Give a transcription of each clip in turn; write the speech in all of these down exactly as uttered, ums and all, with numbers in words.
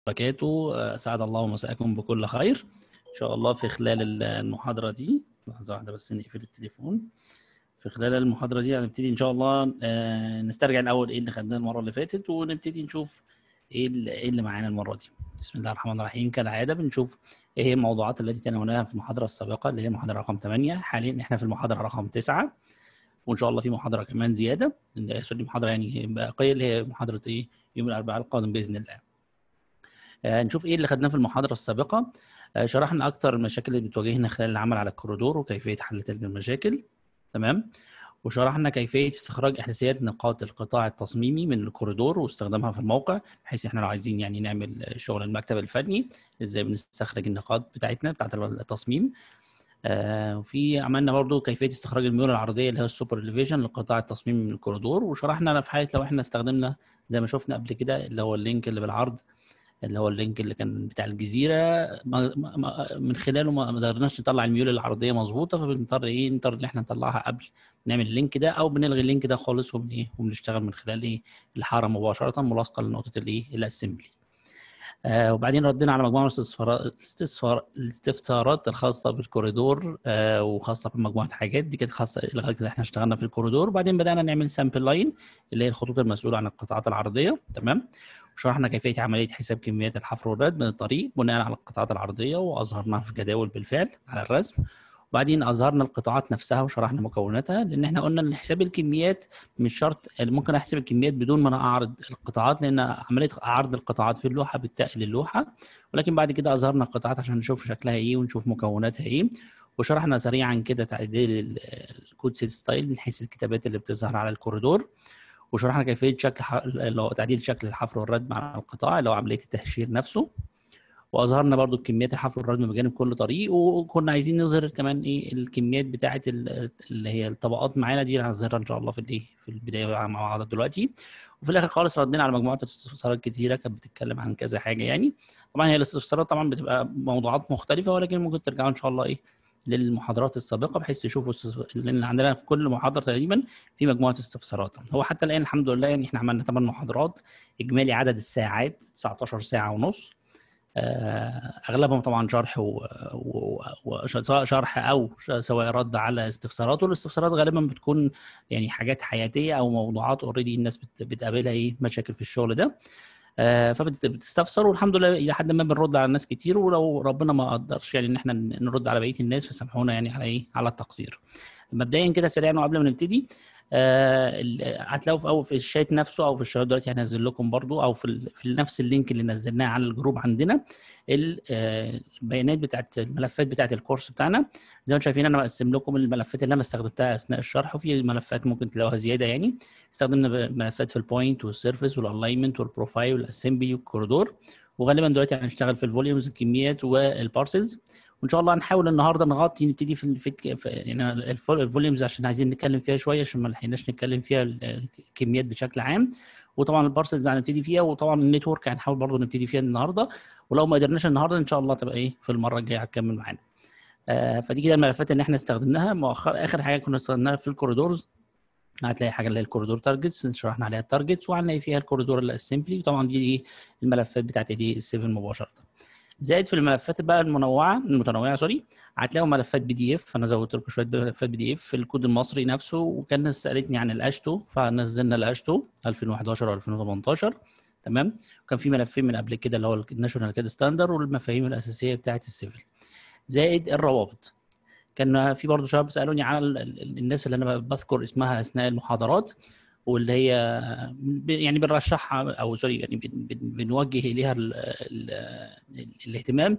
وبركاته. أسعد الله مساءكم بكل خير إن شاء الله. في خلال المحاضرة دي لحظة واحدة بس نقفل التليفون. في خلال المحاضرة دي هنبتدي إن شاء الله آه، نسترجع الأول إيه اللي خدناه المرة اللي فاتت، ونبتدي نشوف إيه اللي, إيه اللي معانا المرة دي. بسم الله الرحمن الرحيم. كالعادة بنشوف إيه هي الموضوعات التي تناولناها في المحاضرة السابقة اللي هي المحاضرة رقم ثمانية. حاليا إحنا في المحاضرة رقم تسعة، وإن شاء الله في محاضرة كمان زيادة، سوري محاضرة يعني باقية اللي هي محاضرة إيه يوم الأربعاء القادم بإذن الله. آه، نشوف ايه اللي خدناه في المحاضره السابقه. آه، شرحنا اكثر المشاكل اللي بتواجهنا خلال العمل على الكوريدور وكيفيه حل تلك المشاكل. تمام. وشرحنا كيفيه استخراج احداثيات نقاط القطاع التصميمي من الكوريدور واستخدامها في الموقع، بحيث احنا لو عايزين يعني نعمل شغل المكتب الفني ازاي بنستخرج النقاط بتاعتنا بتاعت التصميم. آه وفي عملنا برضو كيفيه استخراج الميول العرضيه اللي هي السوبر اليفيشن لقطاع التصميم من الكوريدور، وشرحنا في حاله لو احنا استخدمنا زي ما شفنا قبل كده اللي هو اللينك اللي بالعرض، اللي هو اللينك اللي كان بتاع الجزيره، ما ما من خلاله ما قدرناش نطلع الميول العرضيه مظبوطه، فبنضطر ايه نضطر ان احنا نطلعها قبل نعمل اللينك ده، او بنلغي اللينك ده خالص وبن ايه وبنشتغل من خلال ايه الحاره مباشره ملاصقه لنقطه الايه الاسمبلي. آه وبعدين ردينا على مجموعه من الاستفسارات الاستفسار الاستفسارات الخاصه بالكوريدور، آه وخاصه بمجموعه حاجات دي كانت خاصه لغايه كده احنا اشتغلنا في الكوريدور. وبعدين بدانا نعمل سامبل لاين اللي هي الخطوط المسؤوله عن القطاعات العرضيه. تمام. وشرحنا كيفيه عمليه حساب كميات الحفر والرد من الطريق بناء على القطاعات العرضيه، واظهرناها في جداول بالفعل على الرسم. وبعدين اظهرنا القطاعات نفسها وشرحنا مكوناتها، لان احنا قلنا ان حساب الكميات مش شرط، ممكن احسب الكميات بدون ما انا اعرض القطاعات، لان عمليه عرض القطاعات في اللوحه بتقل اللوحه، ولكن بعد كده اظهرنا القطاعات عشان نشوف شكلها ايه ونشوف مكوناتها ايه. وشرحنا سريعا كده تعديل الكود سيت ستايل من حيث الكتابات اللي بتظهر على الكوريدور. وشرحنا كيفيه شكل ح... اللي هو تعديل شكل الحفر والرد مع القطاع اللي هو عمليه التهشير نفسه. واظهرنا برضو كميات الحفر والردم بجانب كل طريق، وكنا عايزين نظهر كمان ايه الكميات بتاعه اللي هي الطبقات معانا دي، هنظهرها ان شاء الله في الايه في البدايه مع بعض دلوقتي. وفي الاخر خالص ردينا على مجموعه استفسارات كتيره كانت بتتكلم عن كذا حاجه يعني. طبعا هي الاستفسارات طبعا بتبقى موضوعات مختلفه، ولكن ممكن ترجعوا ان شاء الله ايه للمحاضرات السابقه بحيث تشوفوا اللي عندنا في كل محاضره تقريبا في مجموعه استفسارات. هو حتى الان الحمد لله يعني احنا عملنا ثمان محاضرات، اجمالي عدد الساعات تسعتاشر ساعه ونص. اغلبهم طبعا شرح وسواء شرح او سواء رد على استفسارات، والاستفسارات غالبا بتكون يعني حاجات حياتيه او موضوعات اوريدي الناس بتقابلها ايه مشاكل في الشغل ده، فبتستفسر، والحمد لله الى حد ما بنرد على الناس كتير، ولو ربنا ما قدرش يعني ان احنا نرد على بقيه الناس فسامحونا يعني على ايه على التقصير. مبدئيا كده سريعا وقبل ما نبتدي، آه هتلاقوا في او في الشات نفسه او في الشات دلوقتي هنزل لكم برضو، او في, في نفس اللينك اللي نزلناه على الجروب عندنا البيانات بتاعت الملفات بتاعت الكورس بتاعنا. زي ما انتم شايفين انا بقسم لكم الملفات اللي انا استخدمتها اثناء الشرح، وفي ملفات ممكن تلاقوها زياده يعني. استخدمنا ملفات في البوينت والسيرفيس والالاينمنت والبروفايل والاسمبلي والكوريدور، وغالبا دلوقتي هنشتغل في الفوليومز الكميات والبارسلز. وان شاء الله هنحاول النهارده نغطي نبتدي في, في, في يعني الفوليومز عشان عايزين نتكلم فيها شويه عشان ما لحقناش نتكلم فيها الكميات بشكل عام، وطبعا البارسلز هنبتدي فيها، وطبعا النتورك هنحاول برضه نبتدي فيها النهارده، ولو ما قدرناش النهارده ان شاء الله تبقى ايه في المره الجايه هتكمل معانا. آه فدي كده الملفات اللي احنا استخدمناها مؤخر. اخر حاجه كنا استخدمناها في الكوريدورز هتلاقي حاجه اللي هي الكوريدور تارجتس شرحنا عليها التارجتس، وهنلاقي فيها الكوريدور الاسمبلي، وطبعا دي ايه الملفات بتاعت الايه السيفن مباشره. زائد في الملفات بقى المنوعه المتنوعه سوري هتلاقوا ملفات بي دي اف، انا زودت لكم شويه ملفات بي دي اف في الكود المصري نفسه، وكان الناس سالتني عن الاشتو فنزلنا الاشتو ألفين وحداشر و2018. تمام. وكان في ملفين من قبل كده اللي هو الناشونال كاد ستاندر والمفاهيم الاساسيه بتاعه السيفل، زائد الروابط. كان في برضه شباب سالوني عن الناس اللي انا بذكر اسمها اثناء المحاضرات، واللي هي يعني بنرشحها او سوري يعني بنوجه اليها ال ال الاهتمام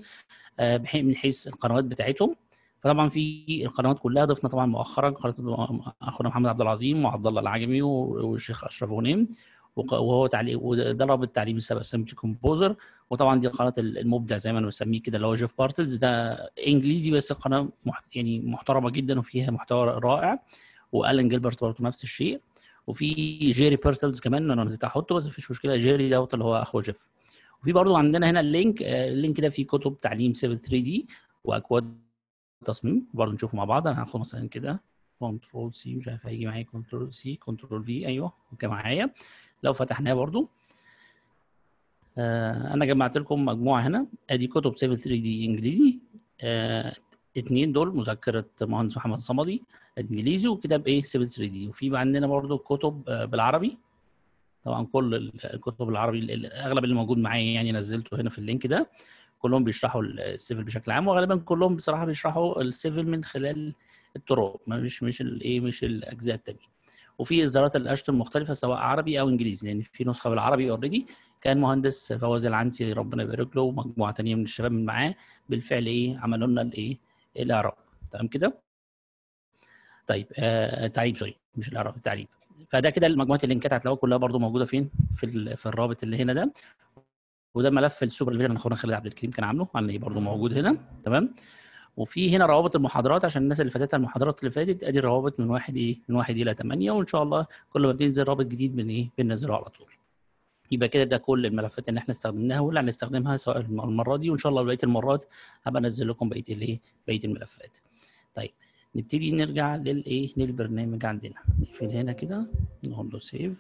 من حيث القنوات بتاعتهم. فطبعا في القنوات كلها ضفنا طبعا مؤخرا قناه اخونا محمد عبد العظيم وعبد الله العجمي والشيخ اشرف غنيم، وهو تعليم وده رابط تعليم السبق اسمبلي كومبوزر، وطبعا دي قناه المبدع زي ما انا بسميه كده اللي هو جيف بارتلز، ده انجليزي بس قناه يعني محترمه جدا وفيها محتوى رائع، والان جيلبرت برضه نفس الشيء، وفي جيري بيرتلز كمان انا نسيت احطه بس مفيش مشكله، جيري دوت اللي هو اخو جيف. وفي برضه عندنا هنا اللينك، اللينك ده فيه كتب تعليم سيفل ثري دي واكواد تصميم برضه نشوفه مع بعض. انا هاخد مثلا كده كنترول سي، مش عارف هيجي معايا كنترول سي كنترول في، ايوه اوكي معايا. لو فتحناه برضه آه انا جمعت لكم مجموعه هنا، ادي كتب سيفل ثري دي انجليزي، آه اتنين دول مذكره مهندس محمد صمدي انجليزي، وكتاب ايه سيفل ثري دي، وفي عندنا برضو كتب آه بالعربي. طبعا كل الكتب العربي اغلب اللي موجود معايا يعني نزلته هنا في اللينك ده، كلهم بيشرحوا السيفل بشكل عام، وغالبا كلهم بصراحه بيشرحوا السيفل من خلال الطرق، مش مش الايه مش الاجزاء التانيه. وفي اصدارات الاشطر مختلفه سواء عربي او انجليزي، لان في نسخه بالعربي اوريدي كان مهندس فواز العنسي ربنا يبارك له ومجموعه ثانيه من الشباب من معاه بالفعل ايه عملوا لنا الايه الاعراب. تمام كده. طيب آه تعريب سوري مش الاعراب التعريب. فده كده مجموعه اللينكات هتلاقوها كلها برده موجوده فين في في الرابط اللي هنا ده، وده ملف السوبرفيجن اخونا خالد عبد الكريم كان عامله عن برده موجود هنا. تمام. وفي هنا روابط المحاضرات عشان الناس اللي فاتتها المحاضرات اللي فاتت، ادي الروابط من واحد ايه من واحد الى ثمانية، وان شاء الله كل ما بينزل رابط جديد من ايه بننزله على طول. يبقى كده ده كل الملفات اللي احنا استخدمناها واللي هنستخدمها سواء المره دي، وان شاء الله بقيه المرات هبقى انزل لكم بقيه الايه بقيه الملفات. طيب نبتدي نرجع للايه للبرنامج عندنا، نقفل هنا كده نقول له سيف.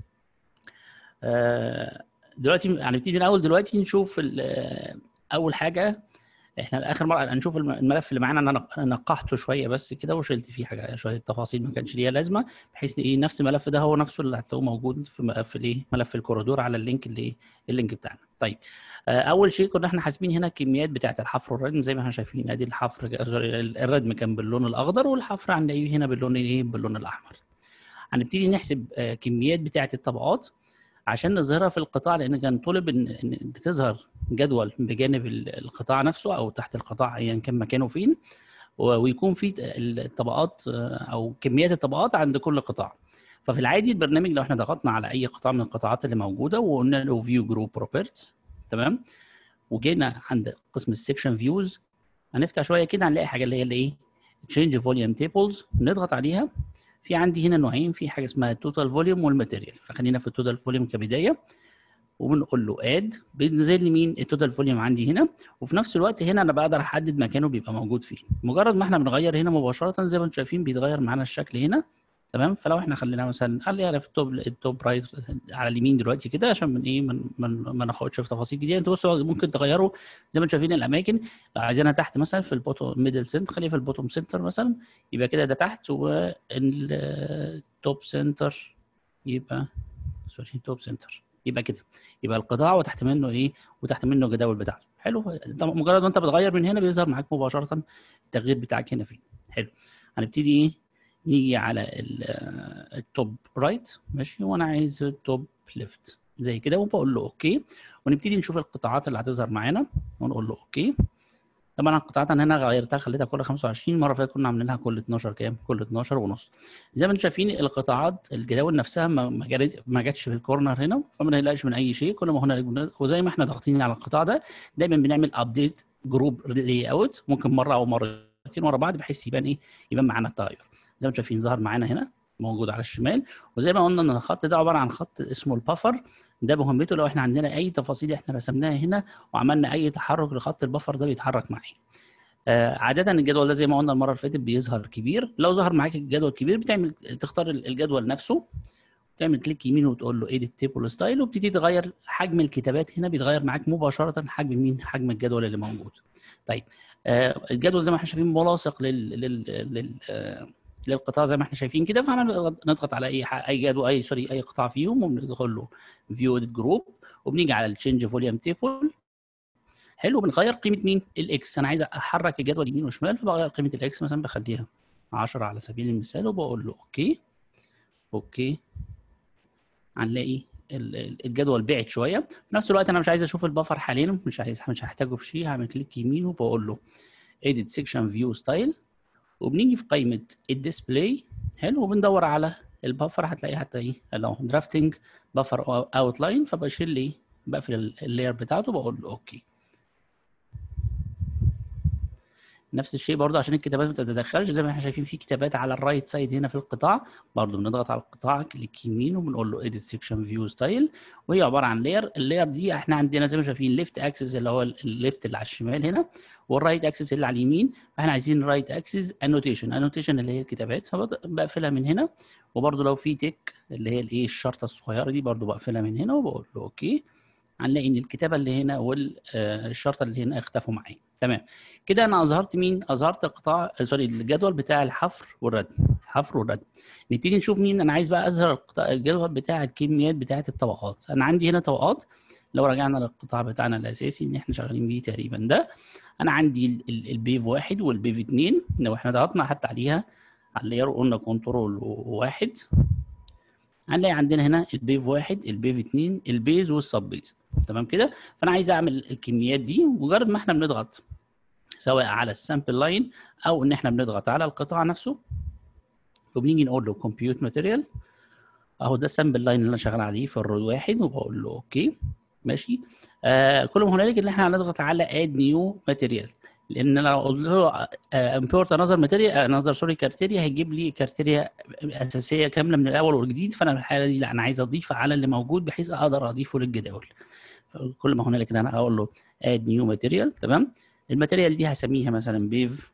آه دلوقتي هنبتدي من الاول دلوقتي نشوف اول حاجه. احنا اخر مره هنشوف الملف اللي معانا، انا نقحته شويه بس كده وشلت فيه حاجه شويه تفاصيل ما كانش ليها لازمه، بحيث ايه نفس الملف ده هو نفسه اللي هتلاقوه موجود في ملف الايه ملف الكوريدور على اللينك اللي ايه اللينك بتاعنا. طيب آه اول شيء كنا احنا حاسبين هنا الكميات بتاعه الحفر والردم زي ما احنا شايفين، ادي الحفر الردم كان باللون الاخضر والحفر عندي هنا باللون الايه باللون الاحمر. هنبتدي نحسب آه كميات بتاعه الطبقات عشان نظهرها في القطاع، لان كان طلب ان ان تظهر جدول بجانب القطاع نفسه او تحت القطاع ايا كان مكانه فين، ويكون في الطبقات او كميات الطبقات عند كل قطاع. ففي العادي البرنامج لو احنا ضغطنا على اي قطاع من القطاعات اللي موجوده وقلنا له فيو جروب بروبرتيز تمام، وجينا عند قسم السكشن فيوز هنفتح شويه كده هنلاقي حاجه اللي هي الايه تشينج فوليوم تيبلز، نضغط عليها. في عندي هنا نوعين، في حاجه اسمها التوتال فوليوم والماتيريال، فخلينا في التوتال فوليوم كبدايه وبنقول له اد، بينزل لي مين التوتال فوليوم عندي هنا، وفي نفس الوقت هنا انا بقدر احدد مكانه بيبقى موجود فين. مجرد ما احنا بنغير هنا مباشره زي ما انتم شايفين بيتغير معانا الشكل هنا تمام. فلو احنا خلينا مثلا خلينا في التوب التوب رايت على اليمين دلوقتي كده عشان من ايه من ما ناخدش في تفاصيل جديده. انتوا بصوا ممكن تغيروا زي ما انتم شايفين الاماكن، لو عايزينها تحت مثلا في البوتوم ميدل سنتر خليها في البوتوم سنتر مثلا، يبقى كده ده تحت، والتوب سنتر يبقى سوري توب سنتر يبقى كده، يبقى القطاع وتحت منه ايه وتحت منه الجداول بتاعته. حلو. طبعا مجرد ما انت بتغير من هنا بيظهر معاك مباشره التغيير بتاعك هنا فين. حلو. هنبتدي ايه نيجي على التوب رايت ماشي، وانا عايز التوب ليفت زي كده وبقول له اوكي، ونبتدي نشوف القطاعات اللي هتظهر معانا ونقول له اوكي. طبعا القطاعات انا هنا غيرتها خليتها كل خمسة وعشرين، المره اللي فاتت كنا عاملينها كل اتناشر كام كل اتناشر ونص. زي ما انتم شايفين القطاعات الجداول نفسها ما ما جاتش في الكورنر هنا، فما نقلقش من اي شيء. كل ما هنا وزي ما احنا ضاغطين على القطاع ده دايما بنعمل ابديت جروب لاي اوت، ممكن مره او مرتين ورا بعض بحيث يبان ايه يبان معانا التغير. زي ما انتم شايفين ظهر معانا هنا موجود على الشمال، وزي ما قلنا ان الخط ده عباره عن خط اسمه البفر، ده مهمته لو احنا عندنا اي تفاصيل احنا رسمناها هنا وعملنا اي تحرك لخط البفر ده بيتحرك معايا. آه عاده الجدول ده زي ما قلنا المره اللي فاتت بيظهر كبير، لو ظهر معاك الجدول كبير بتعمل تختار الجدول نفسه، تعمل كليك يمين وتقول له ايديت تيبل ستايل، وبتبتدي تغير حجم الكتابات هنا بيتغير معاك مباشره حجم مين حجم الجدول اللي موجود. طيب آه الجدول زي ما احنا شايفين ملاصق لل لل, لل... آه للقطاع زي ما احنا شايفين كده، فهنضغط على اي اي جدول اي سوري اي قطاع فيهم وبندخل له فيو اديت جروب، وبنيجي على التشينج فوليوم تيبل. حلو. بنغير قيمه مين الاكس، انا عايز احرك الجدول يمين وشمال فبغير قيمه الاكس مثلا بخليها عشرة على سبيل المثال وبقول له اوكي اوكي. هنلاقي الجدول بعد شويه. في نفس الوقت انا مش عايز اشوف البفر حاليا، مش عايز مش هحتاجه في شيء، هعمل كليك يمين وبقول له edit section view style، وبنيجي في قائمه الديسبلاي. حلو. وبندور على البفر هتلاقيه حتى ايه لو درافتنج بفر اوتلاين، فبشيل لي بقفل اللاير بتاعته بقول له اوكي. نفس الشيء برضه عشان الكتابات ما تتدخلش، زي ما احنا شايفين في كتابات على الرايت سايد هنا في القطاع، برضه بنضغط على القطاع كليك يمين وبنقول له edit section view style، وهي عباره عن لاير. اللاير دي احنا عندنا زي ما شايفين ليفت اكسس اللي هو الليفت اللي على الشمال هنا، والرايت اكسس اللي على اليمين، فاحنا عايزين رايت اكسس انوتيشن انوتيشن اللي هي الكتابات، فبقفلها من هنا. وبرضه لو في تك اللي هي الايه الشرطه الصغيره دي برضه بقفلها من هنا وبقول له اوكي. هنلاقي ان الكتابه اللي هنا والشرطه اللي هنا اختفوا معايا. تمام كده انا اظهرت مين؟ اظهرت قطاع سوري الجدول بتاع الحفر والردم. الحفر والردم. نبتدي نشوف مين. انا عايز بقى اظهر القطاع الجدول بتاع الكميات بتاعه الطبقات. انا عندي هنا طبقات. لو رجعنا للقطاع بتاعنا الاساسي اللي احنا شغالين بيه تقريبا ده، انا عندي البيف واحد والبيف اتنين. لو احنا ضغطنا حتى عليها على اللير وقلنا كنترول واحد، هنلاقي عندنا هنا البيف واحد البيف اتنين البيز والسب بيز. تمام كده. فانا عايز اعمل الكميات دي. مجرد ما احنا بنضغط سواء على السامبل لاين او ان احنا بنضغط على القطاع نفسه وبنيجي نقول له كومبيوت ماتيريال، اهو ده السامبل لاين اللي انا شغال عليه في الرول واحد، وبقول له اوكي ماشي. آه كل ما هنالك ان احنا هنضغط على اد نيو ماتيريال، لان انا قلت له امبورت انذر ماتيريال انذر سوري كارتيريا، هيجيب لي كارتيريا اساسيه كامله من الاول والجديد. فانا في الحاله دي لا، انا عايز اضيف على اللي موجود بحيث اقدر اضيفه للجداول. كل ما هنالك ان انا هقول له اد نيو ماتيريال. تمام. الماتيريال دي هسميها مثلا بيف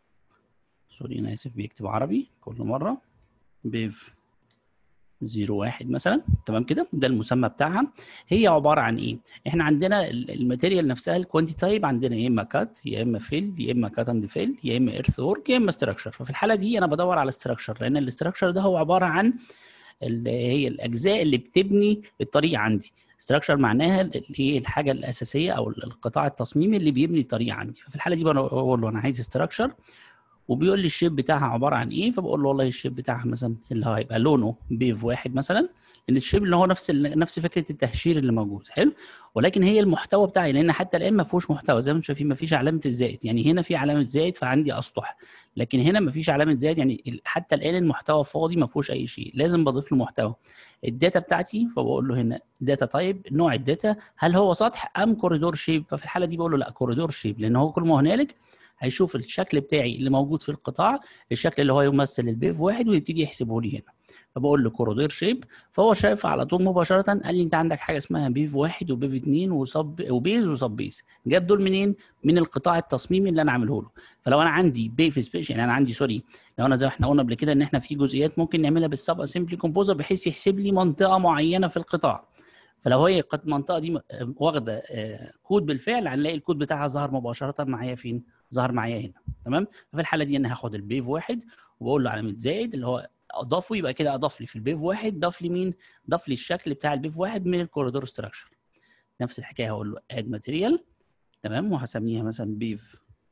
سوري انا اسف بيكتب عربي كل مره، بيف صفر واحد مثلا. تمام كده. ده المسمى بتاعها. هي عباره عن ايه؟ احنا عندنا الماتيريال نفسها الكوانتي تايب عندنا يا اما كات يا اما فيل يا اما كات اند فيل يا اما ايرث وورك يا اما ستراكشر. ففي الحاله دي انا بدور على ستراكشر، لان الاستراكشر ده هو عباره عن اللي هي الاجزاء اللي بتبني الطريق عندي. ستراكشر معناها الايه الحاجه الاساسيه او القطاع التصميمي اللي بيبني الطريق عندي. ففي الحاله دي بقول له انا عايز ستراكشر، وبيقول لي الشيب بتاعها عباره عن ايه. فبقول له والله الشيب بتاعها مثلا اللي هو هيبقى لونه بيف واحد مثلا، لان الشيب اللي هو نفس نفس فكره التهشير اللي موجود. حلو. ولكن هي المحتوى بتاعي، لان حتى الان ما فيهوش محتوى زي ما انتم شايفين، ما فيش علامه الزائد. يعني هنا في علامه زائد فعندي اسطح، لكن هنا ما فيش علامه زائد. يعني حتى الان المحتوى فاضي ما فيهوش اي شيء، لازم بضيف له محتوى. الداتا بتاعتي فبقول له هنا داتا تايب، نوع الداتا هل هو سطح ام كوريدور شيب. ففي الحاله دي بقول له لا كوريدور شيب، لان هو كل ما هنالك هيشوف الشكل بتاعي اللي موجود في القطاع، الشكل اللي هو يمثل البيف واحد، ويبتدي يحسبه لي هنا. فبقول له كوريدور شيب، فهو شايف على طول مباشره قال لي انت عندك حاجه اسمها بيف واحد وبيف اتنين وصب وبيز وصب بيز. جاب دول منين؟ من القطاع التصميمي اللي انا عامله له. فلو انا عندي بيف سبيشال، يعني انا عندي سوري لو انا زي ما احنا قلنا قبل كده ان احنا في جزئيات ممكن نعملها بالسب اسمبلي كومبوزر بحيث يحسب لي منطقه معينه في القطاع. فلو هي المنطقه دي واخده كود بالفعل، هنلاقي الكود بتاعها ظهر مباشره معايا فين؟ ظهر معايا هنا. تمام. ففي الحاله دي انا هاخد البيف واحد وبقول له علامه زائد اللي هو اضافه، يبقى كده اضاف لي في البيف واحد ضاف لي مين؟ ضاف لي الشكل بتاع البيف واحد من الكوريدور ستراكشر. نفس الحكايه هقول له اد ماتيريال. تمام. وهسميها مثلا بيف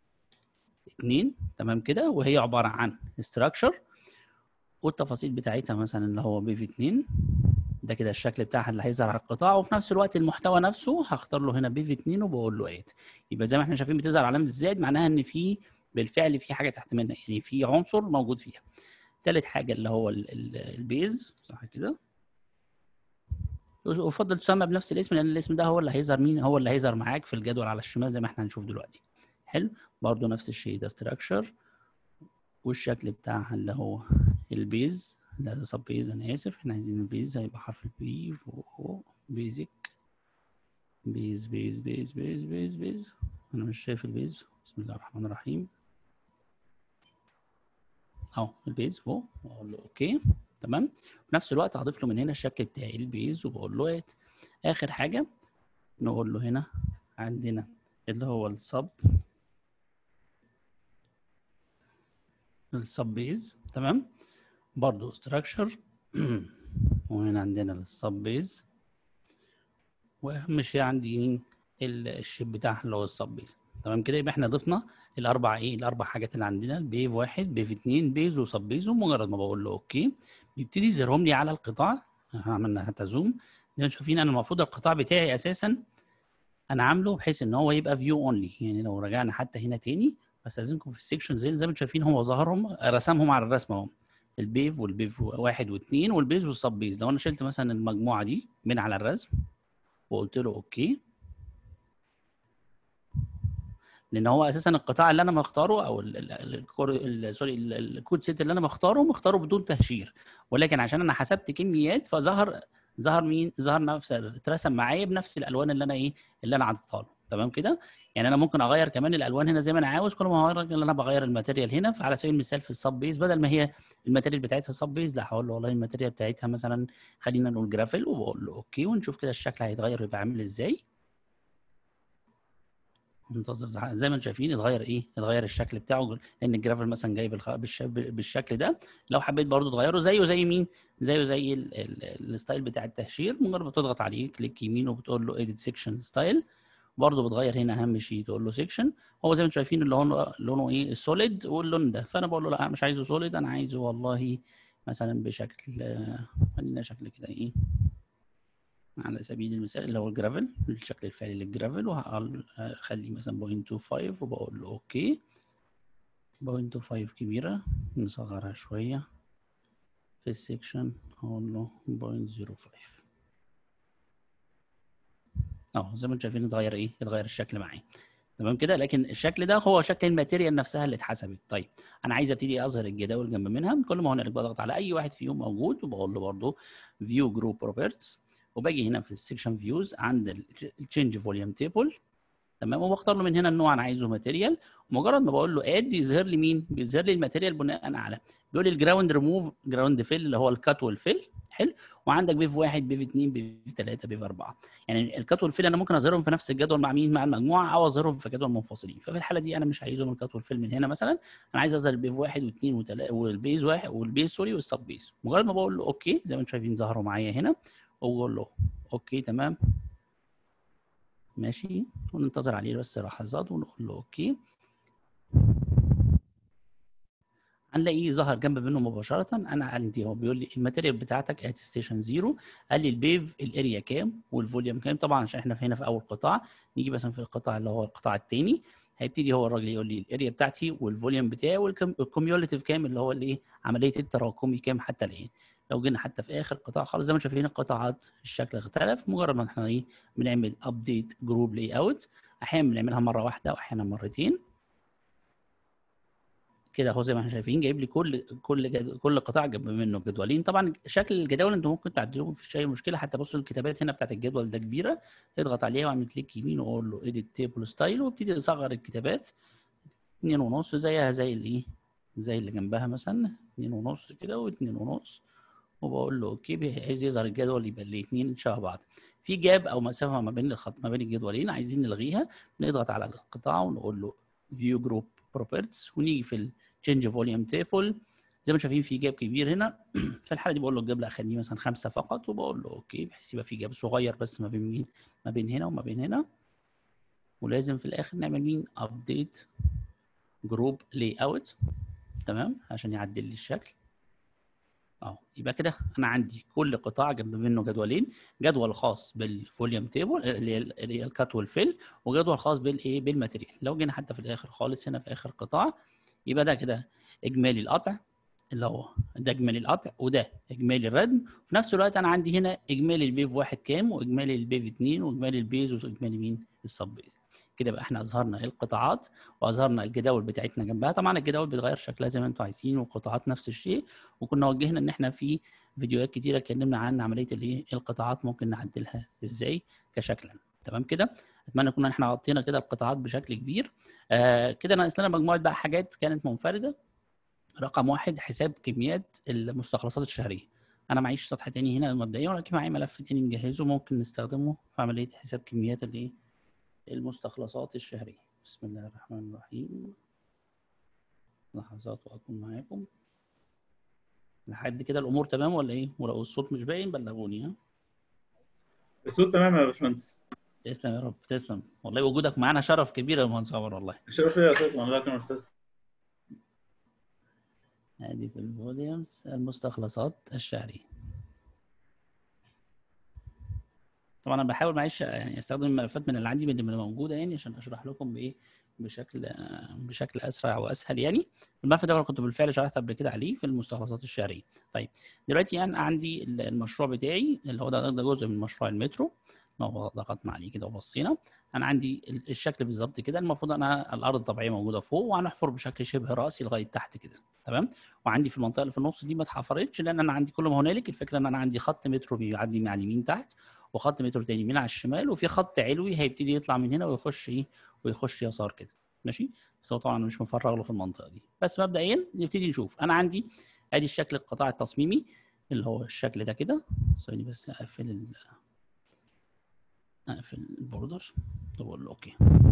اتنين. تمام كده. وهي عباره عن ستراكشر، والتفاصيل بتاعتها مثلا اللي هو بيف اتنين. ده كده الشكل بتاعها اللي هيظهر على القطاع، وفي نفس الوقت المحتوى نفسه هختار له هنا بيف اتنين وبقول له اد. يبقى زي ما احنا شايفين بتظهر علامه الزائد، معناها ان في بالفعل في حاجه تحت منها، يعني في عنصر موجود فيها. ثالث حاجه اللي هو ال ال البيز، صح كده؟ ويفضل تسمى بنفس الاسم، لان الاسم ده هو اللي هيظهر مين؟ هو اللي هيظهر معاك في الجدول على الشمال زي ما احنا هنشوف دلوقتي. حلو. برضه نفس الشيء، ده ستراكشر والشكل بتاعها اللي هو البيز. لا ده سب بيز، انا اسف، احنا عايزين البيز هيبقى حرف البي فوق. بيزك بيز بيز بيز بيز بيز بيز انا مش شايف البيز. بسم الله الرحمن الرحيم. اهو البيز فوق، واقول له اوكي. تمام. في نفس الوقت هضيف له من هنا الشكل بتاعي البيز وبقول له ات. اخر حاجه نقول له هنا عندنا اللي هو السب السب بيز. تمام. برضو ستراكشر وهنا عندنا السب بيز، واهم شيء عندي مين؟ الشيب بتاعها اللي هو السب بيز. تمام كده. يبقى احنا ضفنا الاربع ايه الاربع حاجات اللي عندنا، البيف واحد بيف اتنين بيز وسب بيز. ومجرد ما بقول له اوكي بيبتدي يظهرهم لي على القطاع. عملنا حتى زوم زي ما شايفين. انا المفروض القطاع بتاعي اساسا انا عامله بحيث ان هو يبقى فيو اونلي. يعني لو رجعنا حتى هنا تاني بستاذنكم في السكشن زي زي ما انتم شايفين هو ظهرهم رسمهم على الرسمه اهو، البيف والبيف واحد واثنين والبيز والسب بيز. لو انا شلت مثلا المجموعه دي من على الرسم وقلت له اوكي، لان هو اساسا القطاع اللي انا مختاره او سوري الكود سيت اللي انا مختاره مختاره بدون تهشير، ولكن عشان انا حسبت كميات فظهر ظهر مين؟ ظهر نفس اترسم معايا بنفس الالوان اللي انا ايه اللي انا عدتها له. تمام كده. يعني انا ممكن اغير كمان الالوان هنا زي ما انا عاوز، كل ما هغير ان انا بغير الماتيريال هنا. فعلى سبيل المثال في السب بيز بدل ما هي الماتيريال بتاعتها سب بيز، لا هقول له والله الماتيريال بتاعتها مثلا خلينا نقول جرافيل، وبقول له اوكي، ونشوف كده الشكل هيتغير ويبقى عامل ازاي. منتظر زي ما انتم شايفين اتغير ايه، اتغير الشكل بتاعه، لان الجرافل مثلا جاي بالخ... بالش... بالشكل ده. لو حبيت برضو تغيره زيه زي مين، زيه زي ال... ال... الستايل بتاع التهشير، مجرد ما بتضغط عليه كليك يمين وبتقول له edit section style، برضو بتغير هنا اهم شيء تقول له section. هو زي ما انتم شايفين اللون لونه ايه السوليد واللون ده، فانا بقول له لا مش عايزه سوليد، انا عايزه والله مثلا بشكل، خلينا شكل كده ايه على سبيل المثال اللي هو الجرافل، الشكل الفعلي للجرافل، وهخليه مثلا بوينت تو فايف وبقول له اوكي. بوينت تو فايف كبيرة، نصغرها شوية. في السكشن هقول له بوينت زيرو فايف. اهو زي ما انتم شايفين اتغير ايه، اتغير الشكل معايا. تمام كده، لكن الشكل ده هو شكل الماتيريال نفسها اللي اتحسبت. طيب انا عايز ابتدي اظهر الجداول جنب منها، كل ما هنالك بضغط على اي واحد فيهم موجود وبقول له برضه فيو جروب بروبرتيز، وباجي هنا في السكشن فيوز عند التشينج فوليوم تيبل، تمام، وبختار له من هنا النوع انا عايزه ماتيريال. ومجرد ما بقول له اد بيظهر لي مين، بيظهر لي الماتيريال بناء على، بيقول لي الجراوند ريموف جراوند فيل اللي هو الكات والفيل. حلو. وعندك بيف واحد بيف اثنين بيف ثلاثه بيف اربعه. يعني الكات والفيل انا ممكن اظهرهم في نفس الجدول مع مين، مع المجموعه، او اظهرهم في جدول منفصلين. ففي الحاله دي انا مش عايزهم الكات والفيل من هنا مثلا، انا عايز اظهر البيف واحد واثنين وثلاثه والبيز واحد والبيز سوري والسب بيز. مجرد ما بقول له اوكي زي ما انتم شايفين ظهروا معايا هنا، وبقول له اوكي تمام ماشي، وننتظر عليه بس لحظات ونقول له اوكي. هنلاقيه ظهر جنب منه مباشره. انا عندي هو بيقول لي الماتيريال بتاعتك ات ستيشن زيرو، قال لي البيف الاريا كام والفوليوم كام. طبعا عشان احنا هنا في اول قطاع، نيجي مثلا في القطاع اللي هو القطاع الثاني، هيبتدي هو الراجل يقول لي الاريا بتاعتي والفوليوم بتاعي والكوميوليتيف كام، اللي هو الايه عمليه التراكمي كام حتى الان. لو جينا حتى في اخر قطاع خالص زي ما شايفين القطاعات الشكل اختلف، مجرد ما احنا ايه بنعمل ابديت جروب لاي اوت. احيانا بنعملها مره واحده واحيانا مرتين كده. اهو زي ما احنا شايفين جايب لي كل كل جد... كل قطاع جنب منه جدولين. طبعا شكل الجداول انتوا ممكن تعدلوه مفيش اي مشكله. حتى بصوا الكتابات هنا بتاعت الجدول ده كبيره، اضغط عليها واعمل كليك يمين واقول له اديت تيبل ستايل، وابتدي اصغر الكتابات اتنين ونص زيها زي الايه، زي اللي جنبها مثلا اتنين ونص كده واتنين ونص، وبقول له اوكي بحيث يظهر الجدول يبقى الاثنين شبه بعض. في جاب او مسافه ما بين الخط ما بين الجدولين عايزين نلغيها، نضغط على القطاع ونقول له فيو جروب بروبرتيز، ونيجي في التشينج فوليوم تيبل زي ما شايفين في جاب كبير هنا. في الحاله دي بقول له الجاب لا خليه مثلا خمسه فقط، وبقول له اوكي بحيث يبقى في جاب صغير بس ما بين مين، ما بين هنا وما بين هنا. ولازم في الاخر نعمل مين ابديت جروب لاي اوت، تمام، عشان يعدل لي الشكل. اهو يبقى كده انا عندي كل قطاع جنب منه جدولين، جدول خاص بالفوليوم تيبل اللي هي الكات والفيل، وجدول خاص بالايه بالماتيريال. لو جينا حتى في الاخر خالص هنا في اخر قطاع، يبقى ده كده اجمالي القطع اللي هو ده اجمالي القطع، وده اجمالي الردم. في نفس الوقت انا عندي هنا اجمالي البيف واحد كام، واجمالي البيف اثنين، واجمالي البيز، واجمالي مين السب بيز. كده بقى احنا اظهرنا القطاعات واظهرنا الجداول بتاعتنا جنبها. طبعا الجداول بتغير شكلها زي ما انتم عايزين، والقطاعات نفس الشيء. وكنا وجهنا ان احنا في فيديوهات كتيره اتكلمنا عن عمليه الايه القطاعات ممكن نعدلها ازاي كشكلا. تمام كده، اتمنى كنا احنا غطينا كده القطاعات بشكل كبير. آه كده ناقص لنا مجموعه بقى حاجات كانت منفرده. رقم واحد حساب كميات المستخلصات الشهريه. انا معيش سطح تاني هنا مبدئيا، ولكن معايا ملف تاني مجهزه ممكن نستخدمه في عمليه حساب كميات الايه المستخلصات الشهريه. بسم الله الرحمن الرحيم. لحظات واكون معاكم. لحد كده الامور تمام ولا ايه؟ ولو الصوت مش باين بلغوني. ها الصوت تمام يا باشمهندس. تسلم يا رب، تسلم والله. وجودك معانا شرف كبير يا مهندس عمر والله. شرف ليا يا استاذ، الله يكرمك يا استاذ. ادي في الفوليومز المستخلصات الشهريه. طبعا انا بحاول معلش يعني استخدم الملفات من اللي عندي من اللي موجوده يعني عشان اشرح لكم بايه بشكل بشكل اسرع واسهل يعني. الملف ده انا كنت بالفعل شرحت قبل كده عليه في المستخلصات الشهريه. طيب دلوقتي انا يعني عندي المشروع بتاعي اللي هو ده, ده جزء من مشروع المترو. لو ضغطنا عليه كده وبصينا انا عندي الشكل بالظبط كده. المفروض انا الارض الطبيعيه موجوده فوق، وهنحفر بشكل شبه راسي لغايه تحت كده، تمام. وعندي في المنطقه اللي في النص دي ما اتحفرتش، لان انا عندي كل ما هنالك الفكره ان انا عندي خط مترو بيعدي من على اليمين تحت، وخط مترو تاني من على الشمال، وفي خط علوي هيبتدي يطلع من هنا ويخش ايه ويخش يسار كده، ماشي. بس هو طبعا مش مفرغ له في المنطقه دي. بس مبدئيا نبتدي نشوف. انا عندي ادي الشكل القطاع التصميمي اللي هو الشكل ده كده. ثواني بس اقفل ال... اقفل البوردر واقول له اوكي.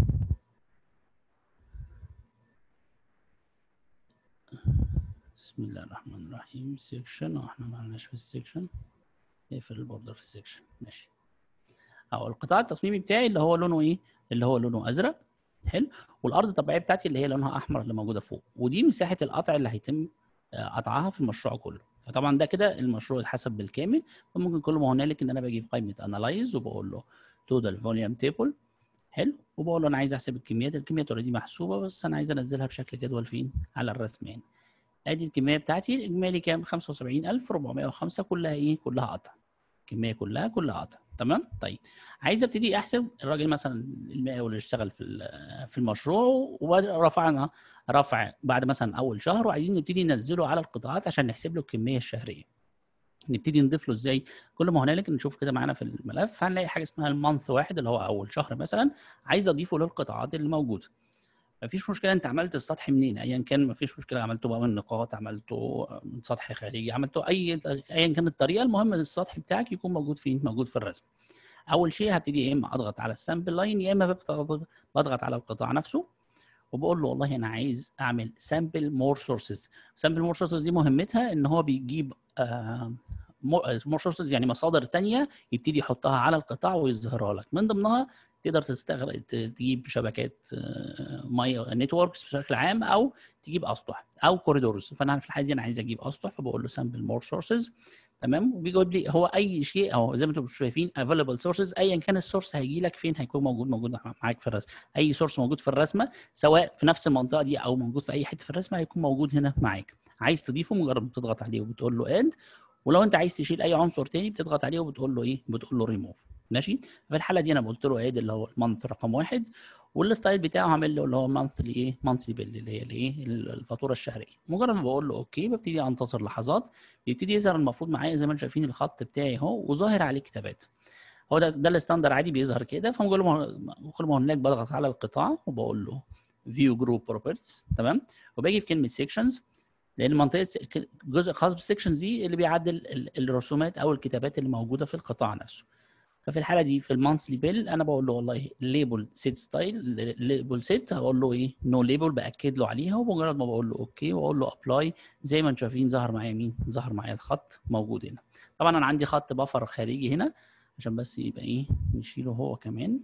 بسم الله الرحمن الرحيم. سيكشن، احنا ما عملناش في السيكشن. اقفل البوردر في السيكشن، ماشي. اهو القطاع التصميمي بتاعي اللي هو لونه ايه؟ اللي هو لونه ازرق، حلو. والارض الطبيعيه بتاعتي اللي هي لونها احمر اللي موجوده فوق، ودي مساحه القطع اللي هيتم قطعها في المشروع كله. فطبعا ده كده المشروع اتحسب بالكامل. فممكن كل ما هنالك ان انا بجيب قائمه انالايز وبقول له توتال فوليوم تيبل، حلو، وبقول له انا عايز احسب الكميات. الكميات اوريدي محسوبه، بس انا عايز انزلها بشكل جدول فين؟ على الرسم يعني. ادي الكميه بتاعتي الاجمالي كام؟ خمسة وسبعين ألف وأربعمائة وخمسة، كلها ايه؟ كلها قطع. الكميه كلها كلها قطع، تمام. طيب عايز ابتدي احسب الراجل مثلا المقاول اللي اشتغل في في المشروع، ورفعنا رفع بعد مثلا اول شهر، وعايزين نبتدي ننزله على القطاعات عشان نحسب له الكميه الشهريه. نبتدي نضيف له ازاي؟ كل ما هنالك نشوف كده معانا في الملف هنلاقي حاجه اسمها المانث واحد اللي هو اول شهر مثلا، عايز اضيفه للقطاعات اللي موجوده. مفيش مشكله انت عملت السطح منين، ايا كان مفيش مشكله، عملته بقى من نقاط، عملته من سطح خارجي، عملته اي ايا كانت الطريقه، المهم السطح بتاعك يكون موجود فين؟ موجود في الرسم. اول شيء هبتدي يا اما اضغط على السامبل لاين، يا اما بضغط بضغط على القطاع نفسه، وبقول له والله انا عايز اعمل سامبل مور سورسز. سامبل مور سورسز دي مهمتها ان هو بيجيب مور سورسز يعني مصادر ثانيه، يبتدي يحطها على القطاع ويظهرها لك. من ضمنها تقدر تستغل تجيب شبكات ميه نتوركس بشكل عام، او تجيب اسطح او كوريدورز. فانا في الحاله دي انا عايز اجيب اسطح، فبقول له سامبل مور سورسز، تمام. وبيجيب لي هو اي شيء، او زي ما انتم شايفين افيلبل سورسز، ايا كان السورس هيجي لك فين هيكون موجود موجود معاك في الرسم. اي سورس موجود في الرسمه سواء في نفس المنطقه دي او موجود في اي حته في الرسمه هيكون موجود هنا معاك. عايز تضيفه مجرد بتضغط عليه وبتقول له اد، ولو انت عايز تشيل اي عنصر تاني بتضغط عليه وبتقول له ايه؟ بتقول له ريموف، ماشي. في الحاله دي انا قلت له اد اللي هو المانث رقم واحد، والستايل بتاعه هعمل له اللي هو مانثلي ايه؟ مانثلي بيل اللي هي الايه؟ الفاتوره الشهريه. مجرد ما بقول له اوكي ببتدي انتظر لحظات، بيبتدي يظهر المفروض معايا زي ما انتم شايفين الخط بتاعي اهو، وظاهر عليه كتابات. هو ده ده الستاندر عادي بيظهر كده. فكل ما كل ما هناك بضغط على القطاع وبقول له فيو جروب بروبرتيز، تمام. وباجي في كلمه سيكشنز، لان منطقه جزء خاص بالسيكشنز دي اللي بيعدل الرسومات او الكتابات اللي موجوده في القطاع نفسه. ففي الحاله دي في المانثلي بيل انا بقول له والله ليبل سيت ستايل، ليبل سيت هقول له ايه؟ نو ليبل، باكد له عليها. ومجرد ما بقول له اوكي واقول له ابلاي، زي ما انتم شايفين ظهر معايا مين؟ ظهر معايا الخط موجود هنا. طبعا انا عندي خط بفر خارجي هنا عشان بس يبقى ايه؟ نشيله هو كمان.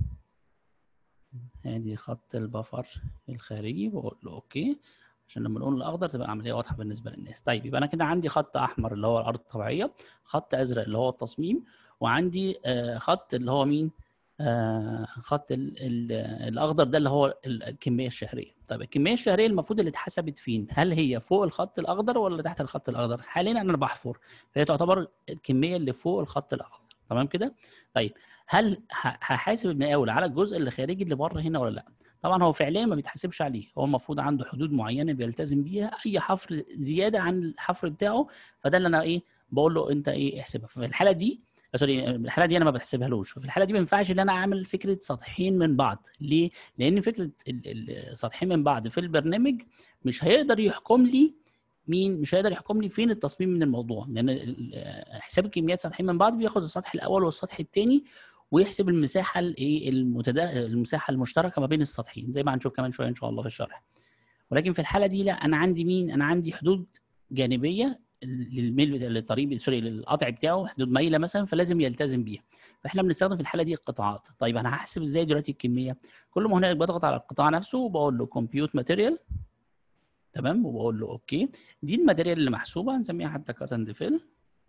ادي خط البفر الخارجي، بقول له اوكي عشان لما نقول الاخضر تبقى العمليه واضحه بالنسبه للناس. طيب يبقى انا كده عندي خط احمر اللي هو الارض الطبيعيه، خط ازرق اللي هو التصميم، وعندي آه خط اللي هو مين؟ آه خط ال ال الاخضر ده اللي هو الكميه الشهريه. طيب الكميه الشهريه المفروض اللي اتحسبت فين؟ هل هي فوق الخط الاخضر ولا تحت الخط الاخضر؟ حاليا انا بحفر، فهي تعتبر الكميه اللي فوق الخط الاخضر، تمام كده. طيب هل هحاسب المقاول على الجزء اللي خارجي اللي بره هنا ولا لا؟ طبعا هو فعليا ما بيتحاسبش عليه، هو المفروض عنده حدود معينه بيلتزم بيها، اي حفر زياده عن الحفر بتاعه فده اللي انا ايه؟ بقول له انت ايه؟ احسبها. ففي الحاله دي سوري الحاله دي انا ما بحسبهالوش. ففي الحاله دي ما ينفعش ان انا اعمل فكره سطحين من بعض. ليه؟ لان فكره السطحين من بعض في البرنامج مش هيقدر يحكم لي مين؟ مش هيقدر يحكم لي فين التصميم من الموضوع، لان حساب الكميات سطحين من بعض بياخد السطح الاول والسطح الثاني ويحسب المساحه الايه؟ المتدا... المساحه المشتركه ما بين السطحين، زي ما هنشوف كمان شويه ان شاء الله في الشرح. ولكن في الحاله دي لا، انا عندي مين؟ انا عندي حدود جانبيه للميل للطريق سوري للقطع بتاعه، حدود مايله مثلا، فلازم يلتزم بيها. فاحنا بنستخدم في الحاله دي القطاعات. طيب انا هحسب ازاي دلوقتي الكميه؟ كل ما هنالك بضغط على القطاع نفسه وبقول له كومبيوت ماتيريال، تمام، وبقول له اوكي. دي الماتيريال اللي محسوبه، هنسميها حتى كات اند فيل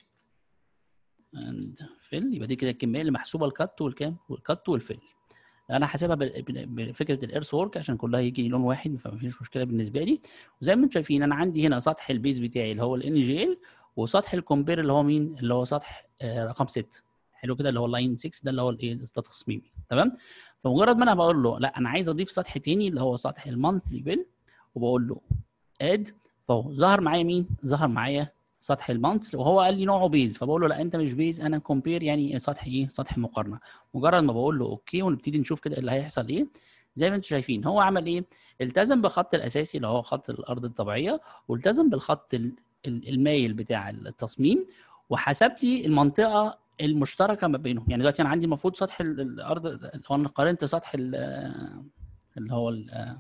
اند فيل. يبقى دي كده الكميه اللي محسوبه الكات والكام؟ والكات والفيل. انا حاسبها بفكره الارث وورك عشان كلها يجي لون واحد، فما فيش مشكله بالنسبه لي. وزي ما انتم شايفين انا عندي هنا سطح البيز بتاعي اللي هو الان جي ال، وسطح الكومبير اللي هو مين؟ اللي هو سطح آه رقم ستة، حلو كده، اللي هو لاين ستة ده اللي هو الايه؟ التصميمي، تمام. فمجرد ما انا بقول له لا انا عايز اضيف سطح تاني اللي هو سطح المانثلي بيل، وبقول له اد، فهو ظهر معايا مين؟ ظهر معايا سطح المانث، وهو قال لي نوعه بيز، فبقول له لا انت مش بيز، انا كومبير يعني سطح ايه؟ سطح مقارنه. مجرد ما بقول له اوكي ونبتدي نشوف كده اللي هيحصل ايه. زي ما انتم شايفين هو عمل ايه؟ التزم بالخط الاساسي اللي هو خط الارض الطبيعيه، والتزم بالخط المايل بتاع التصميم، وحسب لي المنطقه المشتركه ما بينهم. يعني دلوقتي انا عندي المفروض سطح الارض، هو انا قارنت سطح اللي هو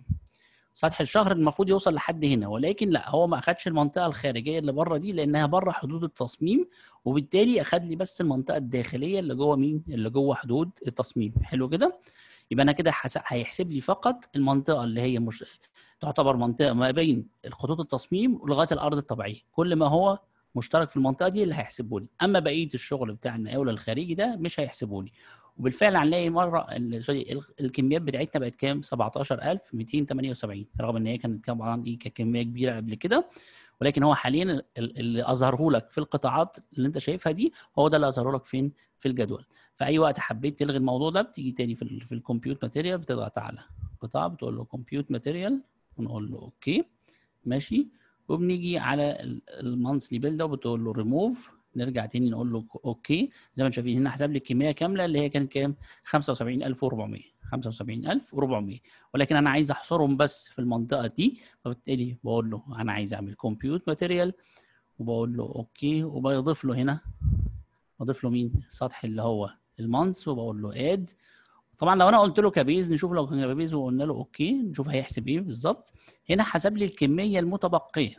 سطح الشهر المفروض يوصل لحد هنا، ولكن لا هو ما اخدش المنطقه الخارجيه اللي بره دي لانها بره حدود التصميم، وبالتالي اخد لي بس المنطقه الداخليه اللي جوه مين؟ اللي جوه حدود التصميم. حلو كده؟ يبقى انا كده هيحسب لي فقط المنطقه اللي هي مش تعتبر منطقه ما بين الخطوط التصميم ولغايه الارض الطبيعيه، كل ما هو مشترك في المنطقه دي اللي هيحسبه لي، اما بقيه الشغل بتاع المقاول الخارجي ده مش هيحسبه لي. وبالفعل هنلاقي مره سوري الكميات بتاعتنا بقت كام؟ سبعتاشر ألف ومئتين وثمانية وسبعين، رغم ان هي كانت طبعا دي كميه كبيره قبل كده، ولكن هو حاليا اللي اظهره لك في القطاعات اللي انت شايفها دي هو ده اللي اظهره لك فين؟ في الجدول. في اي وقت حبيت تلغي الموضوع ده بتيجي تاني في ال في الكمبيوت ماتيريال، بتضغط على قطاع بتقول له كمبيوت ماتيريال ونقول له اوكي ماشي، وبنيجي على المانثلي بيل ده وبتقول له ريموف، نرجع تاني نقول له اوكي. زي ما انتم شايفين هنا حسب لي الكميه كامله اللي هي كانت كام؟ خمسة وسبعين ألف وأربعمية، خمسة وسبعين ألف وأربعمية، ولكن انا عايز احصرهم بس في المنطقه دي، فبالتالي بقول له انا عايز اعمل كمبيوت ماتيريال وبقول له اوكي، وبضيف له هنا بضيف له مين؟ سطح اللي هو المانث، وبقول له اد. طبعا لو انا قلت له كبيز، نشوف لو كان كبيز وقلنا له اوكي نشوف هيحسب ايه بالظبط. هنا حسب لي الكميه المتبقيه،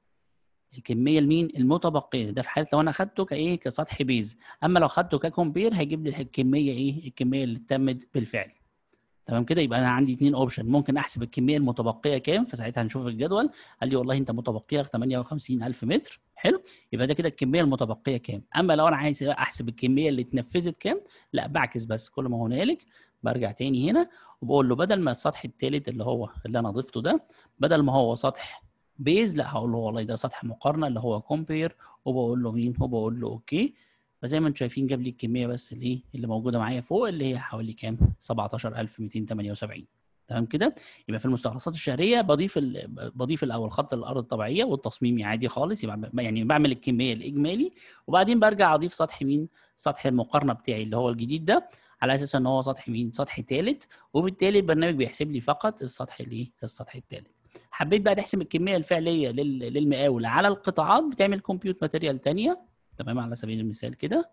الكميه المين؟ المتبقيه، ده في حاله لو انا اخدته كايه؟ كسطح بيز. اما لو اخدته ككومبير هيجيب لي الكميه ايه؟ الكميه اللي تمت بالفعل. تمام كده؟ يبقى انا عندي اثنين اوبشن، ممكن احسب الكميه المتبقيه كام، فساعتها هنشوف الجدول. قال لي والله انت متبقي لك ثمانية وخمسين ألف متر، حلو، يبقى ده كده الكميه المتبقيه كام. اما لو انا عايز احسب الكميه اللي اتنفذت كام، لا بعكس بس كل ما هنالك، برجع تاني هنا وبقول له بدل ما السطح الثالث اللي هو اللي انا ضفته ده، بدل ما هو سطح بيز، لا هقول له والله ده سطح مقارنه اللي هو كومبير، وبقول له مين؟ وبقول له اوكي. فزي ما انتم شايفين جاب لي الكميه بس الايه اللي موجوده معايا فوق، اللي هي حوالي كام؟ سبعتاشر ألف ومئتين وثمانية وسبعين. تمام كده؟ يبقى في المستخلصات الشهريه بضيف ال... بضيف الاول خط الارض الطبيعيه والتصميمي عادي خالص، يبقى يعني بعمل الكميه الاجمالي، وبعدين برجع اضيف سطح مين؟ سطح المقارنه بتاعي اللي هو الجديد ده، على اساس ان هو سطح مين؟ سطح ثالث، وبالتالي البرنامج بيحسب لي فقط السطح الايه؟ السطح الثالث. حبيت بقى تحسب الكميه الفعليه لل... للمقاول على القطاعات، بتعمل كمبيوت ماتيريال ثانيه. تمام؟ على سبيل المثال كده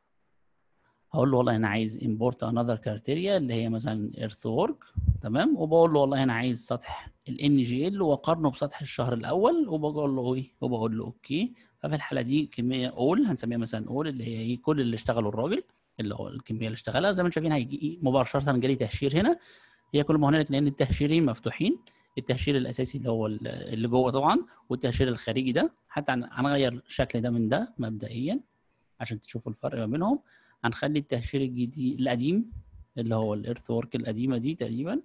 هقول له والله انا عايز import another criteria اللي هي مثلا earthwork، تمام، وبقول له والله انا عايز سطح ال إن جي إل واقارنه بسطح الشهر الاول، وبقول له ايه؟ وبقول له اوكي. ففي الحاله دي كميه اول هنسميها مثلا اول، اللي هي ايه؟ كل اللي اشتغله الراجل، اللي هو الكميه اللي اشتغلها. زي ما انتم شايفين هيجي إيه؟ مباشره جالي تهشير هنا، هي كل ما هنالك لان التهشيرين مفتوحين، التهشير الاساسي اللي هو اللي جوه طبعا، والتهشير الخارجي ده. حتى هنغير الشكل ده من ده مبدئيا عشان تشوفوا الفرق ما بينهم. هنخلي التهشير الجديد القديم اللي هو الإيرث وورك القديمة دي تقريبا،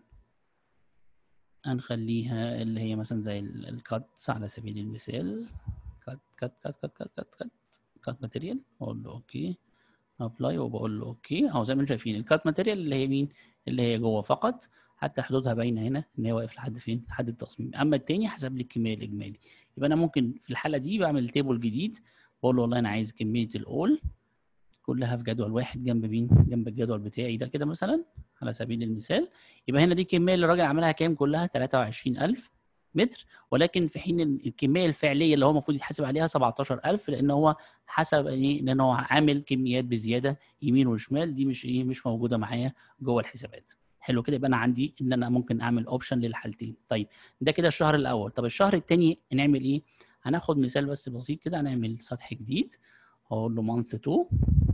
هنخليها اللي هي مثلا زي الكاتس على سبيل المثال، كات كات كات كات كات كات كات كات ماتيريال، واقول له اوكي ابلاي، وبقول له اوكي. اهو زي ما انتم شايفين الكات ماتيريال اللي هي مين؟ اللي هي جوه فقط، حتى حدودها باينه هنا ان هي واقف لحد فين؟ لحد التصميم. اما التاني حسب لي الكميه الاجمالي. يبقى انا ممكن في الحاله دي بعمل تيبل جديد، بقول له والله انا عايز كميه الاول كلها في جدول واحد جنب مين؟ جنب الجدول بتاعي ده كده مثلا على سبيل المثال. يبقى هنا دي الكميه اللي الراجل عملها كام؟ كلها ثلاثة وعشرين ألف متر، ولكن في حين الكميه الفعليه اللي هو المفروض يتحاسب عليها سبعتاشر ألف، لان هو حسب ايه؟ لان هو عامل كميات بزياده يمين وشمال، دي مش ايه؟ مش موجوده معايا جوه الحسابات. حلو كده؟ يبقى انا عندي ان انا ممكن اعمل اوبشن للحالتين. طيب ده كده الشهر الاول. طب الشهر الثاني نعمل ايه؟ هناخد مثال بس بسيط كده، هنعمل سطح جديد، هقول له مانث اتنين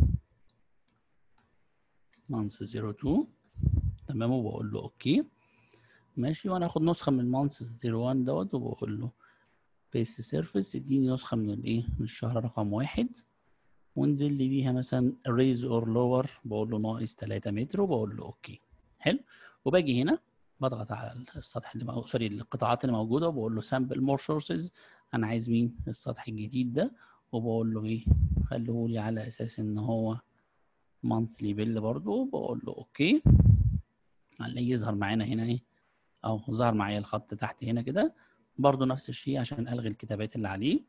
مانث صفر اتنين، تمام، وبقول له اوكي ماشي. وانا اخد نسخه من مانث صفر واحد دوت، وبقول له بيست سيرفيس اديني نسخه من الايه؟ من الشهر رقم واحد، وانزل لي بيها مثلا ريز اور لور، بقول له ناقص ثلاثة متر، وبقول له اوكي. حلو. وباجي هنا بضغط على السطح اللي موجود، سوري القطاعات اللي موجوده، وبقول له سامبل مور سورسز، انا عايز مين؟ السطح الجديد ده، وبقول له ايه؟ خليه لي على اساس ان هو مانثلي بيل برضه، بقول له اوكي. هنلاقيه يظهر معانا هنا ايه اهو، ظهر معايا الخط تحت هنا كده. برضو نفس الشيء عشان الغي الكتابات اللي عليه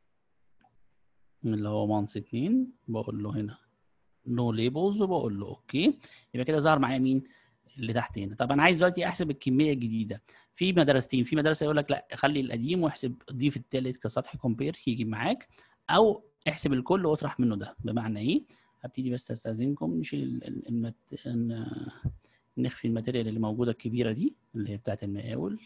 اللي هو مانس اتنين، بقول له هنا نو ليبلز وبقول له اوكي. يبقى كده ظهر معايا مين اللي تحت هنا. طب انا عايز دلوقتي احسب الكميه الجديده. في مدرستين، في مدرسه يقول لك لا خلي القديم واحسب ضيف الثالث كسطح كومبير يجي معاك، او احسب الكل واطرح منه ده. بمعنى ايه؟ هبتدي بس استاذنكم نشيل المت... نخفي الماتيريال اللي موجوده الكبيره دي اللي هي بتاعت المقاول،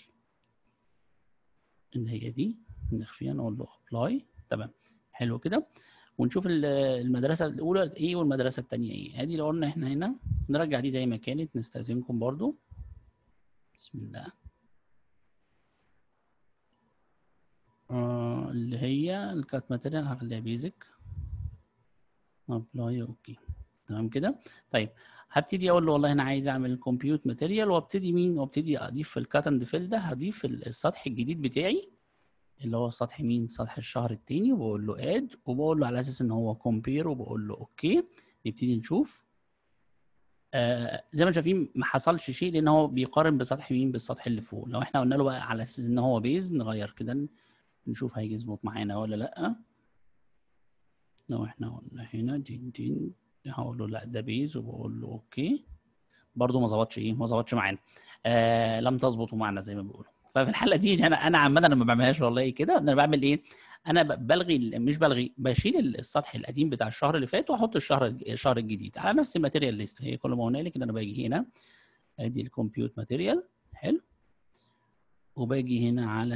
اللي هي دي نخفيها، نقول له ابلاي. تمام حلو كده. ونشوف المدرسه الاولى ايه والمدرسه الثانيه ايه. ادي لو قلنا احنا هنا نرجع دي زي ما كانت، نستاذنكم برضو. بسم الله. آه اللي هي الكات ماتيريال هخليها بيزك، ابلاي اوكي. تمام كده. طيب هبتدي اقول له والله انا عايز اعمل كومبيوت ماتيريال، وابتدي مين وابتدي اضيف في الكات اند فيل ده، هضيف السطح الجديد بتاعي اللي هو السطح مين سطح الشهر الثاني، وبقول له اد وبقول له على اساس ان هو كومبير وبقول له اوكي. نبتدي نشوف. آه زي ما شايفين ما حصلش شيء لان هو بيقارن بسطح مين بالسطح اللي فوق. لو احنا قلنا له بقى على اساس ان هو بيز نغير كده نشوف هيجي يظبط معانا ولا لا. لو احنا قلنا هنا دين دين هقول له لا ده بيز وبقول له اوكي، برضه ما ظبطش ايه ما ظبطش معانا. آه لم تظبطوا معنا زي ما بيقولوا. ففي الحاله دي انا انا عامه انا ما بعملهاش والله كده. انا بعمل ايه؟ انا بلغي مش بلغي بشيل السطح القديم بتاع الشهر اللي فات واحط الشهر الشهر الجديد على نفس الماتيريال ليست. هي كل ما هنالك ان انا باجي هنا ادي الكمبيوت ماتيريال حلو، وباجي هنا على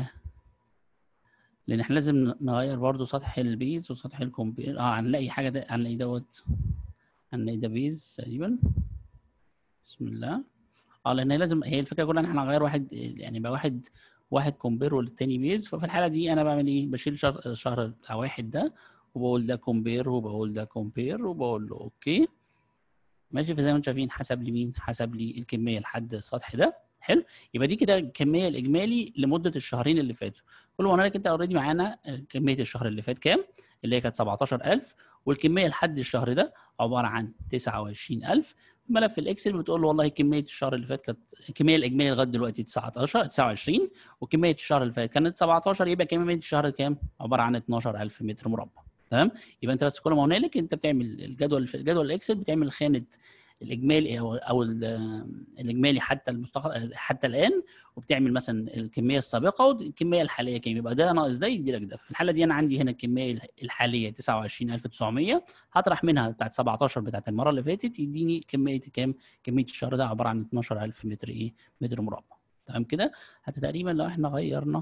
لان احنا لازم نغير برضو سطح البيز وسطح الكمبيوتر. اه هنلاقي حاجه ده هنلاقي دوت هنلاقي ده بيز تقريبا. بسم الله. اه لان لازم هي الفكره كلها ان احنا هنغير واحد، يعني يبقى واحد واحد كومبير والتاني بيز. ففي الحاله دي انا بعمل ايه؟ بشيل شهر شهر بتاع واحد ده وبقول ده كومبير وبقول ده كومبير وبقول له اوكي ماشي. فزي ما انتم شايفين حسب لي مين؟ حسب لي الكميه لحد السطح ده حلو. يبقى دي كده الكميه الاجمالي لمده الشهرين اللي فاتوا. كل ما هنالك انت اوريدي معانا كميه الشهر اللي فات كام اللي هي كانت سبعتاشر ألف، والكميه لحد الشهر ده عباره عن تسعة وعشرين ألف. ملف الاكسل بتقول له والله كميه الشهر اللي فات كانت الكميه الاجماليه لغايه دلوقتي تسعتاشر تسعة وعشرين، وكميه الشهر اللي فات كانت سبعتاشر، يبقى كميه الشهر كام؟ عباره عن اتناشر ألف متر مربع. تمام. يبقى انت بس كل ما هنالك انت بتعمل الجدول في جدول الاكسل بتعمل خانه الاجمالي او او الاجمالي حتى المستقبل حتى الان، وبتعمل مثلا الكميه السابقه والكميه الحاليه كام، يبقى ده ناقص ده يدي لك ده. في الحاله دي انا عندي هنا الكميه الحاليه تسعة وعشرين ألف وتسعمية، هطرح منها بتاعت سبعتاشر بتاعت المره اللي فاتت يديني كميه كام؟ كميه الشهر ده عباره عن اتناشر ألف متر ايه متر مربع. تمام كده. حتى تقريبا لو احنا غيرنا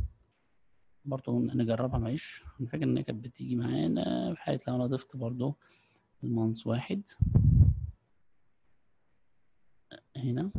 برضه نجربها معلش، انا فاكر ان هي كانت بتيجي معانا في حاله لو انا ضفت برضه المانس واحد هنا.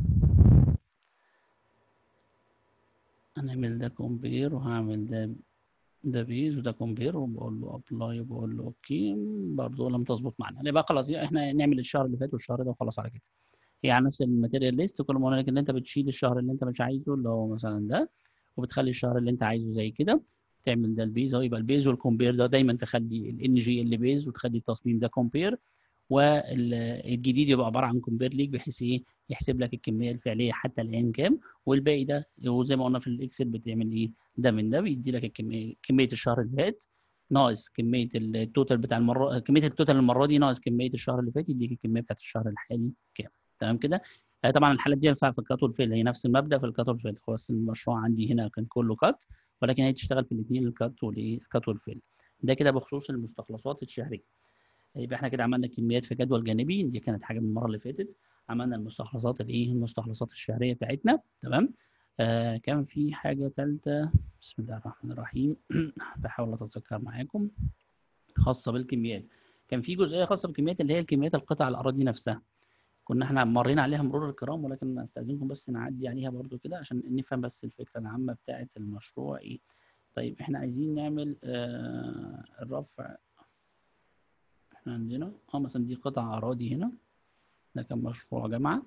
هنعمل ده كومبير وهعمل ده ده بيز وده كومبير وبقول له ابلاي وبقول له اوكي، برضه لم تظبط معانا. يبقى خلاص احنا نعمل الشهر اللي فات والشهر ده وخلاص على كده. هي على نفس الماتيريال ليست. كل ما هنالك ان انت بتشيل الشهر اللي انت مش عايزه اللي هو مثلا ده، وبتخلي الشهر اللي انت عايزه زي كده، تعمل ده البيز اهو. يبقى البيز والكومبير ده دايما تخلي الان جي اللي بيز وتخلي التصميم ده كومبير، والجديد يبقى عباره عن كومبير ليك بحيث ايه يحسب لك الكميه الفعليه حتى الان كام، والباقي ده وزي ما قلنا في الاكسل بتعمل ايه ده من ده بيدي لك الكميه كميه الشهر اللي فات ناقص كميه التوتال بتاع المره كميه التوتال المره دي ناقص كميه الشهر اللي فات يديك الكميه بتاعت الشهر الحالي كام. تمام كده. طبعا الحالات دي ينفع في الكات والفيل، هي نفس المبدا في الكات والفيل. بس المشروع عندي هنا كان كله كات، ولكن هي تشتغل في الاثنين الكات والايه الكات والفيل. ده كده بخصوص المستخلصات الشهريه. يبقى احنا كده عملنا كميات في جدول جانبي، دي كانت حاجه من المره اللي فاتت. عملنا المستخلصات الايه المستخلصات الشهريه بتاعتنا. تمام. آه كان في حاجه ثالثه بسم الله الرحمن الرحيم بحاول اتذكر معاكم خاصه بالكميات. كان في جزئيه خاصه بالكميات اللي هي الكميات القطع الاراضي نفسها، كنا احنا مرينا عليها مرور الكرام، ولكن استاذنكم بس نعدي عليها برضو كده عشان نفهم بس الفكره العامه بتاعه المشروع ايه. طيب احنا عايزين نعمل آه الرفع. احنا عندنا اه مثلا دي قطع اراضي هنا، ده كان مشروع جامعه.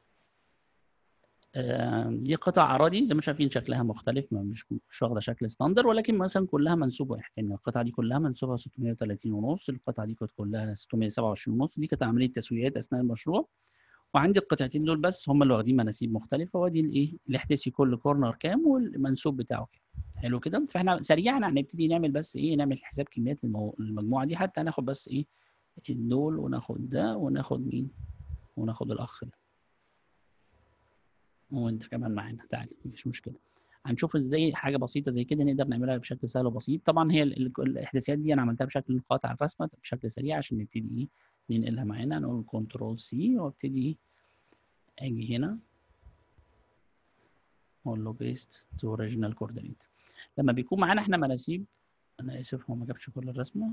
آه دي قطع اراضي زي ما شايفين شكلها مختلف، مش مش واخده شكل ستاندر، ولكن مثلا كلها منسوب واحد. يعني القطعه دي كلها منسوبها ستمية وتلاتين ونص، القطعه دي كانت كلها ستمية وسبعة وعشرين ونص. دي كانت عمليه تسويات اثناء المشروع، وعندي القطعتين دول بس هم اللي واخدين مناسيب مختلفه، وادي الايه الاحداثي كل كورنر كام والمنسوب بتاعه كام. حلو كده. فاحنا سريعا هنبتدي نعمل بس ايه نعمل حساب كميات المو... المجموعه دي، حتى هناخد بس ايه دول وناخد ده وناخد مين وناخد الاخ ده وانت كمان معانا. تعالى مفيش مشكله. هنشوف ازاي حاجه بسيطه زي كده نقدر نعملها بشكل سهل وبسيط. طبعا هي ال... ال... الاحداثيات دي انا عملتها بشكل نقاط على الرسمه بشكل سريع عشان نبتدي ايه ننقلها معانا. نقول كنترول سي وابتدي اجي هنا اقول له بيست تو اوريجينال كوردينيت. لما بيكون معانا احنا مناسيب، انا اسف هو ما جابش كل الرسمه،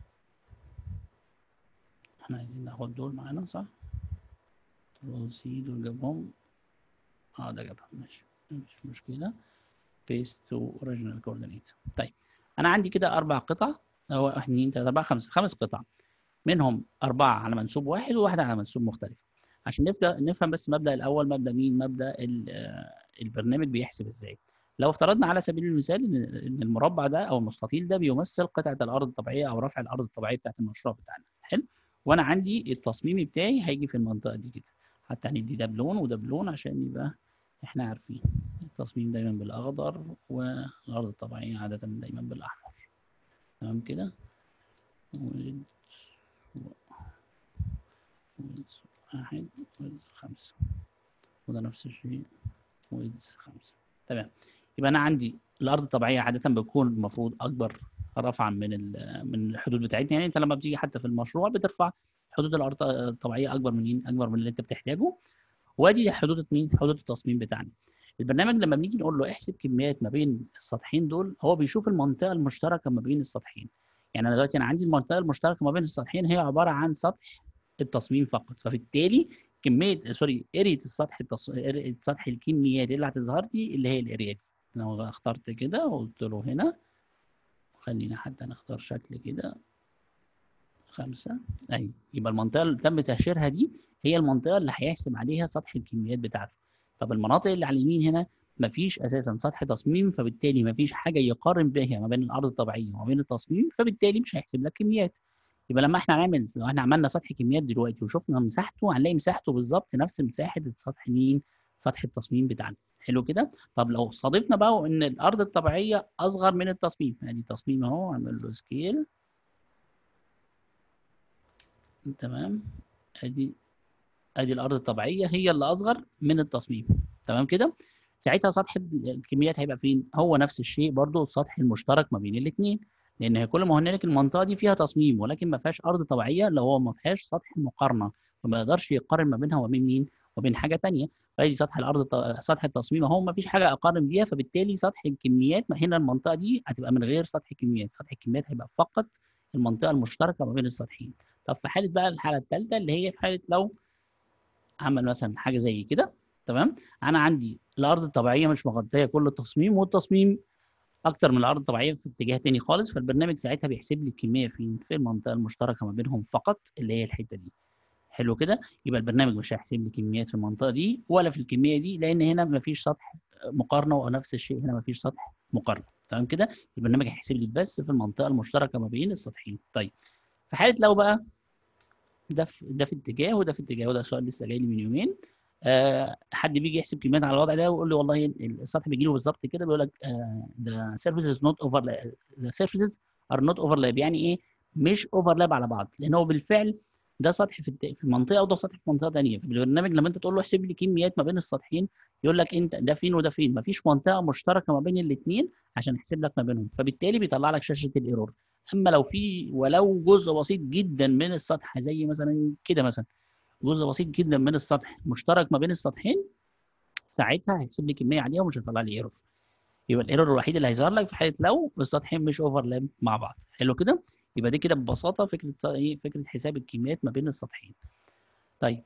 احنا عايزين ناخد دول معانا صح؟ كنترول سي دول جابهم، اه ده جابهم ماشي مش مشكله. بيست تو اوريجينال كوردينيت. طيب انا عندي كده اربع قطع، هو واحد اتنين تلاته اربعه خمسه خمس قطع، منهم اربعه على منسوب واحد وواحده على منسوب مختلف. عشان نبدا نفهم بس مبدا الاول، مبدا مين؟ مبدا البرنامج بيحسب ازاي. لو افترضنا على سبيل المثال ان المربع ده او المستطيل ده بيمثل قطعه الارض الطبيعيه او رفع الارض الطبيعيه بتاعت المشروع بتاعنا. حلو. وانا عندي التصميم بتاعي هيجي في المنطقه دي كده، حتى هندي ده بلون وده بلون عشان يبقى احنا عارفين التصميم دايما بالاخضر والارض الطبيعيه عاده دايما بالاحمر. تمام كده. واحد ويدز خمسة وده نفس الشيء ويدز خمسة. تمام. يبقى أنا عندي الأرض الطبيعية عادة بتكون المفروض أكبر رفعا من من الحدود بتاعتنا. يعني أنت لما بتيجي حتى في المشروع بترفع حدود الأرض الطبيعية أكبر من مين؟ أكبر من اللي أنت بتحتاجه. وادي حدود مين؟ حدود التصميم بتاعنا. البرنامج لما بنيجي نقول له احسب كميات ما بين السطحين دول، هو بيشوف المنطقة المشتركة ما بين السطحين. يعني أنا دلوقتي أنا عندي المنطقة المشتركة ما بين السطحين هي عبارة عن سطح التصميم فقط، فبالتالي كميه سوري اريا السطح التص... سطح الكميات اللي هتظهر لي اللي هي الاريا دي. انا اخترت كده وقلت له هنا، خلينا حتى نختار شكل كده خمسه اهي. يبقى المنطقه اللي تم تهشيرها دي هي المنطقه اللي هيحسب عليها سطح الكميات بتاعته. طب المناطق اللي على اليمين هنا مفيش اساسا سطح تصميم، فبالتالي مفيش حاجه يقارن بها ما بين الارض الطبيعيه وما بين التصميم، فبالتالي مش هيحسب لك كميات. يبقى لما احنا هنعمل لو احنا عملنا سطح كميات دلوقتي وشفنا مساحته هنلاقي مساحته بالظبط نفس مساحه سطح مين؟ سطح التصميم بتاعنا. حلو كده. طب لو صادفنا بقى ان الارض الطبيعيه اصغر من التصميم، ادي تصميم اهو اعمل له سكيل تمام، ادي ادي الارض الطبيعيه هي اللي اصغر من التصميم. تمام كده. ساعتها سطح الكميات هيبقى فين؟ هو نفس الشيء برضو السطح المشترك ما بين الاثنين، لان هي كل ما هنالك المنطقه دي فيها تصميم ولكن ما فيهاش ارض طبيعيه اللي هو ما فيهاش سطح مقارنه، فما يقدرش يقارن ما بينها وبين مين؟ وبين حاجه ثانيه. فدي سطح الارض سطح التصميم اهو ما فيش حاجه اقارن بيها، فبالتالي سطح الكميات هنا المنطقه دي هتبقى من غير سطح الكميات، سطح الكميات هيبقى فقط المنطقه المشتركه ما بين السطحين. طب في حاله بقى الحاله الثالثه اللي هي في حاله لو عمل مثلا حاجه زي كده، تمام، انا عندي الارض الطبيعيه مش مغطيه كل التصميم والتصميم اكتر من الارض الطبيعيه في اتجاه تاني خالص، فالبرنامج ساعتها بيحسب لي الكميه فين؟ في المنطقه المشتركه ما بينهم فقط اللي هي الحته دي. حلو كده. يبقى البرنامج مش هيحسب لي كميات في المنطقه دي ولا في الكميه دي، لان هنا ما فيش سطح مقارنه، ونفس الشيء هنا ما فيش سطح مقارنه. تمام كده. البرنامج هيحسب لي بس في المنطقه المشتركه ما بين السطحين. طيب في حاله لو بقى ده في ده في اتجاه وده في اتجاه، وده سؤال لسه جاي لي من يومين، آه حد بيجي يحسب كميات على الوضع ده ويقول لي والله السطح بيجي له بالظبط كده، بيقول لك ذا سيرفيسز نوت اوفر ذا سيرفيسز ار نوت اوفرلاب. يعني ايه مش اوفرلاب على بعض؟ لان هو بالفعل ده سطح في في منطقه وده سطح في منطقه ثانيه. فالبرنامج لما انت تقول له احسب لي كميات ما بين السطحين يقول لك انت ده فين وده فين، ما فيش منطقه مشتركه ما بين الاثنين عشان يحسب لك ما بينهم، فبالتالي بيطلع لك شاشه الايرور. اما لو في ولو جزء بسيط جدا من السطح زي مثلا كده، مثلا جزء بسيط جدا من السطح مشترك ما بين السطحين، ساعتها هيحسب لي كميه عاديه ومش هيطلع لي ايرور. يبقى الايرور الوحيد اللي هيظهر لك في حاله لو السطحين مش اوفرلاب مع بعض. حلو كده. يبقى دي كده ببساطه فكره ايه فكره حساب الكميات ما بين السطحين. طيب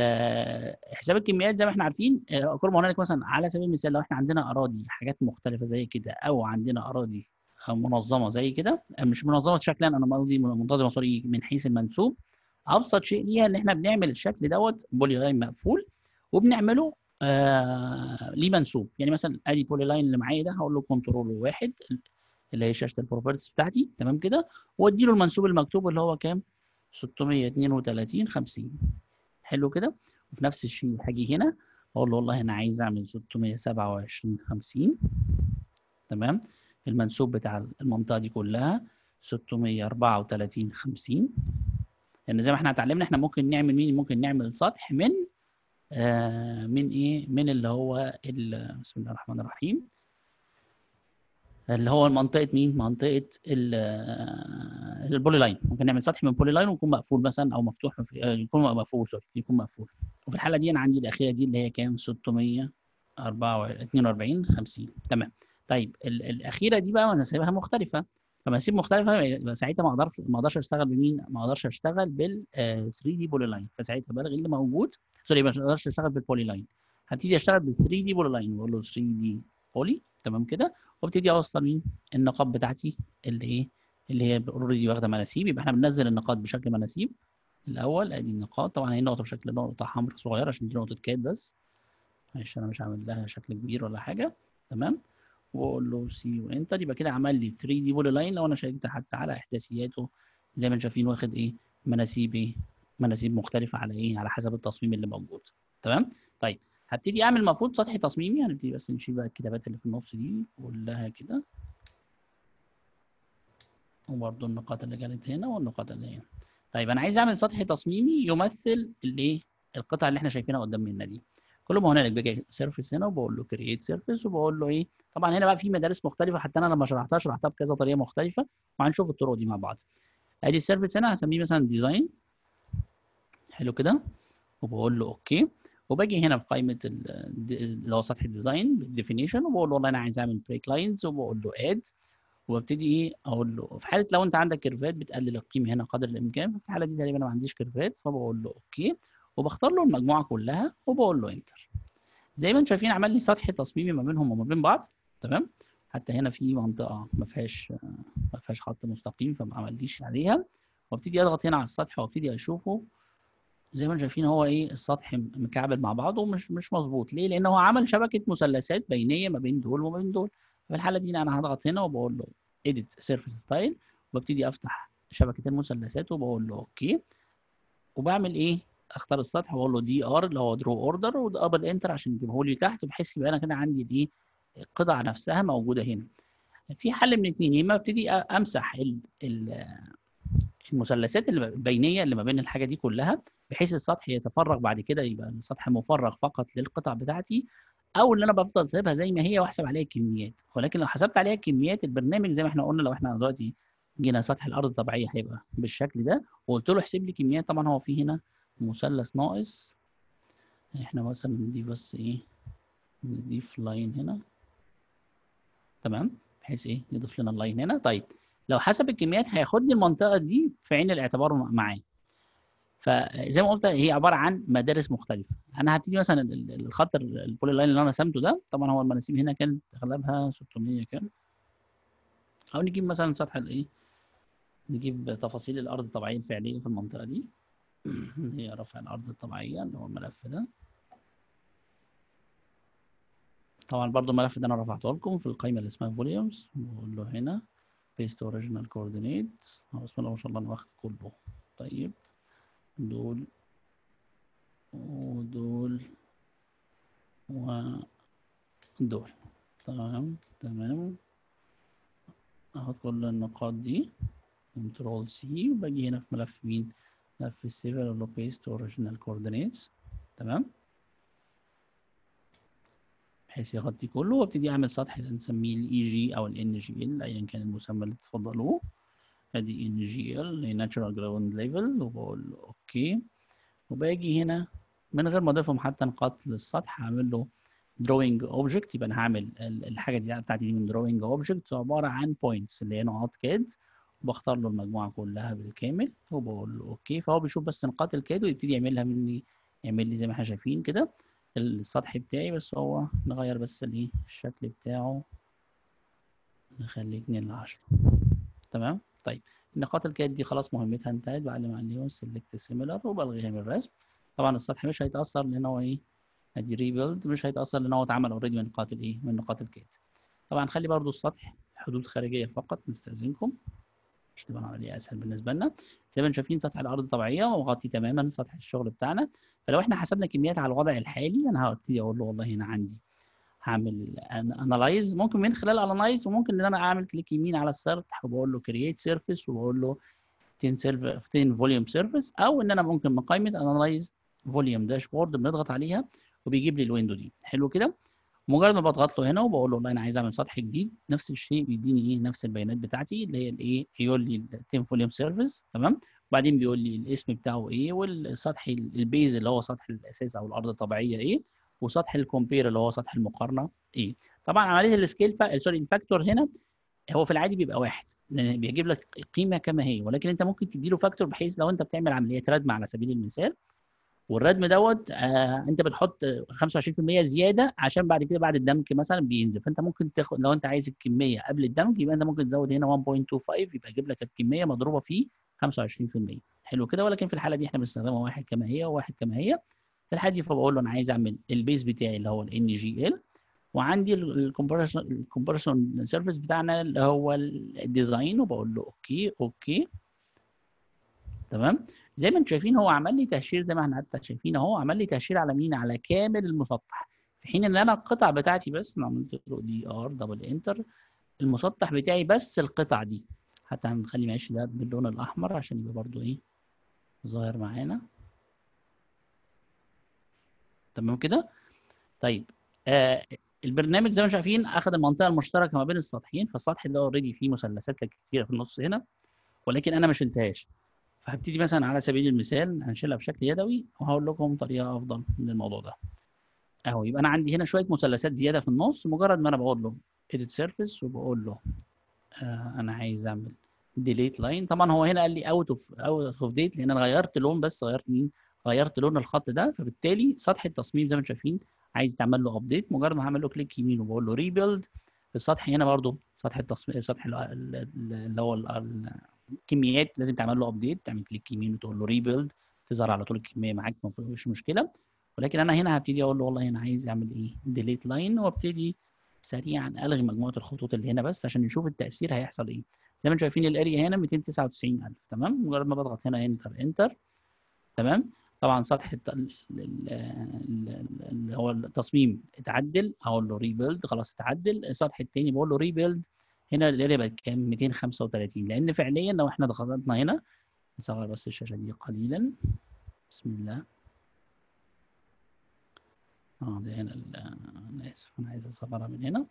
حساب الكميات زي ما احنا عارفين كل ما هنالك مثلا على سبيل المثال لو احنا عندنا اراضي حاجات مختلفه زي كده، او عندنا اراضي منظمه زي كده، مش منظمه شكلا انا قصدي منتظمه سوري من حيث المنسوب، ابسط شيء ليها ان احنا بنعمل الشكل دوت بولي لاين مقفول وبنعمله آه ليه منسوب. يعني مثلا ادي بولي لاين اللي معايا ده هقول له كنترول واحد اللي هي شاشه البروبرتيز بتاعتي، تمام كده، وادي له المنسوب المكتوب اللي هو كام؟ ستمية واتنين وتلاتين خمسين. حلو كده. وفي نفس الشيء هاجي هنا اقول له والله انا عايز اعمل ستمية وسبعة وعشرين خمسين. تمام. المنسوب بتاع المنطقه دي كلها ستمية وأربعة وتلاتين خمسين. لان زي ما احنا اتعلمنا احنا ممكن نعمل مين؟ ممكن نعمل سطح من آه من ايه؟ من اللي هو بسم الله الرحمن الرحيم، اللي هو منطقه مين؟ منطقه البولي لاين. ممكن نعمل سطح من بولي لاين ويكون مقفول مثلا او مفتوح، يكون مقفول سوري يكون مقفول. وفي الحاله دي انا عندي الاخيره دي اللي هي كام؟ ستمية واتنين وأربعين خمسين. تمام. طيب الاخيره دي بقى انا سايبها مختلفه، فما اسيب مختلفه يبقى ساعتها ما اقدرش ما اقدرش اشتغل بمين؟ ما اقدرش اشتغل بال ثري دي بولي لاين. فساعتها بلغي اللي موجود سوري ما اقدرش اشتغل بالبولي لاين، هبتدي اشتغل بال ثري دي بولي لاين واقول له ثري دي بولي. تمام كده. وابتدي اوصل مين؟ النقاط بتاعتي اللي ايه؟ اللي هي اوريدي واخده مناسيب. يبقى احنا بننزل النقاط بشكل مناسيب الاول. ادي النقاط، طبعا هي نقطه بشكل نقطه حمراء صغيره عشان دي نقطه كاد بس، معلش انا مش عامل لها شكل كبير ولا حاجه. تمام. واقول له سي وانتر. يبقى كده عمل لي ثري دي بولي لاين. لو انا شيكت حتى على احداثياته زي ما انتم شايفين واخد ايه؟ مناسيب ايه؟ مناسيب مختلفه على ايه؟ على حسب التصميم اللي موجود. تمام. طيب هبتدي اعمل المفروض سطح تصميمي. هنبتدي بس نشيل بقى الكتابات اللي في النص دي كلها كده، وبرده النقاط اللي كانت هنا والنقاط اللي هنا. طيب انا عايز اعمل سطح تصميمي يمثل الايه؟ القطع اللي احنا شايفينها قدام مننا دي. كل ما هنالك باجي سيرفيس هنا وبقول له كرييت سيرفيس وبقول له ايه؟ طبعا هنا بقى في مدارس مختلفه، حتى انا لما شرحتها شرحتها بكذا طريقه مختلفه وهنشوف الطرق دي مع بعض. ادي السيرفيس هنا هسميه مثلا ديزاين. حلو كده. وبقول له اوكي. وباجي هنا في قائمه اللي هو سطح الديزاين بالديفينيشن وبقول له والله انا عايز اعمل بريك لاينز وبقول له اد. وابتدي ايه؟ اقول له في حاله لو انت عندك كيرفات بتقلل القيمه هنا قدر الامكان، ففي الحاله دي تقريبا انا ما عنديش كيرفات فبقول له اوكي. وبختار له المجموعه كلها وبقول له انتر. زي ما انتم شايفين عمل لي سطح تصميمي ما بينهم وما بين بعض. تمام. حتى هنا في منطقه ما فيهاش ما فيهاش خط مستقيم فما عمليش عليها. وابتدي اضغط هنا على السطح وابتدي اشوفه. زي ما انتم شايفين هو ايه؟ السطح مكعبل مع بعضه ومش مش مظبوط. ليه؟ لان هو عمل شبكه مثلثات بينيه ما بين دول وما بين دول. في الحاله دي انا هضغط هنا وبقول له edit surface style وببتدي افتح شبكه المثلثات وبقول له اوكي. وبعمل ايه؟ اختار السطح واقول له دي ار اللي هو درو اوردر ودبل انتر عشان يجيبه لي تحت، بحيث يبقى انا كده عندي الايه؟ القطع نفسها موجوده هنا. في حل من اثنين، يا اما ابتدي امسح ال ال المثلثات اللي البينيه اللي ما بين الحاجه دي كلها بحيث السطح يتفرغ بعد كده يبقى السطح مفرغ فقط للقطع بتاعتي، او ان انا بفضل سايبها زي ما هي واحسب عليها الكميات. ولكن لو حسبت عليها الكميات البرنامج زي ما احنا قلنا، لو احنا دلوقتي جينا سطح الارض الطبيعيه هيبقى بالشكل ده وقلت له احسب لي كميات، طبعا هو في هنا مثلث ناقص. احنا مثلا نضيف بس ايه؟ نضيف لاين هنا. تمام. بحيث ايه؟ يضيف لنا اللاين هنا. طيب لو حسب الكميات هياخد لي المنطقه دي في عين الاعتبار معاه. فزي ما قلت هي عباره عن مدارس مختلفه. انا هبتدي مثلا الخط البولي لاين اللي انا رسمته ده، طبعا هو المناسيب هنا كانت اغلبها ستمية كام، او نجيب مثلا سطح الايه؟ نجيب تفاصيل الارض الطبيعيه الفعليه في المنطقه دي هي رفع الارض الطبيعيه اللي هو الملف ده. طبعا برضو الملف ده انا رفعته لكم في القائمه اللي اسمها فوليومز. بقول له هنا paste original coordinates. بسم الله ما شاء الله انا واخد كله. طيب دول ودول ودول. تمام تمام. اخد كل النقاط دي كنترول سي وباجي هنا في ملف مين؟ ملف السيفر اللي هو paste original coordinates. تمام. بحيث يغطي كله وابتدي اعمل سطح نسميه الاي جي او الان جي ال ايا كان المسمى اللي تفضلوه. ادي ان جي ال ناتشورال جراوند ليفل وبقول له اوكي. وباجي هنا من غير ما اضيفهم حتى نقاط للسطح هعمل له drawing object. يبقى انا هعمل الحاجه دي بتاعتي دي من drawing object عباره عن points اللي هي نقاط كاد، وبختار له المجموعه كلها بالكامل وبقول له اوكي. فهو بيشوف بس نقاط الكاد ويبتدي يعملها مني، يعمل لي زي ما احنا شايفين كده السطح بتاعي. بس هو نغير بس الايه؟ الشكل بتاعه نخليه اتنين لعشرة. تمام. طيب النقاط الكاد دي خلاص مهمتها انتهت. بعلم عليهم سيلكت سيميلر وبلغيها من الرسم. طبعا السطح مش هيتاثر لان هو ايه؟ ادي ريبيلد مش هيتاثر لان هو اتعمل اوريدي من نقاط الايه؟ من نقاط الكاد. طبعا خلي برضو السطح حدود خارجيه فقط نستاذنكم. عشان تبقى العمليه اسهل بالنسبه لنا. زي ما انتم شايفين سطح الارض طبيعيه ومغطي تماما سطح الشغل بتاعنا. فلو احنا حسبنا كميات على الوضع الحالي انا هبتدي اقول له والله هنا عندي هعمل انالايز، ممكن من خلال انالايز وممكن ان انا اعمل كليك يمين على السطح وبقول له كرييت سيرفيس وبقول له عشرة فوليوم سيرفيس، او ان انا ممكن من قائمه انالايز فوليوم داشبورد بنضغط عليها وبيجيب لي الويندو دي. حلو كده. مجرد ما بضغط له هنا وبقول له والله انا عايز اعمل سطح جديد نفس الشيء بيديني ايه نفس البيانات بتاعتي اللي هي الايه، يقول لي عشرة فوليوم سيرفيس تمام. وبعدين بيقول لي الاسم بتاعه ايه، والسطح البيز اللي هو سطح الاساس او الارض الطبيعيه ايه، وسطح الكومبير اللي هو سطح المقارنه ايه. طبعا عمليه السكيل فا... سوري الفاكتور هنا هو في العادي بيبقى واحد لان بيجيب لك قيمه كما هي، ولكن انت ممكن تدي له فاكتور بحيث لو انت بتعمل عمليات ردم على سبيل المثال والردم دوت آه انت بتحط خمسة وعشرين في المية زياده عشان بعد كده بعد الدمج مثلا بينزل، فانت ممكن تاخد لو انت عايز الكميه قبل الدمج يبقى انت ممكن تزود هنا واحد فاصلة اتنين خمسة يبقى يجيب لك الكميه مضروبه في خمسة وعشرين في المية. حلو كده. ولكن في الحاله دي احنا بنستخدمها واحد كما هي وواحد كما هي. في الحاله دي فبقول له انا عايز اعمل البيز بتاعي اللي هو الان جي ال، وعندي الكومبريشن الكومبريشن سيرفيس بتاعنا اللي هو الديزاين وبقول له اوكي اوكي تمام. زي ما انتم شايفين هو عمل لي تهشير زي ما احنا حتى شايفين اهو، عمل لي تهشير على مين؟ على كامل المسطح، في حين ان انا القطع بتاعتي بس انا عملت له دي ار دبل انتر المسطح بتاعي بس القطع دي. حتى هنخلي معلش ده باللون الاحمر عشان يبقى برده ايه ظاهر معانا تمام كده. طيب آه البرنامج زي ما انتم شايفين اخذ المنطقه المشتركه ما بين السطحين، فالسطح ده اوريدي فيه مثلثات كتيره في النص هنا ولكن انا ما شلتهاش. فهبتدي مثلا على سبيل المثال هنشيلها بشكل يدوي وهقول لكم طريقه افضل من الموضوع ده اهو. يبقى انا عندي هنا شويه مثلثات زياده في النص، مجرد ما انا بقول له edit surface وبقول له آه انا عايز اعمل delete line. طبعا هو هنا قال لي out of out of date لان انا غيرت لون، بس غيرت مين؟ غيرت لون الخط ده، فبالتالي سطح التصميم زي ما انتم شايفين عايز تعمل له ابديت. مجرد ما هعمل له كليك يمين وبقول له ريبيلد السطح هنا برده سطح التصميم سطح اللي هو الكميات لازم تعمل له ابديت، تعمل كليك يمين وتقول له ريبيلد تظهر على طول الكميه معاك مفيش مشكله. ولكن انا هنا هبتدي اقول له والله انا عايز اعمل ايه ديليت لاين وابتدي سريعا الغي مجموعه الخطوط اللي هنا بس عشان نشوف التاثير هيحصل ايه. زي ما انتم شايفين الاريا هنا مئتين وتسعة وتسعين ألف تمام. مجرد ما بضغط هنا انتر انتر تمام. طبعا سطح اللي هو التصميم اتعدل هقول له ريبيلد خلاص اتعدل. السطح الثاني بقول له ريبيلد هنا الاريا بقت كام؟ مئتين وخمسة وثلاثين لان فعليا لو احنا ضغطنا هنا نصغر بس الشاشه دي قليلا بسم الله اه ده هنا انا اسف انا عايز اصغرها من هنا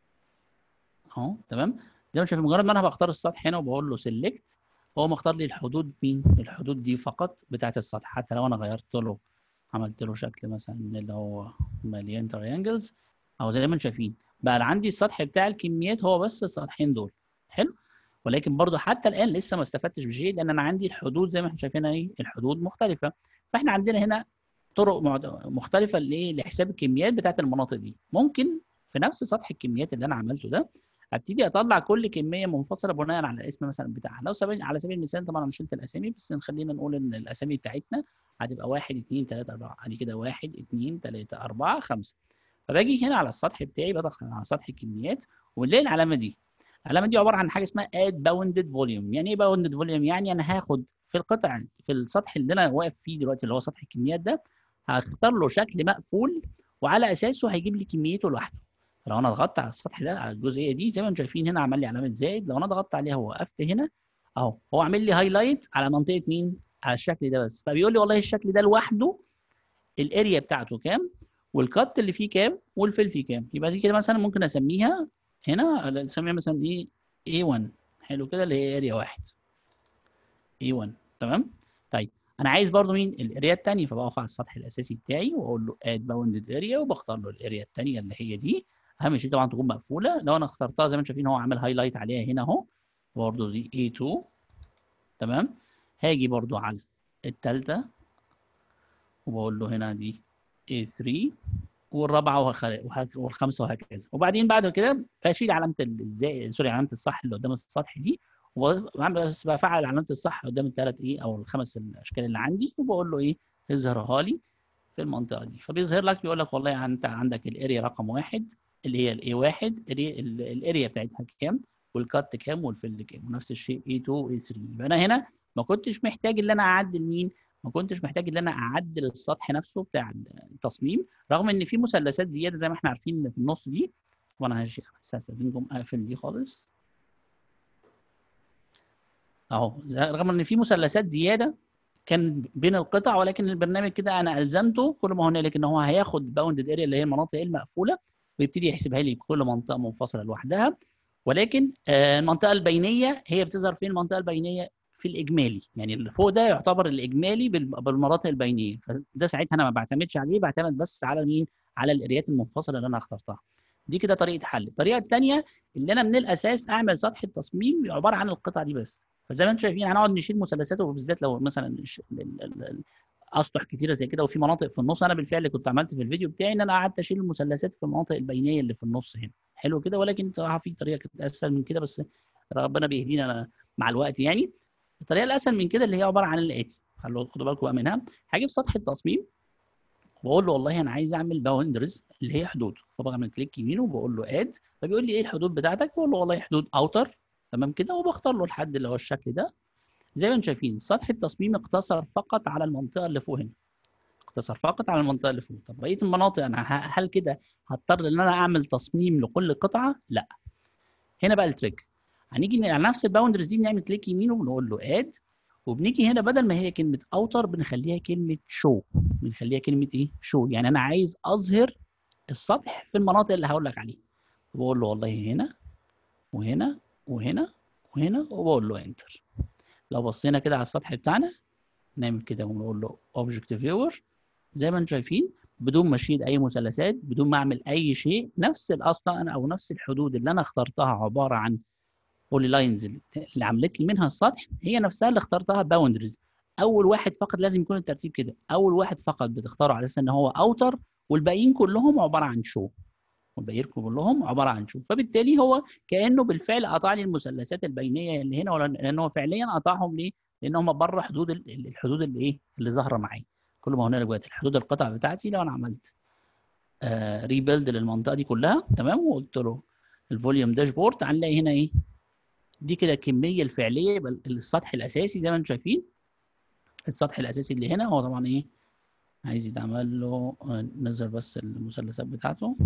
اهو تمام. زي ما شايف مجرد ما انا بختار السطح هنا وبقول له سيلكت هو مختار لي الحدود مين؟ الحدود دي فقط بتاعه السطح، حتى لو انا غيرت له عملت له شكل مثلا اللي هو مليان تريانجلز او زي ما انتم شايفين بقى عندي السطح بتاع الكميات هو بس السطحين دول. حلو. ولكن برضو حتى الان لسه ما استفدتش بشيء لان انا عندي الحدود زي ما احنا شايفين اهي الحدود مختلفه. فاحنا عندنا هنا طرق مختلفه لايه لحساب الكميات بتاعت المناطق دي. ممكن في نفس سطح الكميات اللي انا عملته ده ابتدي اطلع كل كميه منفصله بناء على الاسم مثلا بتاعها. لو سبيل على سبيل المثال طبعا انا شلت الاسامي بس خلينا نقول ان الاسامي بتاعتنا هتبقى واحد اثنين ثلاثة أربعة ادي كده واحد اثنين ثلاثة أربعة خمسة. فباجي هنا على السطح بتاعي بضغط على سطح الكميات ونلاقي العلامه دي. العلامه دي عباره عن حاجه اسمها اد باوندد فوليوم. يعني ايه باوندد فوليوم؟ يعني انا هاخد في القطع في السطح اللي انا واقف فيه دلوقتي اللي هو سطح الكميات ده هختار له شكل مقفول وعلى اساسه هيجيب لي كميته لوحده. فلو انا ضغطت على السطح ده على الجزئيه دي زي ما انتم شايفين هنا عمل لي علامه زائد، لو انا ضغطت عليها ووقفت هنا اهو هو عامل لي هايلايت على منطقه مين؟ على الشكل ده بس. فبيقول لي والله الشكل ده لوحده الاريا بتاعته كام والكات اللي فيه كام والفيل فيه كام. يبقى دي كده مثلا ممكن اسميها هنا اسميها مثلا ايه إيه واحد. حلو كده اللي هي اريا واحد إيه واحد تمام. طيب انا عايز برضو مين؟ الاريا الثانيه. فبقف على السطح الاساسي بتاعي واقول له اد باوندد اريا وبختار له الاريا الثانيه اللي هي دي. اهم شيء طبعا تكون مقفوله. لو انا اخترتها زي ما انتم شايفين هو عامل هايلايت عليها هنا اهو برضو دي إيه اتنين تمام. هاجي برضو على الثالثه وبقول له هنا دي إيه تلاتة والرابعه والخامسه وهكذا. وبعدين بعد كده بشيل علامه الزائد سوري علامه الصح اللي قدام السطح دي بس بفعل علامه الصح قدام الثلاث ايه او الخمس الاشكال اللي عندي وبقول له ايه اظهرها لي في المنطقه دي. فبيظهر لك يقول لك والله انت عندك الاريا رقم واحد اللي هي الاي واحد الاريا بتاعتها كام والكات كام والفيل كام، ونفس الشيء إيه تو وإيه ثري. يبقى انا هنا ما كنتش محتاج ان انا اعدل مين؟ ما كنتش محتاج ان انا اعدل السطح نفسه بتاع التصميم، رغم ان في مثلثات زياده زي ما احنا عارفين في النص دي. وانا هستاذنكم اقفل دي خالص اهو. رغم ان في مثلثات زياده كان بين القطع، ولكن البرنامج كده انا الزمته كل ما هنالك ان هو هياخد باوندد اريا اللي هي المناطق المقفوله، ويبتدي يحسبها لي كل منطقه منفصله لوحدها. ولكن آه المنطقه البينيه هي بتظهر فين؟ المنطقه البينيه في الاجمالي، يعني اللي فوق ده يعتبر الاجمالي بالمناطق البينيه، فده ساعتها انا ما بعتمدش عليه، بعتمد بس على مين؟ على الاريات المنفصله اللي انا اخترتها. دي كده طريقه حل. الطريقه الثانيه اللي انا من الاساس اعمل سطح التصميم عباره عن القطع دي بس. فزي ما انتم شايفين هنقعد نشيل مثلثات، وبالذات لو مثلا اسطح كتيره زي كده وفي مناطق في النص. انا بالفعل كنت عملت في الفيديو بتاعي ان انا قعدت اشيل المثلثات في المناطق البينيه اللي في النص هنا. حلو كده. ولكن صراحه في طريقه كانت اسهل من كده، بس ربنا بيهدينا مع الوقت يعني. الطريقه الاسهل من كده اللي هي عباره عن الاتي، خلوا خدوا بالكم بقى منها. هجيب سطح التصميم واقول له والله انا عايز اعمل باوندرز اللي هي حدود، فبعمل كليك يمين وبقول له اد، فبيقول لي ايه الحدود بتاعتك؟ بقول له والله حدود اوتر، تمام كده، وبختار له الحد اللي هو الشكل ده. زي ما انتم شايفين سطح التصميم اقتصر فقط على المنطقه اللي فوق هنا، اقتصر فقط على المنطقه اللي فوق. طب بقيه المناطق انا هل كده هضطر ان انا اعمل تصميم لكل قطعه؟ لا. هنا بقى التريك، هنيجي على نفس الباوندرز دي بنعمل كليك يمين وبنقول له اد، وبنيجي هنا بدل ما هي كلمه اوتر بنخليها كلمه شو، بنخليها كلمه ايه؟ شو. يعني انا عايز اظهر السطح في المناطق اللي هقول لك عليها. بقول له والله هنا وهنا وهنا وهنا، وبقول له انتر. لو بصينا كده على السطح بتاعنا نعمل كده ونقول له اوبجكت فيور، زي ما انتم شايفين بدون ما اشيل اي مثلثات، بدون ما اعمل اي شيء، نفس الاصلا او نفس الحدود اللي انا اخترتها عباره عن بولي لاينز اللي عملت لي منها السطح، هي نفسها اللي اخترتها باوندريز. اول واحد فقط لازم يكون الترتيب كده، اول واحد فقط بتختاره على اساس ان هو اوتر، والباقيين كلهم عباره عن شو، والباقيين كلهم عباره عن شو. فبالتالي هو كانه بالفعل قطع لي المثلثات البينيه اللي هنا، لان هو فعليا قطعهم ليه؟ لان هم بره حدود الحدود اللي ايه؟ اللي ظاهره معايا. كل ما هنالك دلوقتي الحدود القطع بتاعتي، لو انا عملت آه ريبيلد للمنطقه دي كلها تمام، وقلت له الفوليوم داشبورد، هنلاقي هنا ايه؟ دي كده الكميه الفعليه. يبقى السطح الاساسي زي ما انتم شايفين، السطح الاساسي اللي هنا هو طبعا ايه؟ عايز يتعمل له نظهر بس المثلثات بتاعته.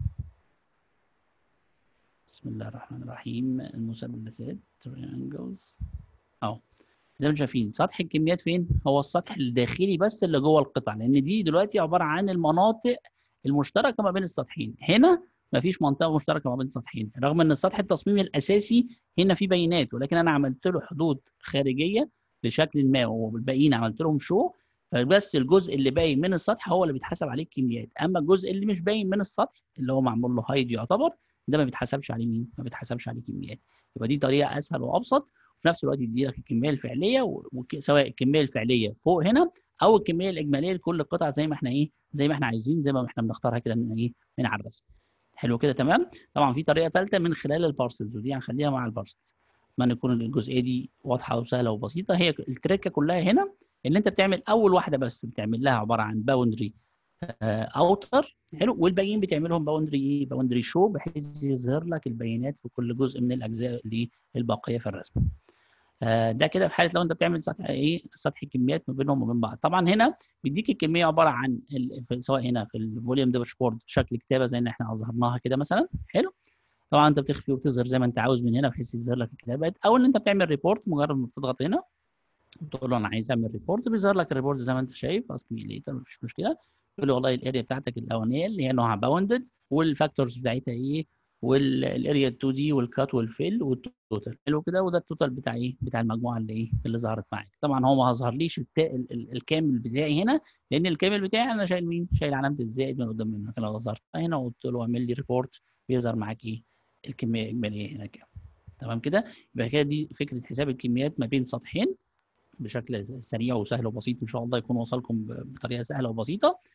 بسم الله الرحمن الرحيم. المثلثات triangles اهو. زي ما انتم شايفين سطح الكميات فين؟ هو السطح الداخلي بس اللي جوه القطع، لان دي دلوقتي عباره عن المناطق المشتركه ما بين السطحين. هنا ما فيش منطقه مشتركه ما بين السطحين، رغم ان السطح التصميمي الاساسي هنا فيه بيانات، ولكن انا عملت له حدود خارجيه بشكل ما، والباقيين عملت لهم شو، فبس الجزء اللي باين من السطح هو اللي بيتحسب عليه الكميات. اما الجزء اللي مش باين من السطح اللي هو معمول له هايد يعتبر، ده ما بيتحسبش عليه مين؟ ما بيتحسبش عليه كميات. يبقى دي طريقه اسهل وابسط، وفي نفس الوقت يدي لك الكميه الفعليه، سواء الكميه الفعليه فوق هنا او الكميه الاجماليه لكل قطعه زي ما احنا ايه؟ زي ما احنا عايزين، زي ما احنا بنختارها كده من ايه؟ من على الرسم. حلو كده تمام. طبعا في طريقه ثالثه من خلال البارسلز، ودي هنخليها مع البارسلز. اتمنى تكون الجزئيه دي واضحه وسهله وبسيطه. هي التركه كلها هنا ان انت بتعمل اول واحده بس بتعمل لها عباره عن باوندري اوتر، حلو، والباقيين بتعملهم باوندري ايه؟ باوندري شو، بحيث يظهر لك البيانات في كل جزء من الاجزاء اللي الباقيه في الرسم. آه ده كده في حاله لو انت بتعمل سطح ايه؟ سطح كميات ما بينهم وبين بعض. طبعا هنا بيديك الكميه عباره عن سواء هنا في الفوليوم داشبورد شكل كتابه زي ان احنا اظهرناها كده مثلا، حلو. طبعا انت بتخفي وبتظهر زي ما انت عاوز من هنا بحيث يظهر لك الكتابات، او ان انت بتعمل ريبورت مجرد ما بتضغط هنا وتقول له انا عايز اعمل ريبورت، بيظهر لك الريبورت زي ما انت شايف اسك مي ليتر، مفيش مشكله. تقول له والله الاريا بتاعتك الاولانيه اللي هي نوعها باوندد، والفاكتورز بتاعتها ايه، والاريا اتنين دي والكات والفيل والتوتال، حلو كده. وده التوتال بتاع ايه؟ بتاع المجموعه اللي ايه؟ اللي ظهرت معاك. طبعا هو ما ظهرليش الكامل بتاعي هنا، لان الكامل بتاعي انا شايل مين؟ شايل علامه الزائد من قدام منه. لكن لو ظهرت هنا وقلت له اعمل لي ريبورت، بيظهر معاك ايه؟ الكميه الاجماليه هنا كام. تمام كده. يبقى كده دي فكره حساب الكميات ما بين سطحين بشكل سريع وسهل وبسيط، ان شاء الله يكون وصلكم بطريقه سهله وبسيطه.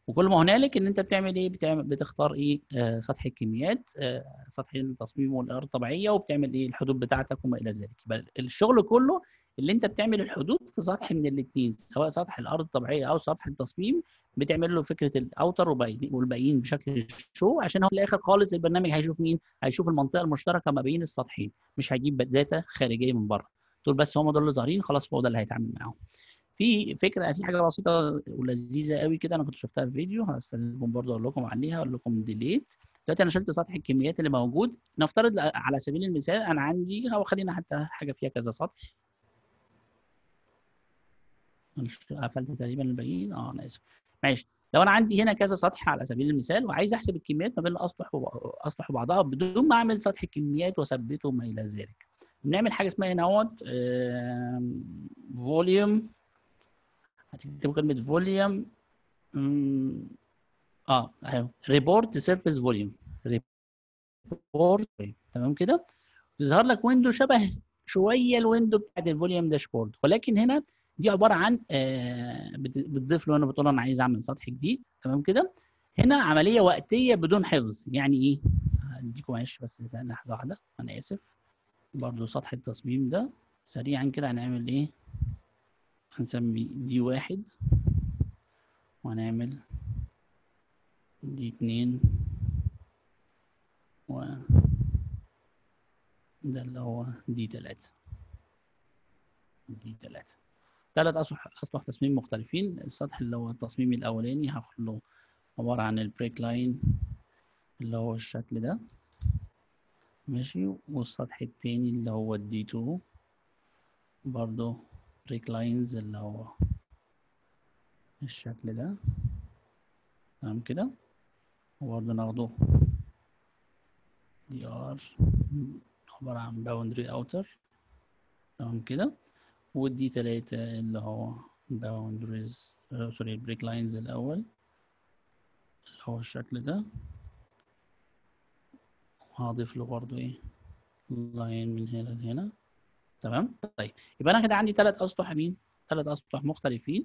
وكل ما هنالك ان انت بتعمل ايه؟ بتعمل بتختار ايه؟ آه سطح الكميات، آه سطح التصميم والارض الطبيعيه، وبتعمل ايه؟ الحدود بتاعتك وما الى ذلك. يبقى الشغل كله اللي انت بتعمل الحدود في سطح من الاثنين، سواء سطح الارض الطبيعيه او سطح التصميم، بتعمل له فكره الاوتر والباقيين بشكل شو، عشان هو في الاخر خالص البرنامج هيشوف مين؟ هيشوف المنطقه المشتركه ما بين السطحين، مش هيجيب داتا خارجيه من بره. دول بس هم دول اللي ظاهرين، خلاص هو ده اللي هيتعامل معاهم. في فكره، في حاجه بسيطه ولذيذه قوي كده، انا كنت شفتها في فيديو، هستنيكم برضه اقول لكم عليها، اقول لكم ديليت. دلوقتي انا شلت سطح الكميات اللي موجود. نفترض على سبيل المثال انا عندي، او خلينا حتى حاجه فيها كذا سطح. قفلت تقريبا الباقيين، اه انا اسف، ماشي. لو انا عندي هنا كذا سطح على سبيل المثال، وعايز احسب الكميات ما بين الاسطح واسطح وبعضها بدون ما اعمل سطح الكميات واثبته وما الى ذلك، بنعمل حاجه اسمها هنا اهوت فوليوم. هتكتبوا كلمه فوليوم، اه اهو ريبورت سيرفيس فوليوم، ريبورت، تمام كده. تظهر لك ويندو شبه شويه الويندو بتاعت الفوليوم داشبورد، ولكن هنا دي عباره عن آه بتضيف له، انا بتقول انا عايز اعمل سطح جديد، تمام كده. هنا عمليه وقتيه بدون حفظ. يعني ايه؟ هديكم معلش بس لحظه واحده، انا اسف. برضو سطح التصميم ده سريعا كده هنعمل ايه؟ هنسمي دي واحد، وهنعمل دي اتنين، و ده اللي هو دي تلاتة، دي تلاتة. ثلاث أسطح أسطح تصميم مختلفين. السطح اللي هو التصميم الأولاني هاخد له عبارة عن البريك لاين اللي هو الشكل ده، ماشي. والسطح التاني اللي هو الدي اتنين برضه بريك لاينز اللي هو الشكل ده، تمام كده. وبرضه ناخده دي ار عبارة عن باوندري اوتر، تمام كده. والدي تلاتة اللي هو باوندريز سوري البريك لاينز الأول اللي هو الشكل ده. وهضيف له برضه ايه؟ لاين من هنا لهنا، تمام. طيب يبقى انا كده عندي ثلاث اسطح، مين؟ ثلاث اسطح مختلفين.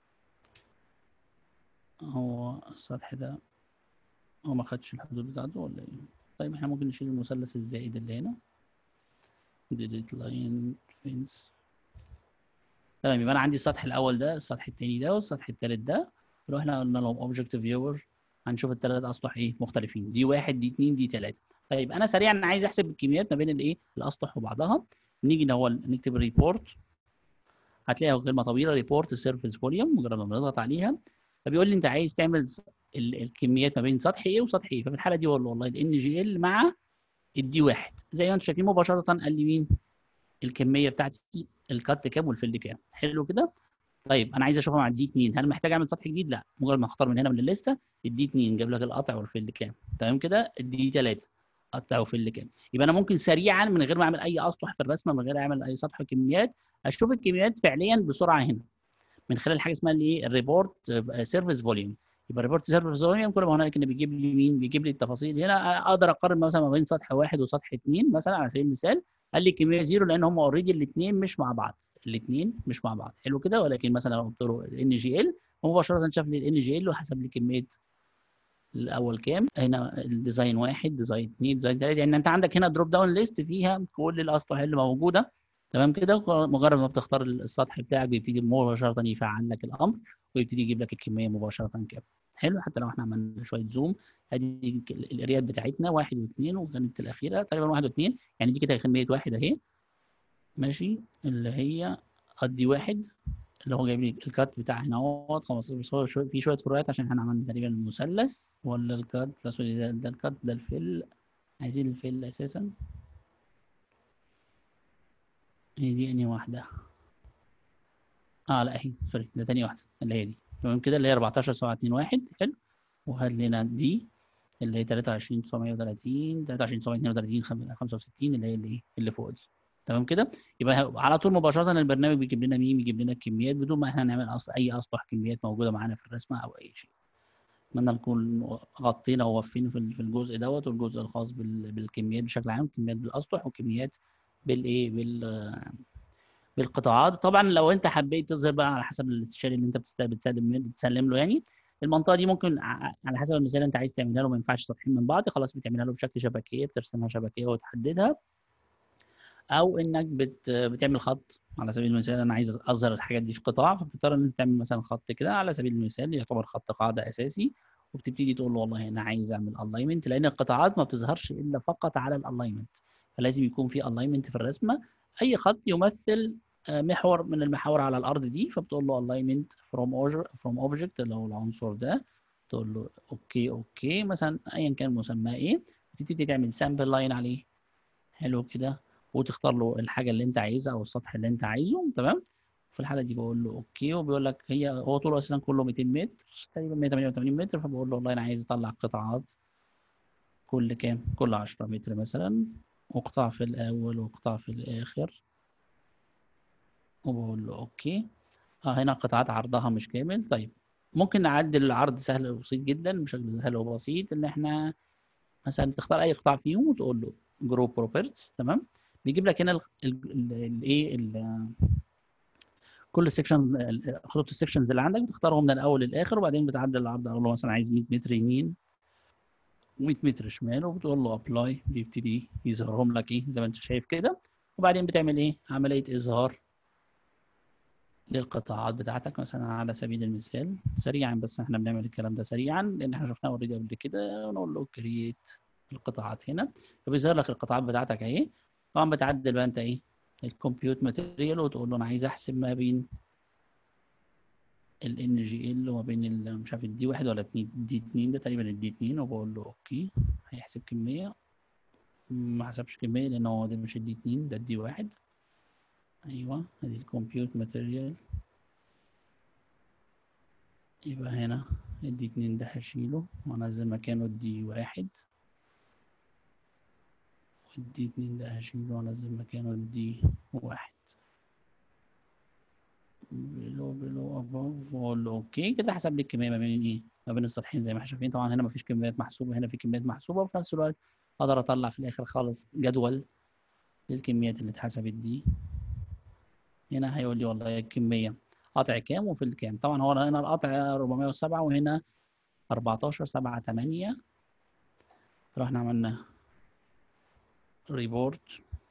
هو السطح ده هو ما خدش الحدود بتاعته ولا ايه؟ طيب احنا ممكن نشيل المثلث الزائد اللي هنا، ديليت لاين فينس، تمام. يبقى انا عندي السطح الاول ده، السطح الثاني ده، والسطح الثالث ده. لو احنا قلنا لهم اوبجكت فيور هنشوف الثلاث اسطح ايه؟ مختلفين، دي واحد دي اثنين دي ثلاثة. طيب انا سريعا عايز احسب الكميات ما بين الايه؟ الاسطح وبعضها. نيجي هو نكتب ريبورت، هتلاقيها كلمه طويله، ريبورت سيرفيس فوليوم. مجرد ما بنضغط عليها فبيقول لي انت عايز تعمل الكميات ما بين سطح ايه وسطح ايه. ففي الحاله دي بقول له والله الان جي ال مع الدي واحد، زي ما انتم شايفين مباشره قال لي مين الكميه بتاعتي، الكات كام والفيلد كام. حلو كده. طيب انا عايز اشوفها مع الدي اتنين، هل محتاج اعمل سطح جديد؟ لا، مجرد ما اختار من هنا من الليسته الدي اتنين جاب لك القطع والفيلد كام، تمام كده. الدي تلاتة قطع وفيلد كام. يبقى انا ممكن سريعا من غير ما اعمل اي اسطح في الرسمه، من غير ما اعمل اي سطح كميات، اشوف الكميات فعليا بسرعه هنا من خلال حاجه اسمها الايه؟ الريبورت سيرفيس فوليوم. يبقى الريبورت سيرفيس فوليوم كل ما هنالك ان بيجيب لي مين؟ بيجيب لي التفاصيل. هنا اقدر اقارن مثلا ما بين سطح واحد وسطح اثنين مثلا على سبيل المثال. قال لي الكميه زيرو لان هم اوريدي الاثنين مش مع بعض، الاثنين مش مع بعض. حلو كده. ولكن مثلا لو قلت له الان جي ال مباشره شاف لي الان جي ال وحسب لي كميه الاول كام. هنا الديزاين واحد، ديزاين اثنين، ديزاين ثلاثه، يعني انت عندك هنا دروب داون ليست فيها كل الاسطح اللي موجوده، تمام كده. مجرد ما بتختار السطح بتاعك بيبتدي مباشره يفعل لك الامر ويبتدي يجيب لك الكميه مباشره كام. حلو. حتى لو احنا عملنا شويه زوم، ادي الاريات بتاعتنا واحد واثنين، وكانت الاخيره تقريبا واحد واثنين، يعني دي كده كميه واحد اهي، ماشي، اللي هي ادي واحد اللي هو جايب لي الكات بتاع هنا اهوت خمستاشر. شويه في شويه فروقات عشان احنا عملنا تقريبا المثلث، ولا الكات؟ لا سوري، ده, ده الكات، ده الفل. عايزين الفل اساسا. هي دي انهي واحده؟ اه لا اهي، سوري، ده تاني واحده اللي هي دي، تمام كده، اللي هي اربعتاشر سبعة اتنين واحد. حلو. وهات لنا دي اللي هي تلاتة وعشرين تسعمية وتلاتين، تلاتة وعشرين تسعمية اتنين وتلاتين، خمسة وستين، اللي هي اللي ايه؟ اللي فوق دي، تمام كده. يبقى على طول مباشره البرنامج بيجيب لنا مين؟ بيجيب لنا الكميات بدون ما احنا نعمل أصل اي اسطح كميات موجوده معانا في الرسمه او اي شيء. اتمنى نكون غطينا ووفينا في الجزء دوت، والجزء الخاص بالكميات بشكل عام، كميات بالاسطح وكميات بالايه؟ بال بالقطاعات. طبعا لو انت حبيت تظهر بقى على حسب الاستشاري اللي انت بتسلم بتسلم له يعني، المنطقه دي ممكن ع- على حسب المثال اللي انت عايز تعملها له ما ينفعش سطحين من بعض، خلاص بتعملها له بشكل شبكيه، بترسمها شبكيه وتحددها، او انك بت بتعمل خط. على سبيل المثال انا عايز اظهر الحاجات دي في قطاع، فبتضطر ان انت تعمل مثلا خط كده على سبيل المثال يعتبر خط قاعده اساسي، وبتبتدي تقول له والله انا عايز اعمل الاينمنت، لان القطاعات ما بتظهرش الا فقط على الالاينمنت، فلازم يكون في الاينمنت في الرسمه. اي خط يمثل آه، محور من المحاور على الارض دي، فبتقول له الاينمنت فروم فروم اوبجكت اللي هو العنصر ده، تقول له اوكي اوكي مثلا ايا كان مسماه ايه، وتبتدي تعمل سامبل لاين عليه. حلو كده، وتختار له الحاجه اللي انت عايزها او السطح اللي انت عايزه. تمام. في الحاله دي بقول له اوكي، وبيقول لك هي هو طوله اساسا كله مئتين متر تقريبا مئة وثمانية وثمانين متر، فبقول له والله انا عايز اطلع قطاعات كل كام، كل عشرة متر مثلا، وقطاع في الاول وقطاع في الاخر، وبقول له اوكي. اه هنا قطاعات عرضها مش كامل. طيب ممكن نعدل العرض سهل وبسيط جدا، بشكل سهل وبسيط، ان احنا مثلا تختار اي قطاع فيهم وتقول له جروب بروبرتيز. تمام. بيجيب لك هنا الايه كل سيكشن، خطوط السكشنز اللي عندك بتختارهم من الاول للاخر، وبعدين بتعدل العرض. اقول له مثلا عايز مئة متر يمين و100 متر شمال، وبتقول له ابلاي، بيبتدي يظهرهم لك ايه زي ما انت شايف كده. وبعدين بتعمل ايه عمليه اظهار للقطاعات بتاعتك. مثلا على سبيل المثال سريعا، بس احنا بنعمل الكلام ده سريعا لان احنا شفناه اوريدي قبل كده، ونقول له كرييت القطاعات هنا، فبيظهر لك القطاعات بتاعتك اهي. طبعا بتعدل بقى انت ايه الكمبيوت ماتيريال، وتقول له انا عايز احسب ما بين ال ان جي ال وما بين ال- مش عارف الدي واحد ولا اتنين، دي اتنين ده تقريبا الدي اتنين، وبقول له اوكي. هيحسب كمية، ما حسبش كمية لان هو ده مش الدي اتنين ده الدي واحد. ايوه ادي الكمبيوت ماتيريال، يبقى هنا الدي اتنين ده هشيله وانزل مكانه الدي واحد، والدي اتنين ده هشيله وانزل مكانه الدي واحد. بلو بلو ابوف، واقول له اوكي. كده حسب لي الكميه ما بين ايه ما بين السطحين زي ما احنا شايفين. طبعا هنا ما فيش كميات محسوبه، هنا في كميات محسوبه، وفي نفس الوقت اقدر اطلع في الاخر خالص جدول للكميات اللي اتحسبت دي. هنا هيقول لي والله الكميه قطع كام وفي الكام. طبعا هو هنا القطع أربعمائة وسبعة وهنا أربعتاشر سبعة ثمانية. رحنا عملنا ريبورت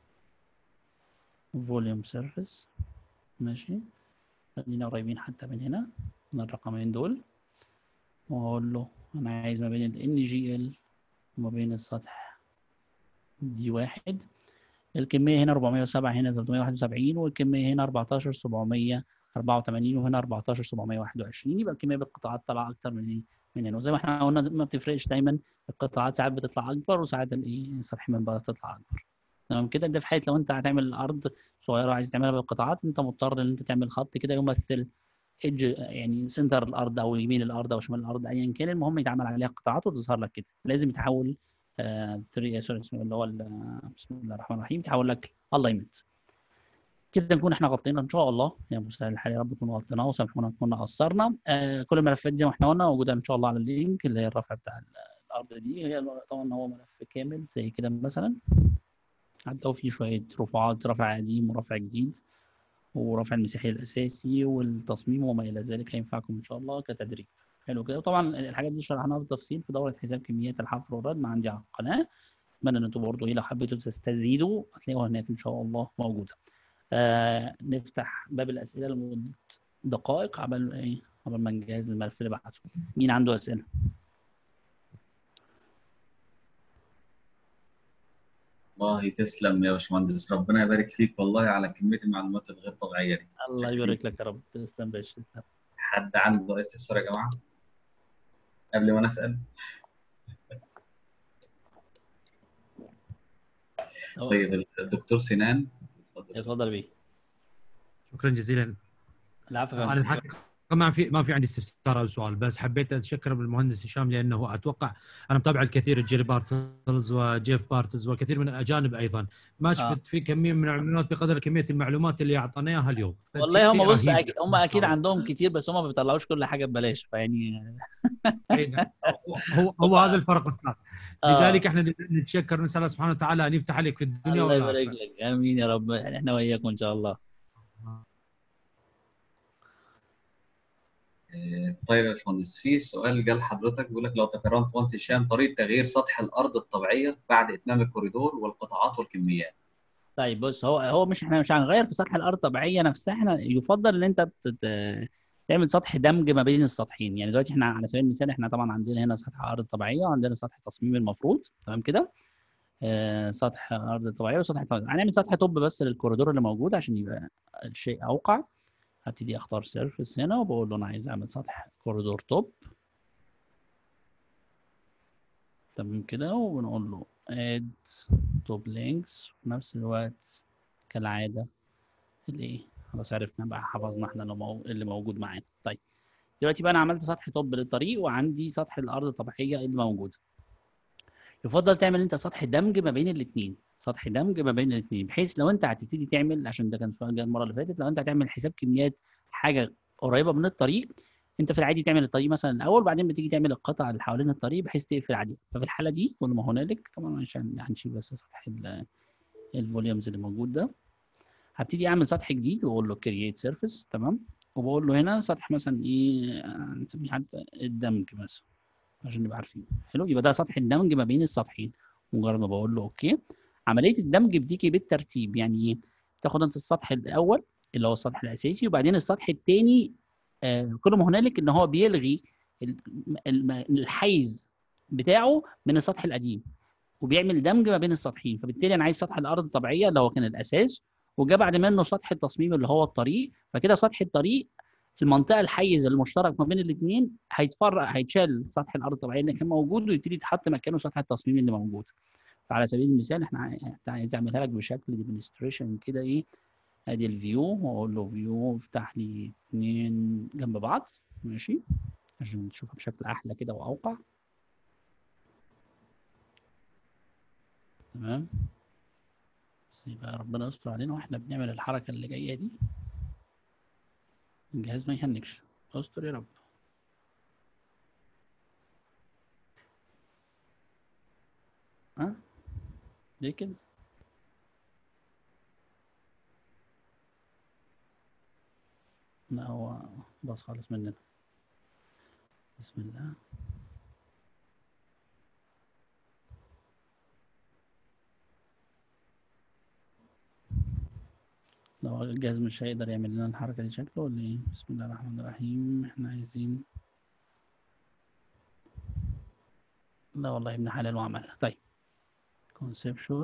فوليوم سيرفيس. ماشي، خلينا قريبين حتى من هنا من الرقمين دول، واقول له انا عايز ما بين ال ان جي ال وما بين السطح دي واحد. الكمية هنا أربعمائة وسبعة، هنا ثلاثمائة وواحد وسبعين، والكمية هنا أربعتاشر سبعمائة وأربعة وثمانين، وهنا أربعتاشر سبعمائة وواحد وعشرين. يبقى الكمية بالقطاعات طالعة أكتر من إيه؟ من هنا. وزي ما احنا قلنا ما بتفرقش دايما، القطاعات ساعات بتطلع أكبر وساعات الإيه السطح من بره بتطلع أكبر. تمام كده. ده في حالة لو أنت هتعمل أرض صغيرة عايز تعملها بالقطاعات، أنت مضطر إن أنت تعمل خط كده يمثل ايدج، يعني سنتر الارض او يمين الارض او شمال الارض ايا كان، المهم يتعمل عليها قطاعات وتظهر لك كده. لازم يتحول آه ثري سوري اللي هو بسم الله الرحمن الرحيم، يتحول لك الاينمنت. كده نكون احنا غطينا ان شاء الله يا مسهل الحال، يا رب نكون غطيناه وسامحونا كنا قصرنا. آه كل الملفات زي ما احنا قلنا موجوده ان شاء الله على اللينك اللي هي الرفع بتاع الارض دي. هي طبعا هو ملف كامل زي كده مثلا، هتلاقوا فيه شويه رفعات، رفع قديم ورفع جديد ورفع المسيحي الاساسي والتصميم وما الى ذلك، هينفعكم ان شاء الله كتدريب. حلو كده. وطبعا الحاجات دي شرحناها بالتفصيل في دوره حساب كميات الحفر والردم عندي على القناه. اتمنى ان انتم برضه ايه لو حبيتوا تستزيدوا هتلاقوها هناك ان شاء الله موجوده. آه نفتح باب الاسئله لمده دقائق قبل ايه قبل ما نجهز الملف اللي بعته. مين عنده اسئله؟ والله تسلم يا باشمهندس، ربنا يبارك فيك والله على كمية المعلومات الغير طبيعية دي. الله شكرا. يبارك لك يا رب. تسلم باشا تسلم. حد عنده أي استفسار يا جماعة قبل ما أنا أسأل؟ طيب الدكتور سنان اتفضل. اتفضل بيه. شكرا جزيلا. العفو يا انا فندم. الحقيقه ما في ما في عندي استفسار او سؤال، بس حبيت اتشكر بالمهندس هشام لانه اتوقع انا متابع الكثير جيري بارتلز وجيف بارتلز وكثير من الاجانب ايضا، ما شفت آه. في كميه من المعلومات بقدر كميه المعلومات اللي اعطيناها اياها اليوم. والله هم شيء بص رهيب. أكيد هم اكيد عندهم كتير، بس هم ما بيطلعوش كل حاجه ببلاش فيعني. هو هو هذا الفرق استاذ. اه لذلك احنا نتشكر نسال الله سبحانه وتعالى ان يفتح عليك في الدنيا الله يبارك والاخره. لك، امين يا رب، احنا وياكم ان شاء الله. آه، طيب يا باشمهندس، في سؤال جه لحضرتك بيقول لك لو تكرمت مهندس هشام طريقه تغيير سطح الارض الطبيعيه بعد اتمام الكوريدور والقطاعات والكميات. طيب بص، هو هو مش احنا مش هنغير في سطح الارض الطبيعيه نفسها، احنا يفضل ان انت تت- تعمل سطح دمج ما بين السطحين. يعني دلوقتي احنا على سبيل المثال احنا طبعا عندنا هنا سطح ارض طبيعيه وعندنا سطح تصميم المفروض، تمام كده. آه سطح ارض طبيعيه وسطح طبيعي. هنعمل سطح توب بس للكوريدور اللي موجود عشان يبقى الشيء اوقع. هبتدي اختار سيرفيس هنا وبقول له انا عايز اعمل سطح كوريدور توب، تمام كده. وبنقول له اد توب لينكس في نفس الوقت كالعاده الايه، خلاص عرفنا بقى، حفظنا احنا اللي مو- اللي موجود معانا. طيب دلوقتي بقى انا عملت سطح توب للطريق وعندي سطح الارض الطبيعيه اللي موجوده. يفضل تعمل انت سطح دمج ما بين الاثنين، سطح دمج ما بين الاثنين، بحيث لو انت هتبتدي تعمل، عشان ده كان سؤال جه المره اللي فاتت، لو انت هتعمل حساب كميات حاجه قريبه من الطريق، انت في العادي تعمل الطريق مثلا الاول وبعدين بتيجي تعمل القطع اللي حوالين الطريق بحيث تقفل عليه. ففي الحاله دي كل ما هنالك طبعا عشان هنشيل بس سطح الفوليومز اللي موجود ده، هبتدي اعمل سطح جديد واقول له كرييت سيرفيس، تمام. وبقول له هنا سطح مثلا ايه، هنسميه حتى الدمج مثلا عشان نبقى عارفين. حلو، يبقى ده سطح الدمج ما بين السطحين. مجرد ما بقول له اوكي، عمليه الدمج بتيجي بالترتيب. يعني ايه؟ تاخد انت السطح الاول اللي هو السطح الاساسي وبعدين السطح الثاني، آه كل ما هنالك ان هو بيلغي ال- الم- الحيز بتاعه من السطح القديم وبيعمل دمج ما بين السطحين. فبالتالي انا عايز سطح الارض الطبيعيه اللي هو كان الاساس، وجا بعد منه سطح التصميم اللي هو الطريق. فكده سطح الطريق المنطقه الحيز المشترك ما بين الاثنين هيتفرق، هيتشال سطح الارض الطبيعيه اللي كان موجود ويبتدي يتحط مكانه سطح التصميم اللي موجود. فعلى سبيل المثال احنا عاي- عايز اعملها لك بشكل ديمونستريشن كده. ايه، ادي الفيو واقول له فيو افتح لي اثنين جنب بعض، ماشي، عشان تشوفها بشكل احلى كده واوقع. تمام. بس يبقى ربنا يستر علينا واحنا بنعمل الحركه اللي جايه دي، الجهاز ما يهنكش. استر يا رب. ها، ليه كده؟ لا هو باظ خالص مننا. بسم الله. لو الجهاز مش هيقدر يعمل لنا الحركة دي شكله ولا ايه؟ بسم الله الرحمن الرحيم. احنا عايزين، لا والله ابن حلال وعملها. طيب conceptual،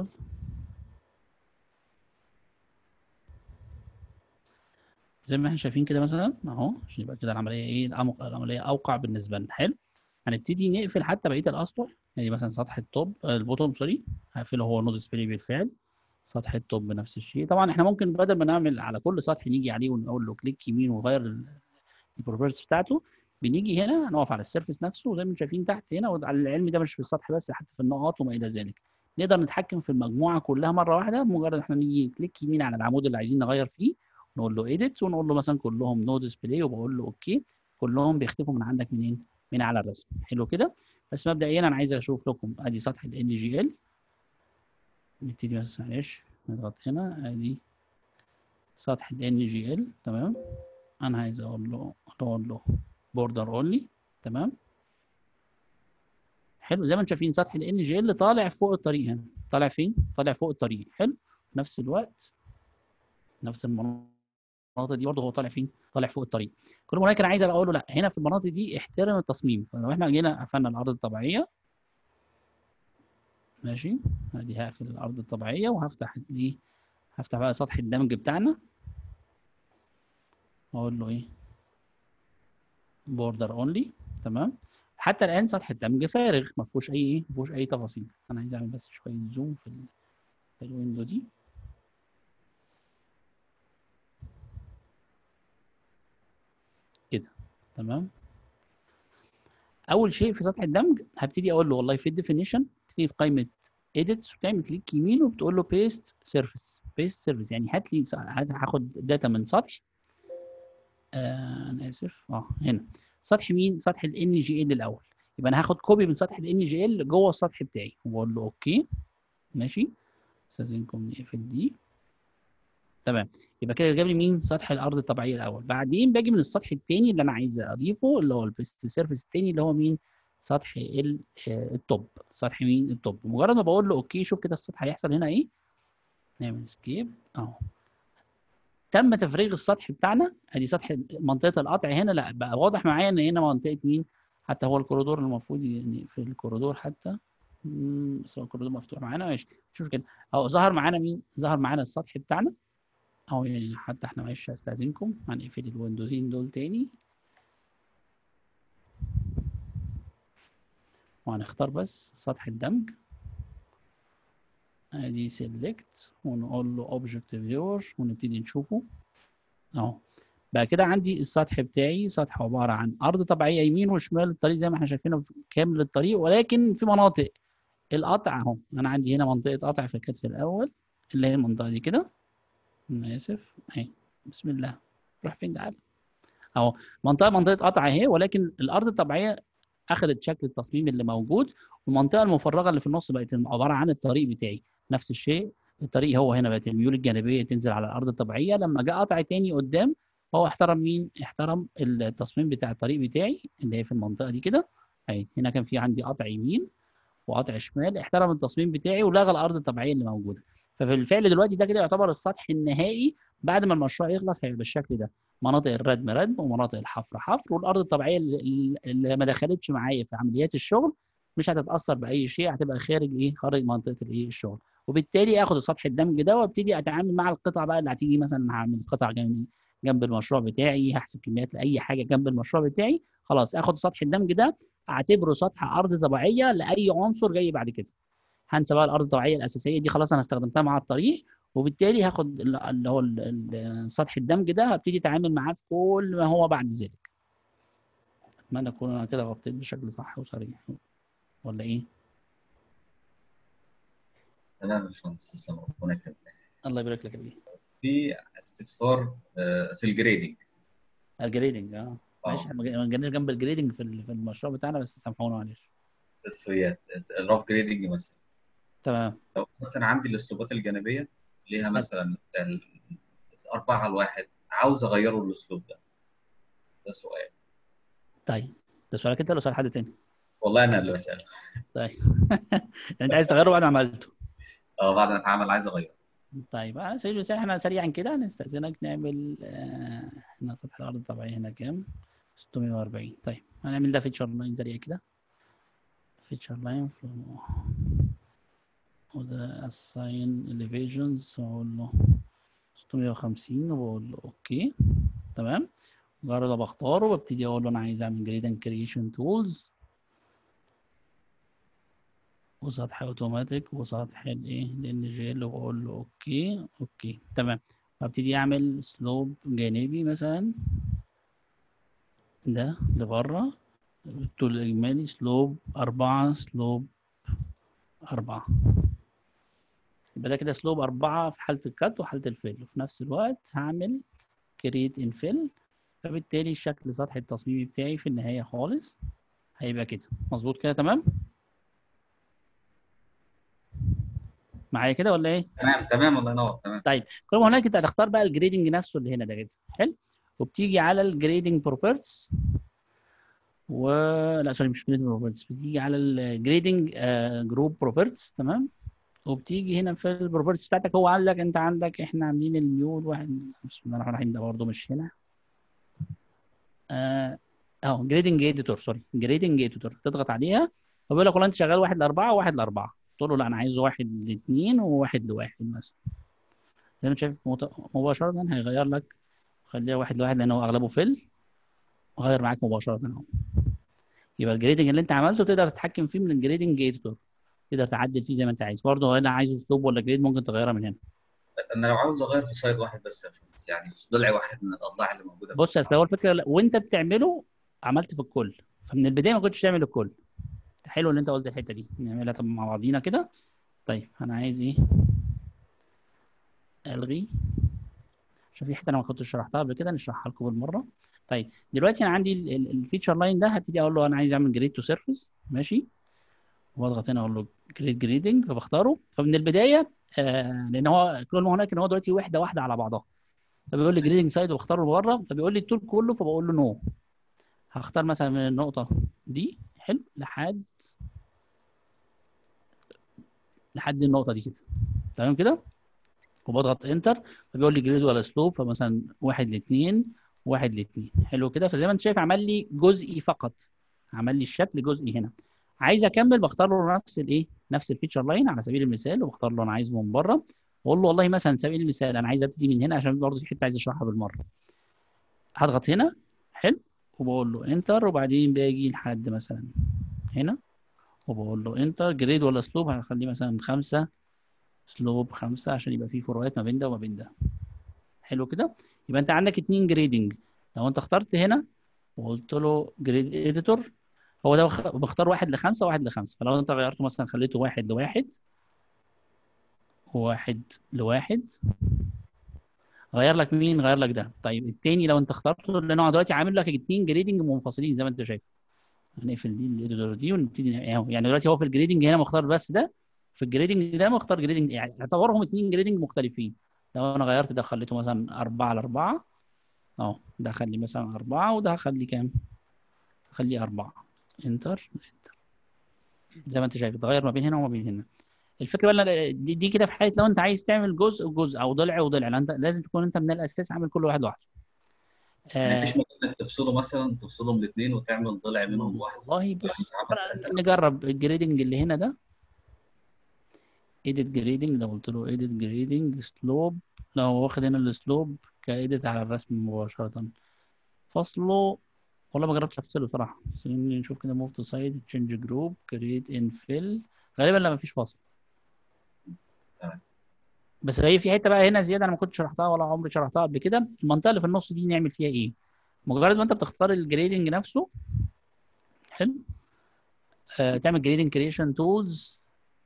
زي ما احنا شايفين كده مثلا اهو، عشان يبقى كده العملية ايه، الأمق- العملية اوقع بالنسبة لنا. حلو، هنبتدي نقفل حتى بقية الأسطح. يعني مثلا سطح التوب البوتوم سوري هقفله، هو نود ديسبلاي بالفعل. سطح التوب بنفس الشيء. طبعا احنا ممكن بدل ما نعمل على كل سطح نيجي عليه ونقول له كليك يمين ونغير البروبرتيز بتاعته، بنيجي هنا نقف على السيرفيس نفسه وزي ما انتم شايفين تحت هنا. وعلى العلم ده مش في السطح بس، حتى في النقاط وما الى ذلك، نقدر نتحكم في المجموعه كلها مره واحده بمجرد احنا نيجي كليك يمين على العمود اللي عايزين نغير فيه، نقول له ايديت ونقول له مثلا كلهم نو ديسبلاي وبقول له اوكي. كلهم بيختفوا من عندك منين؟ من على الرسم. حلو كده. بس مبدئيا انا عايز اشوف لكم ادي سطح ال جي ال. نبتدي بس معلش نضغط هنا، ادي سطح ال جي ال، تمام. انا عايز اقول له اقول له بوردر اونلي، تمام. حلو، زي ما انتم شايفين سطح ال جي ال طالع فوق الطريق هنا. طالع فين؟ طالع فوق الطريق. حلو، في نفس الوقت نفس المناطق دي برضه هو طالع فين؟ طالع فوق الطريق. كل ما انا عايز ابقى اقول له لا، هنا في المناطق دي احترم التصميم. فلو احنا جينا قفلنا الارض الطبيعيه، ماشي، ادي هقفل الارض الطبيعيه وهفتح الايه، هفتح بقى سطح الدمج بتاعنا واقول له ايه، بوردر اونلي، تمام. حتى الان سطح الدمج فارغ، ما فيهوش اي ايه، ما فيهوش اي تفاصيل. انا عايز اعمل بس شويه زوم في ال... في الويندو دي كده، تمام. اول شيء في سطح الدمج هبتدي اقول له والله في الديفينيشن تيجي في قائمه ايديتس وبتعمل كليك يمين وبتقول له بيست سيرفيس. بيست سيرفيس يعني هات لي، هاخد داتا من سطح، آه انا اسف، اه هنا سطح مين؟ سطح الان جي ال الاول. يبقى انا هاخد كوبي من سطح الان جي ال جوه السطح بتاعي وبقول له اوكي، ماشي. استاذنكم نقفل دي. تمام. يبقى كده جاب لي مين؟ سطح الارض الطبيعيه الاول. بعدين باجي من السطح الثاني اللي انا عايز اضيفه اللي هو البيست سيرفيس الثاني اللي هو مين؟ سطح ال- آه، التوب. سطح مين؟ التوب. مجرد ما بقول له اوكي، شوف كده السطح هيحصل هنا ايه. نعمل سكيب اهو. تم تفريغ السطح بتاعنا. ادي سطح منطقه القطع هنا، لا بقى واضح معايا ان هنا منطقه مين؟ حتى هو الكوريدور المفروض يعني في الكوريدور حتى مم، بس هو الكوريدور مفتوح معانا، ماشي مش مشكله. اهو ظهر معانا مين؟ ظهر معانا السطح بتاعنا اهو. يعني حتى احنا معلش هستاذنكم هنقفل الويندوزين دول تاني وهنختار بس سطح الدمج. ادي سيلكت ونقول له اوبجكت فيور ونبتدي نشوفه اهو. بقى كده عندي السطح بتاعي سطح عباره عن ارض طبيعيه يمين وشمال الطريق زي ما احنا شايفينه كامل الطريق، ولكن في مناطق القطع اهو. انا عندي هنا منطقه قطع في الكتف الاول اللي هي المنطقه دي كده. انا اسف اهي. بسم الله. روح فين تعالى اهو. منطقه منطقه قطع اهي، ولكن الارض الطبيعيه اخذت شكل التصميم اللي موجود، والمنطقه المفرغه اللي في النص بقت عباره عن الطريق بتاعي. نفس الشيء الطريق هو هنا بقت الميول الجانبيه تنزل على الارض الطبيعيه. لما جاء قطع تاني قدام هو احترم مين؟ احترم التصميم بتاع الطريق بتاعي اللي هي في المنطقه دي كده اهي. هنا كان في عندي قطع يمين وقطع شمال، احترم التصميم بتاعي ولغى الارض الطبيعيه اللي موجوده. ففي الفعل دلوقتي ده كده يعتبر السطح النهائي. بعد ما المشروع يخلص هيبقى بالشكل ده. مناطق الردم ردم ومناطق الحفر حفر، والارض الطبيعيه اللي, اللي ما دخلتش معايا في عمليات الشغل مش هتتاثر باي شيء، هتبقى خارج ايه؟ خارج منطقه الايه؟ الشغل. وبالتالي اخد سطح الدمج ده وابتدي اتعامل مع القطع بقى اللي هتيجي. مثلا هعمل قطع جنب جنب المشروع بتاعي، هحسب كميات لاي حاجه جنب المشروع بتاعي. خلاص اخد سطح الدمج ده اعتبره سطح ارض طبيعيه لاي عنصر جاي بعد كده. هنسى بقى الارض الطبيعيه الاساسيه دي خلاص انا استخدمتها مع الطريق، وبالتالي هاخد اللي هو سطح الدمج ده هبتدي اتعامل معاه في كل ما هو بعد ذلك. اتمنى اكون انا كده غطيت بشكل صح وصريح، ولا ايه؟ تمام يا باشمهندس، تسلم ربنا يكرمك. الله يبارك لك يا بيه. في استفسار آه، في الجريدنج. الجريدنج اه ماشي. اه احنا ما جيناش جنب الجريدنج في ال- في المشروع بتاعنا، بس سامحونا معلش. تسويات الراف جريدنج مثلا. تمام. لو مثلا عندي الاسلوبات الجانبيه ليها مثلا ال- أربعة على الواحد، عاوز اغيره الاسلوب ده. ده سؤال. طيب ده سؤالك انت ولا سؤال حد تاني؟ والله انا اللي بسأل. طيب انت عايز تغيره بعد ما عملته. اه بعد ما اتعامل عايز اغيره. طيب على سبيل المثال احنا سريعا كده نستأذنك نعمل آه، هنا سطح الأرض الطبيعي هنا كام؟ ستمية وأربعين. طيب هنعمل ده فيتشر لاين سريع كده. فيتشر لاين وده assign elevations وأقول له ستمية وخمسين وبقول له أوكي. تمام. مجرد ما بختاره ببتدي أقول له أنا عايز أعمل جريد كريشن تولز وسطح اوتوماتيك وسطح الايه الان جي ال واقول له اوكي اوكي تمام. وابتدي اعمل سلوب جانبي مثلا ده لبره. الطول الاجمالي سلوب أربعة سلوب أربعة. يبقى ده كده سلوب أربعة في حالة الكات وحالة الفيل، وفي نفس الوقت هعمل كريت انفيل. فبالتالي شكل سطح التصميم بتاعي في النهاية خالص هيبقى كده. مظبوط كده تمام؟ معايا كده ولا ايه؟ تمام تمام الله ينور. تمام. طيب كل ما هناك انت هتختار بقى الجريدنج نفسه اللي هنا ده كده حلو، وبتيجي على الجريدنج بروبرتيز و لا سوري مش جريدنج بروبرتيز، بتيجي على الجريدنج جروب بروبرتيز. تمام. وبتيجي هنا في البروبرتيز بتاعتك هو قال لك انت عندك احنا عاملين الميول واحد. بسم الله الرحمن الرحيم. ده برضه مش هنا اه اهو جريدنج اديتور. سوري جريدنج اديتور تضغط عليها فبيقول لك والله انت شغال واحد لاربعه وواحد لاربعه. تقول له لا انا عايزه واحد لاثنين وواحد لواحد مثلا. زي ما انت شايف مباشره هيغير لك. خليها واحد لواحد لان هو اغلبه فيل وغير معاك مباشره اهو. يبقى الجريدنج اللي انت عملته تقدر تتحكم فيه من الجريدنج اديتور، تقدر تعدل فيه زي ما انت عايز. برضه هنا عايز اسلوب ولا جريد ممكن تغيرها من هنا. انا لو عاوز اغير في سايد واحد بس يا باشمهندس، يعني في ضلع واحد من الاضلاع اللي موجوده في بص اصل هو الفكره وانت بتعمله عملت في الكل، فمن البدايه ما كنتش تعمل الكل. حلو ان انت قلت الحته دي نعملها طب مع بعضينا كده. طيب انا عايز ايه؟ الغي عشان في حته انا ما كنتش شرحتها قبل كده نشرحها لكم بالمره. طيب دلوقتي انا عندي الفيتشر لاين ده هبتدي اقول له انا عايز اعمل جريد تو سيرفيس. ماشي. واضغط هنا اقول له جريد جريدنج فبختاره. فمن البدايه آه لان هو كل ما هناك ان هو دلوقتي وحده واحده على بعضها، فبيقول لي جريدنج سايد واختاره بره، فبيقول لي الطول كله، فبقول له نو. هختار مثلا من النقطه دي حلو لحد لحد النقطه دي كده، تمام كده، وبضغط انتر، فبيقول لي جريد ولا سلوب، فمثلا واحد لاثنين، واحد لاثنين، حلو كده. فزي ما انت شايف عمل لي جزئي فقط، عمل لي الشكل جزئي هنا. عايز اكمل بختار له نفس الايه، نفس الفيتشر لاين على سبيل المثال، وبختار له انا عايزه من بره، واقول له والله مثلا سبيل المثال انا عايز ابتدي من هنا عشان برضه في حته عايز اشرحها بالمره. هضغط هنا حلو، وبقول له انتر، وبعدين باجي لحد مثلا هنا، وبقول له انتر. جريد ولا سلوب، هخليه مثلا خمسه، سلوب خمسه عشان يبقى في فروقات ما بين ده وما بين ده. حلو كده. يبقى انت عندك اتنين جريدنج. لو انت اخترت هنا وقلت له جريد اديتور، هو ده بخ- بختار واحد لخمسه وواحد لخمسه. فلو انت غيرته مثلا خليته واحد لواحد وواحد لواحد، غير لك مين؟ غير لك ده. طيب التاني لو انت اخترته، لان هو دلوقتي عامل لك اتنين جريدنج منفصلين زي ما انت شايف. هنقفل دي الاديتور دي ونبتدي يعني يعني دلوقتي هو في الجريدنج هنا مختار بس ده، في الجريدنج ده مختار جريدنج، يعني اعتبرهم اتنين جريدنج مختلفين. لو انا غيرت ده خليته مثلا أربعة على أربعة، اهو ده هخلي مثلا أربعة، وده هخلي كام؟ هخليه أربعة. انتر انتر، زي ما انت شايف اتغير ما بين هنا وما بين هنا. الفكره بقى دي, دي كده في حاله لو انت عايز تعمل جزء وجزء او ضلع وضلع، لأن انت لازم تكون انت من الاساس عامل كل واحد لوحده. يعني آه مفيش مكان انك تفصله مثلا، تفصلهم الاثنين وتعمل ضلع منهم واحد؟ والله ولا انت بص، عامل اساس؟ نجرب الجريدنج اللي هنا ده. ايديت جريدنج، لو قلت له ايديت جريدنج سلوب، لو هو واخد هنا السلوب كايديت على الرسم مباشره، فصله والله ما جربتش افصله صراحه، بس خلينا نشوف كده. موف تو سايد، تشينج جروب، كريت انفيل، غالبا لا مفيش فصل. تمام. بس هي في حته بقى هنا زياده انا ما كنتش شرحتها ولا عمري شرحتها قبل كده. المنطقه اللي في النص دي نعمل فيها ايه؟ مجرد ما انت بتختار الجريدنج نفسه حلو، آه تعمل جريدنج كريشن تولز،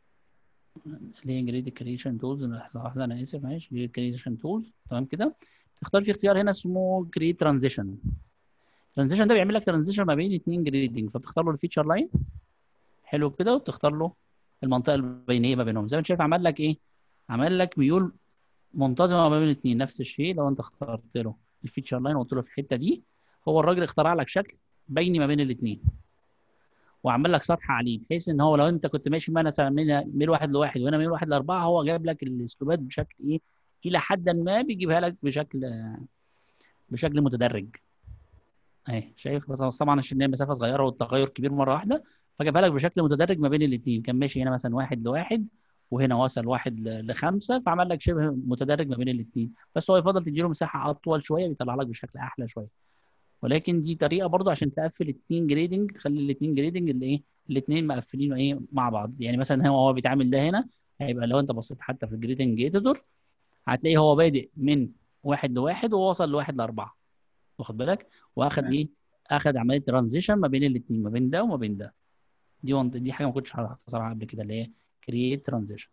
اللي هي جريد كريشن تولز. لحظه واحده انا اسف، معلش، جريد كريشن تولز، تمام كده. تختار في اختيار هنا اسمه كريت ترانزيشن. ترانزيشن ده بيعمل لك ترانزيشن ما بين اثنين جريدنج، فبتختار له الفيتشر لاين حلو كده، وتختار له المنطقه البينيه ما بينهم. زي ما انت شايف عمل لك ايه؟ عمل لك ميول منتظمه ما بين الاثنين. نفس الشيء لو انت اخترت له الفيتشر لاين وقلت له في الحته دي، هو الراجل اخترع لك شكل بيني ما بين الاثنين، وعمل لك سطح عليه، بحيث ان هو لو انت كنت ماشي مثلا من ميل واحد لواحد وهنا ميل واحد لاربعه، هو جايب لك الاسلوبات بشكل ايه؟ الى حد ما بيجيبها لك بشكل بشكل متدرج. اهي شايف، بس طبعا عشان هي مسافه صغيره والتغير كبير مره واحده، فجابها لك بشكل متدرج ما بين الاثنين. كان ماشي هنا مثلا واحد لواحد، وهنا وصل واحد ل- لخمسه، فعمل لك شبه متدرج ما بين الاثنين. بس هو يفضل تديله مساحه اطول شويه، بيطلع لك بشكل احلى شويه. ولكن دي طريقه برضو عشان تقفل اثنين جريدنج، تخلي الاثنين جريدنج اللي ايه، الاثنين مقفلين ايه مع بعض. يعني مثلا هو هو بيتعامل ده هنا، هيبقى لو انت بصيت حتى في الجريدنج اديتور هتلاقيه هو بادئ من واحد لواحد ووصل لواحد لاربعه، واخد بالك؟ واخد تمام. ايه؟ اخد عمليه ترانزيشن ما بين الاثنين، ما بين ده وما بين ده. دي وانت دي حاجه ما كنتش عارفها صراحه قبل كده، اللي هي كرييت ترانزيشن.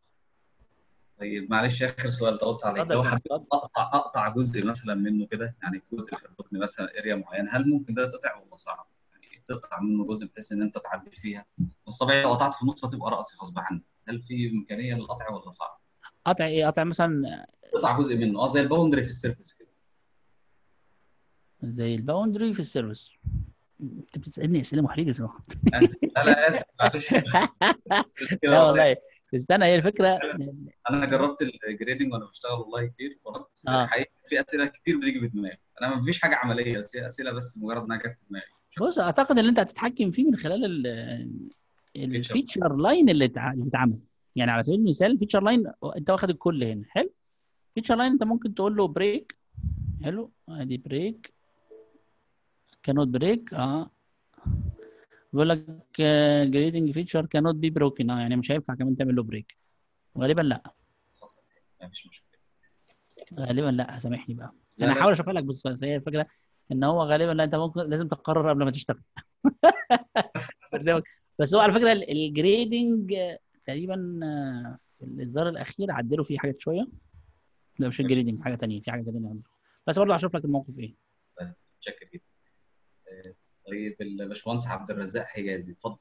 طيب معلش اخر سؤال طولت عليك، اتفضل يا لو فندم، حبيت اتفضل. اقطع اقطع جزء مثلا منه كده، يعني جزء في الركن مثلا اريا معينه، هل ممكن ده تقطع ولا صعب؟ يعني تقطع منه جزء بحيث ان انت تعدي فيها؟ بس طبيعي لو قطعت في النص هتبقى راسي غصب عنك. هل في امكانيه للقطع ولا صعب؟ قطع ايه؟ قطع مثلا قطع جزء منه، اه زي الباوندري في السيرفس كده. زي الباوندري في السيرفيس؟ انت بتسالني اسئله محرجه صراحه. اسف، لا لا اسف معلش. كده لا والله. والله، استنى، هي الفكره. انا جربت الجريدنج وانا بشتغل والله كتير، بس اه حقيقي في اسئله كتير بتيجي في دماغي. انا ما فيش حاجه عمليه، بس هي اسئله بس مجرد انها جت في دماغي مش بص، اكتر. اعتقد ان انت هتتحكم فيه من خلال فيتشر. الفيتشر لاين اللي اتع- اللي اتعمل. يعني على سبيل المثال الفيتشر لاين انت واخد الكل هنا حلو. فيتشر لاين انت ممكن تقول له بريك، حلو، ادي بريك، كانوت بريك، اه بيقول لك جريدنج فيتشر كانوت بي بروكن، اه يعني مش هينفع كمان تعمل له بريك. غالبا لا، اصلا ما فيش مشكله. غالبا لا، سامحني بقى. لا انا لا. هحاول اشوفها لك، بس بس هي الفكره ان هو غالبا لا، انت ممكن لازم تقرر قبل ما تشتغل. برنامج. بس هو على فكره ال- الجريدنج آه، تقريبا آه، في الاصدار الاخير عدلوا فيه حاجات شويه. لا مش ماشي. الجريدنج، حاجه ثانيه، في حاجه ثانيه عندهم. بس برضه هشوف لك الموقف ايه. طيب متشكر جدا. آه، طيب الباشمهندس عبد الرزاق حجازي اتفضل.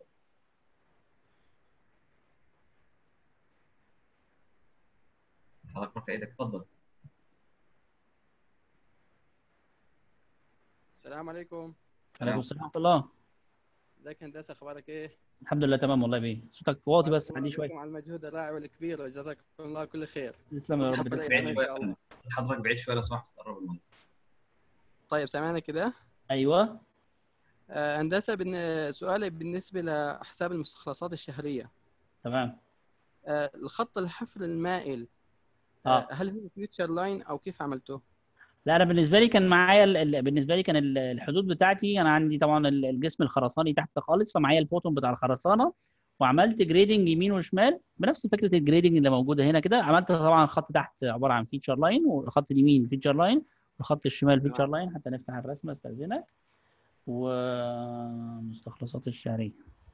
حضرتك رافع ايدك، اتفضل. السلام عليكم. عليكم السلام ورحمه الله. ازيك يا هندسه، اخبارك ايه؟ الحمد لله تمام والله بيه. صوتك واطي بس بارك عندي الله شويه. فيكم على المجهود الرائع والكبير، وجزاكم الله كل خير. تسلم يا رب. حفل بعيد ايضا ان شويه شاء الله. حضرتك بعيد شويه لو سمحت تقرب المايك. طيب سامعنا كده؟ ايوه آه، هندسه بن... سؤالي بالنسبه لحساب المستخلصات الشهريه. تمام. آه، الخط الحفر المائل، آه، اه هل هو فيوتشر لاين او كيف عملته؟ لا انا بالنسبه لي كان معايا ال- ال- بالنسبه لي كان ال- الحدود بتاعتي، انا عندي طبعا ال- الجسم الخرساني تحت خالص، فمعايا البوتوم بتاع الخرسانه، وعملت جريدنج يمين وشمال بنفس فكره الجريدنج اللي موجوده هنا كده. عملت طبعا خط تحت عباره عن فيتشر لاين، والخط اليمين فيتشر لاين، والخط الشمال فيتشر تمام. لاين. حتى نفتح الرسمه استاذنك. ومستخلصات الشهريه،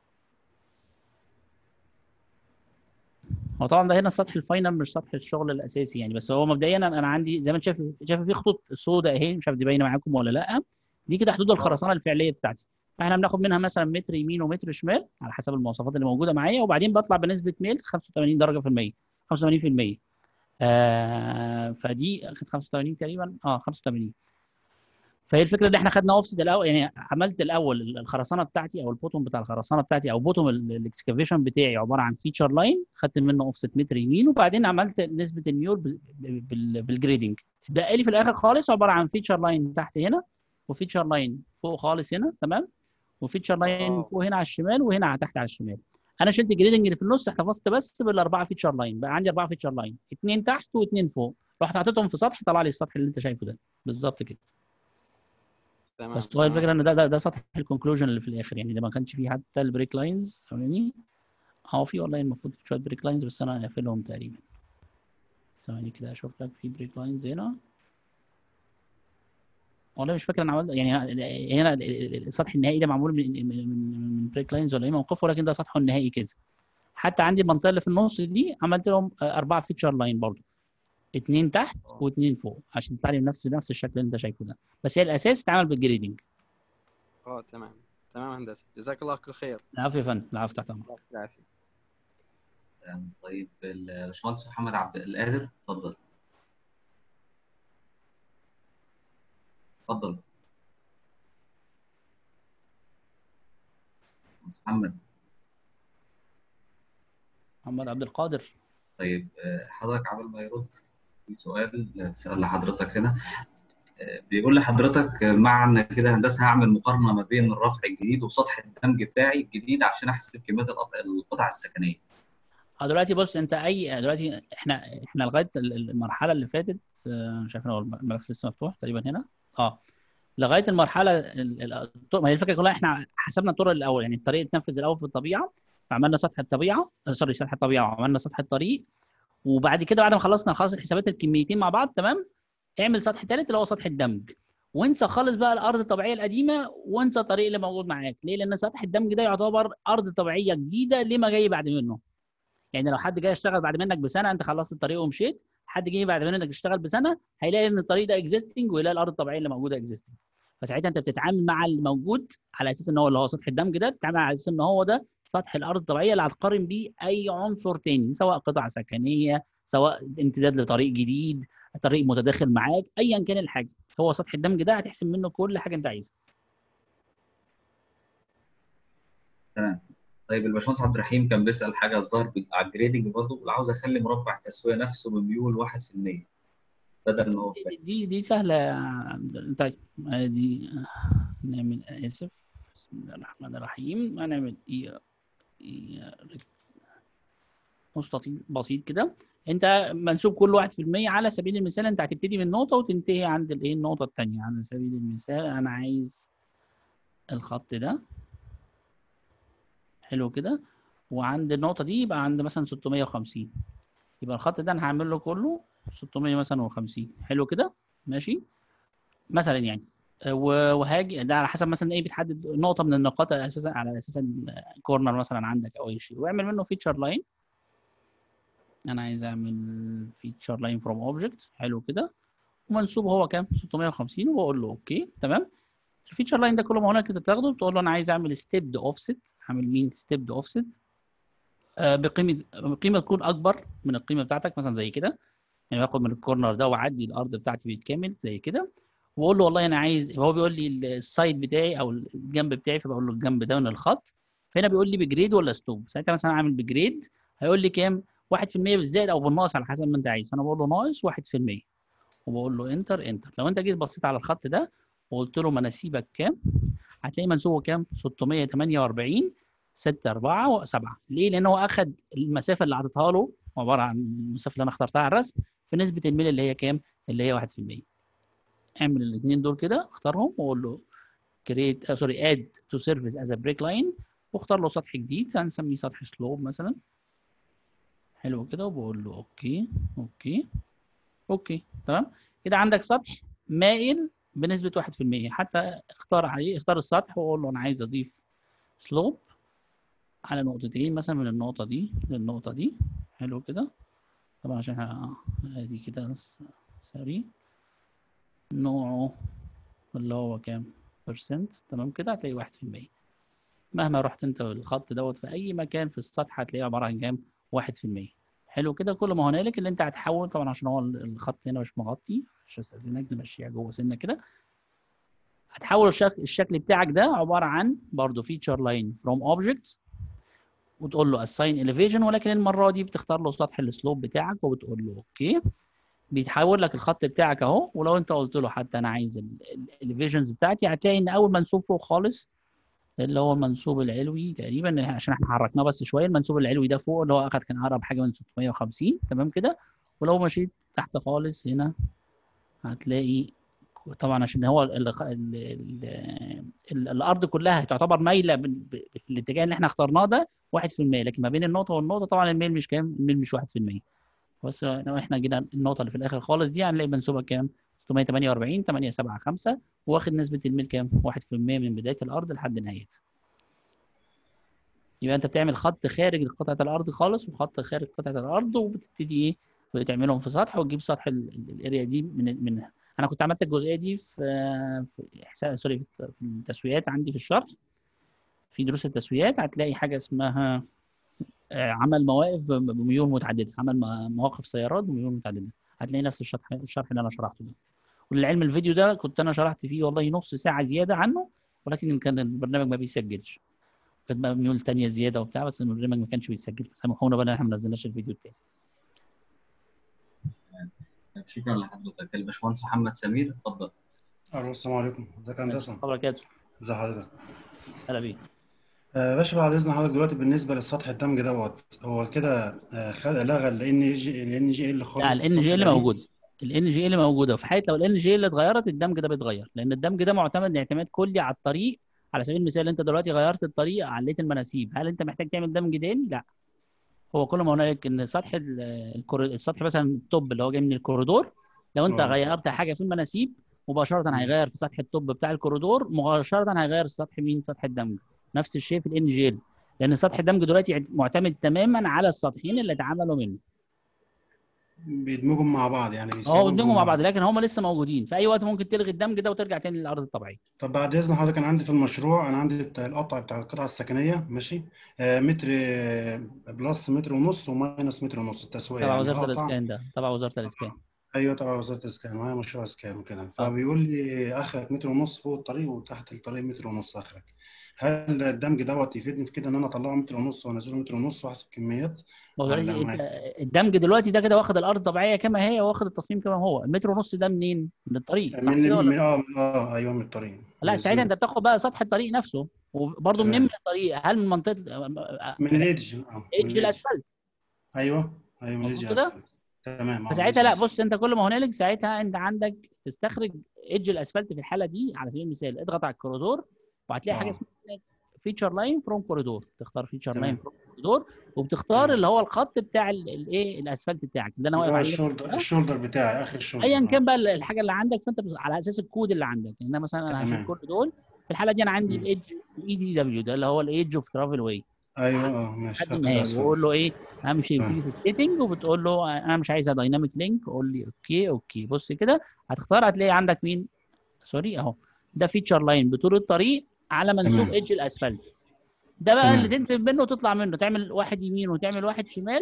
هو طبعا ده هنا السطح الفاينل مش سطح الشغل الاساسي يعني، بس هو مبدئيا انا أنا عندي زي ما انت شايف، شايف في خطوط سوداء اهي، مش عارف دي باينه معاكم ولا لا. دي كده حدود الخرسانه الفعليه بتاعتي. فاحنا بناخد منها مثلا متر يمين ومتر شمال على حسب المواصفات اللي موجوده معايا، وبعدين بطلع بنسبه ميل خمسة وثمانين درجه في المية، خمسة وثمانين في المية. آه فدي كانت خمسة وثمانين تقريبا، اه خمسة وثمانين. فهي الفكره ان احنا خدنا اوفست الاول، يعني عملت الاول الخرسانه بتاعتي او البوتوم بتاع الخرسانه بتاعتي او بوتوم الاكسكافيشن بتاعي عباره عن فيتشر لاين، خدت منه اوفست متر يمين، وبعدين عملت نسبه الميول بال- بال- بالجريدنج. اتبقى لي في الاخر خالص عباره عن فيتشر لاين تحت هنا، وفيتشر لاين فوق خالص هنا، تمام، وفيتشر لاين اه فوق هنا على الشمال، وهنا على تحت على الشمال. انا شلت الجريدنج اللي في النص، احتفظت بس بالاربعه فيتشر لاين. بقى عندي اربعه فيتشر لاين، اثنين تحت واثنين فوق، رحت حاططهم في سطح طلع لي السطح اللي انت شايفه ده بالظبط كده. تمام بس هو الفكره تمام. ان ده ده, ده سطح الكونكلوجن اللي في الاخر يعني، ده ما كانش فيه حتى البريك لاينز. ثواني، هو في والله المفروض شويه بريك لاينز بس انا قافلهم تقريبا. ثواني كده اشوف لك في بريك لاينز هنا، والله مش فاكر انا عملت يعني. هنا السطح النهائي ده معمول من من من بريك لاينز ولا ايه موقفه، ولكن ده سطحه النهائي كده. حتى عندي المنطقه اللي في النص دي عملت لهم اربعه فيتشر لاين برضه، اثنين تحت واثنين فوق، عشان تطلع لي بنفس نفس الشكل اللي انت شايفه ده. بس هي الاساس اتعمل بالجريدنج. اه تمام تمام هندسه، جزاك الله كل خير. العفو يا فندم، العفو تحت امرك. الله يعطيك العافيه. تمام. طيب الباشمهندس محمد عبد القادر، اتفضل. اتفضل باشمهندس محمد. محمد عبد القادر. طيب آه، حضرتك قبل ما يرد في سؤال سأل لحضرتك هنا، آه، بيقول لحضرتك آه، معنى كده هندسه هعمل مقارنه ما بين الرفع الجديد وسطح الدمج بتاعي الجديد عشان احسب كميه القطع القطع السكنيه. اه دلوقتي بص انت اي دلوقتي احنا احنا لغايه ال- المرحله اللي فاتت، آه، مش عارف هو الملف لسه مفتوح تقريبا هنا. اه لغايه المرحله ال- ال- الطرق- ما هي الفكره كلها احنا حسبنا الطرق الاول، يعني الطريق اتنفذ الاول في الطبيعه، فعملنا سطح الطبيعه، آه، سوري سطح الطبيعه، وعملنا سطح الطريق. وبعد كده بعد ما خلصنا خلاص الحسابات الكميتين مع بعض تمام، اعمل سطح ثالث اللي هو سطح الدمج، وانسى خالص بقى الارض الطبيعيه القديمه، وانسى الطريق اللي موجود معاك. ليه؟ لان سطح الدمج ده يعتبر ارض طبيعيه جديده لما جاي بعد منه. يعني لو حد جاي يشتغل بعد منك بسنه، انت خلصت الطريق ومشيت، حد جاي بعد منك يشتغل بسنه، هيلاقي ان الطريق ده اكزيستنج، ويلاقي الارض الطبيعيه اللي موجوده اكزيستنج. فساعتها انت بتتعامل مع الموجود على اساس ان هو اللي هو سطح الدمج ده، بتتعامل على اساس ان هو ده سطح الارض الطبيعيه اللي هتقارن بيه اي عنصر تاني، سواء قطع سكنيه، سواء امتداد لطريق جديد، طريق متداخل معاك، ايا كان الحاجه، هو سطح الدمج ده هتحسب منه كل حاجه انت عايزها. تمام. طيب الباشمهندس عبد الرحيم كان بيسال حاجه الظاهر على الجريدنج برضه، عاوز اخلي مربع التسويه نفسه بميول واحد في المية بدل ما هو دي دي, دي سهله يا عبد- طيب دي نعمل، اسف، بسم الله الرحمن الرحيم، هنعمل ايه إيه مستطيل بسيط كده. انت منسوب كل واحد في المية على سبيل المثال، انت هتبتدي من نقطه وتنتهي عند الايه النقطه الثانيه. على سبيل المثال انا عايز الخط ده، حلو كده، وعند النقطه دي يبقى عند مثلا ستمية وخمسين، يبقى الخط ده انا هعمل له كله ستمية مثلا وخمسين، حلو كده، ماشي مثلا يعني. و- وهاجي ده على حسب مثلا ايه، بتحدد نقطه من النقاط اساسا على اساس الكورنر مثلا عندك او اي شيء، واعمل منه فيتشر لاين. انا عايز اعمل فيتشر لاين فروم اوبجكت، حلو كده، ومنسوبه هو كام ستمية وخمسين، وبقول له اوكي تمام. الفيتشر لاين ده كله ما هناك تاخده بتقول له انا عايز اعمل ستيبد اوفست، هعمل مين ستيبد اوفست آه بقيمه، قيمه تكون اكبر من القيمه بتاعتك مثلا زي كده. يعني باخد من الكورنر ده واعدي الارض بتاعتي بالكامل زي كده، واقول له والله انا عايز، هو بيقول لي السايد بتاعي او الجنب بتاعي، فبقول له الجنب ده من الخط، فهنا بيقول لي بجريد ولا سلوب. ساعتها مثلا عامل بجريد هيقول لي كام؟ واحد في المية بالزائد او بالناقص على حسب ما انت عايز، فانا بقول له ناقص واحد في المية وبقول له انتر انتر. لو انت جيت بصيت على الخط ده وقلت له مناسيبك كام، هتلاقي منسوبه كام؟ ستمية وتمنية واربعين ستة أربعة سبعة. ليه؟ لان هو اخد المسافه اللي حاططها له عباره عن المسافه اللي انا اخترتها على الرسم في نسبه الميل اللي هي كام؟ اللي هي واحد في المية. اعمل الاثنين دول كده، اختارهم وقول له كريت آه سوري اد تو سيرفيس از ا بريك لاين، واختار له سطح جديد هنسميه سطح سلوب مثلا. حلو كده، وبقول له اوكي اوكي اوكي تمام كده. عندك سطح مائل بنسبه واحد في المية. حتى اختار عليه، اختار السطح وقول له انا عايز اضيف سلوب على نقطتين مثلا، من النقطه دي للنقطه دي. حلو كده طبعا عشان احنا ادي كده سوري نوعه اللي هو كام برسنت. تمام كده هتلاقي واحد في المية. مهما رحت انت بالخط دوت في اي مكان في السطح هتلاقيه عباره عن كام؟ واحد في المية. حلو كده. كل ما هنالك اللي انت هتحول طبعا عشان هو الخط هنا مش مغطي، مش هستاذنك نمشيها جوه سنه كده. هتحول الشكل الشكل بتاعك ده عباره عن برضه فيتشر لاين فروم اوبجكت، وتقول له assign elevation، ولكن المره دي بتختار له سطح السلوب بتاعك وبتقول له اوكي. بيتحول لك الخط بتاعك اهو. ولو انت قلت له حتى انا عايز الاليفيشنز بتاعتي، هتلاقي ان اول منسوب فوق خالص اللي هو المنسوب العلوي تقريبا، عشان احنا حركناه بس شويه، المنسوب العلوي ده فوق اللي هو اخذ كان اقرب حاجه من ستمية وخمسين. تمام كده. ولو مشيت تحت خالص هنا هتلاقي طبعا عشان هو ال ال ال ال الارض كلها تعتبر مايله في الاتجاه اللي احنا اخترناه ده واحد في المية، لكن ما بين النقطه والنقطه طبعا الميل مش كام؟ الميل مش واحد في المية. بس لو احنا جينا النقطه اللي في الاخر خالص دي هنلاقي منسوبها كام؟ ستمية وتمنية واربعين تمنية سبعة خمسة، واخد نسبه الميل كام؟ واحد في المية من بدايه الارض لحد نهايتها. يبقى انت بتعمل خط خارج قطعه الارض خالص وخط خارج قطعه الارض، وبتبتدي ايه؟ بتعملهم في سطح وتجيب سطح الاريا دي من منها. انا كنت عملت الجزئيه دي في في حساب سوري في التسويات عندي في الشرح، في دروس التسويات هتلاقي حاجه اسمها عمل مواقف بميول متعدده، عمل مواقف سيارات بميول متعدده. هتلاقي نفس الشرح الشرح اللي انا شرحته ده. وللعلم الفيديو ده كنت انا شرحت فيه والله نص ساعه زياده عنه، ولكن كان البرنامج ما بيسجلش، كانت بقى ميول ثانيه زياده وبتاع، بس البرنامج ما كانش بيسجل، فسامحونا بقى ان احنا ما نزلناش الفيديو الثاني. شكرا لحضرتك. الباشمهندس محمد سمير اتفضل. الو السلام عليكم، ازيك يا هندسه؟ بركاته. ازي حضرتك؟ هلا بيك. آه باشا بعد اذن حضرتك دلوقتي بالنسبه للسطح الدمج دوت، هو كده آه خد لغى الان جي الان جي اللي خالص. لا الان جي اللي موجود، الان جي اللي موجوده في حاله لو الان جي اللي اتغيرت الدمج ده بيتغير، لان الدمج ده معتمد اعتماد كلي على الطريق. على سبيل المثال انت دلوقتي غيرت الطريق، عليت المناسيب، هل انت محتاج تعمل دمج تاني؟ لا. هو كل ما هنالك ان سطح الكور... السطح مثلا التوب اللي هو جاي من الكوريدور، لو انت آه. غيرت حاجه في المناسيب مباشره هيغير في سطح التوب بتاع الكوريدور، مباشره هيغير السطح مين؟ سطح الدمج. نفس الشيء في الان جي، لان سطح الدمج دلوقتي معتمد تماما على السطحين اللي اتعملوا منه. بيدمجوا مع بعض يعني اه بيساووا بيدمجوا مع بعض، لكن هم لسه موجودين. في اي وقت ممكن تلغي الدمج ده وترجع تاني للارض الطبيعيه. طب بعد اذن حضرتك انا عندي في المشروع، انا عندي القطع بتاع القطعه السكنيه ماشي، آه متر آه بلس متر ونص وماينس متر ونص التسويه تبع يعني وزاره هقطع. الاسكان، ده تبع وزاره الاسكان. ايوه تبع وزاره الاسكان، معايا مشروع اسكان وكده، اه فبيقول لي اخرك متر ونص فوق الطريق وتحت الطريق متر ونص اخرك. هل الدمج دوت يفيدني في كده ان انا اطلعه متر ونص وانزله متر ونص واحسب كميات؟ هو ولا دلوقتي ما الد- الدمج دلوقتي ده كده واخد الارض الطبيعيه كما هي، واخد التصميم كما هو. المتر ونص ده منين؟ من الطريق، صح من كده ولا؟ من- اه اه ايوه من الطريق لا من ساعتها الزيرو. انت بتاخد بقى سطح الطريق نفسه، وبرضه منين؟ من تمام. الطريق. هل من منطقه من الايدج اه من ايدج الايدج. الاسفلت؟ ايوه ايوه من مظبوط الايدج كده؟ اسفلت. تمام اه من فساعتها الايدج لا، اسفلت. بص انت كل ما هنالك ساعتها انت عندك تستخرج ايدج الاسفلت في الحاله دي. على سبيل المثال اضغط على الكوريدور وهتلاقي حاجه اه اسمها فيتشر لاين فروم كوريدور، تختار فيتشر لاين تمام فروم كوريدور، وبتختار تمام. اللي هو الخط بتاع الايه الاسفلت بتاعك اللي انا اللي واقف هو عليه الشولدر ده. الشولدر بتاعي اخر الشولدر ايا اه. كان بقى الحاجه اللي عندك، فانت بس- على اساس الكود اللي عندك. يعني انا مثلا انا هشيل كل تمام. دول. في الحاله دي انا عندي مم. الايدج الاي دي دبليو ده اللي هو الايدج اوف ترافل واي ايوه اه ماشي لحد اخر النهايه، الاسفل. وبقول له ايه همشي. بتيجي في تمام السيتنج وبتقول له انا مش عايزها دايناميك لينك، قول لي اوكي اوكي. بص كده هتختار، هتلاقي عندك مين؟ سوري اهو، ده فيتشر لاين بطول الطريق على منسوب تمام ايدج الاسفلت. ده بقى اللي تمام تنزل منه وتطلع منه، تعمل واحد يمين وتعمل واحد شمال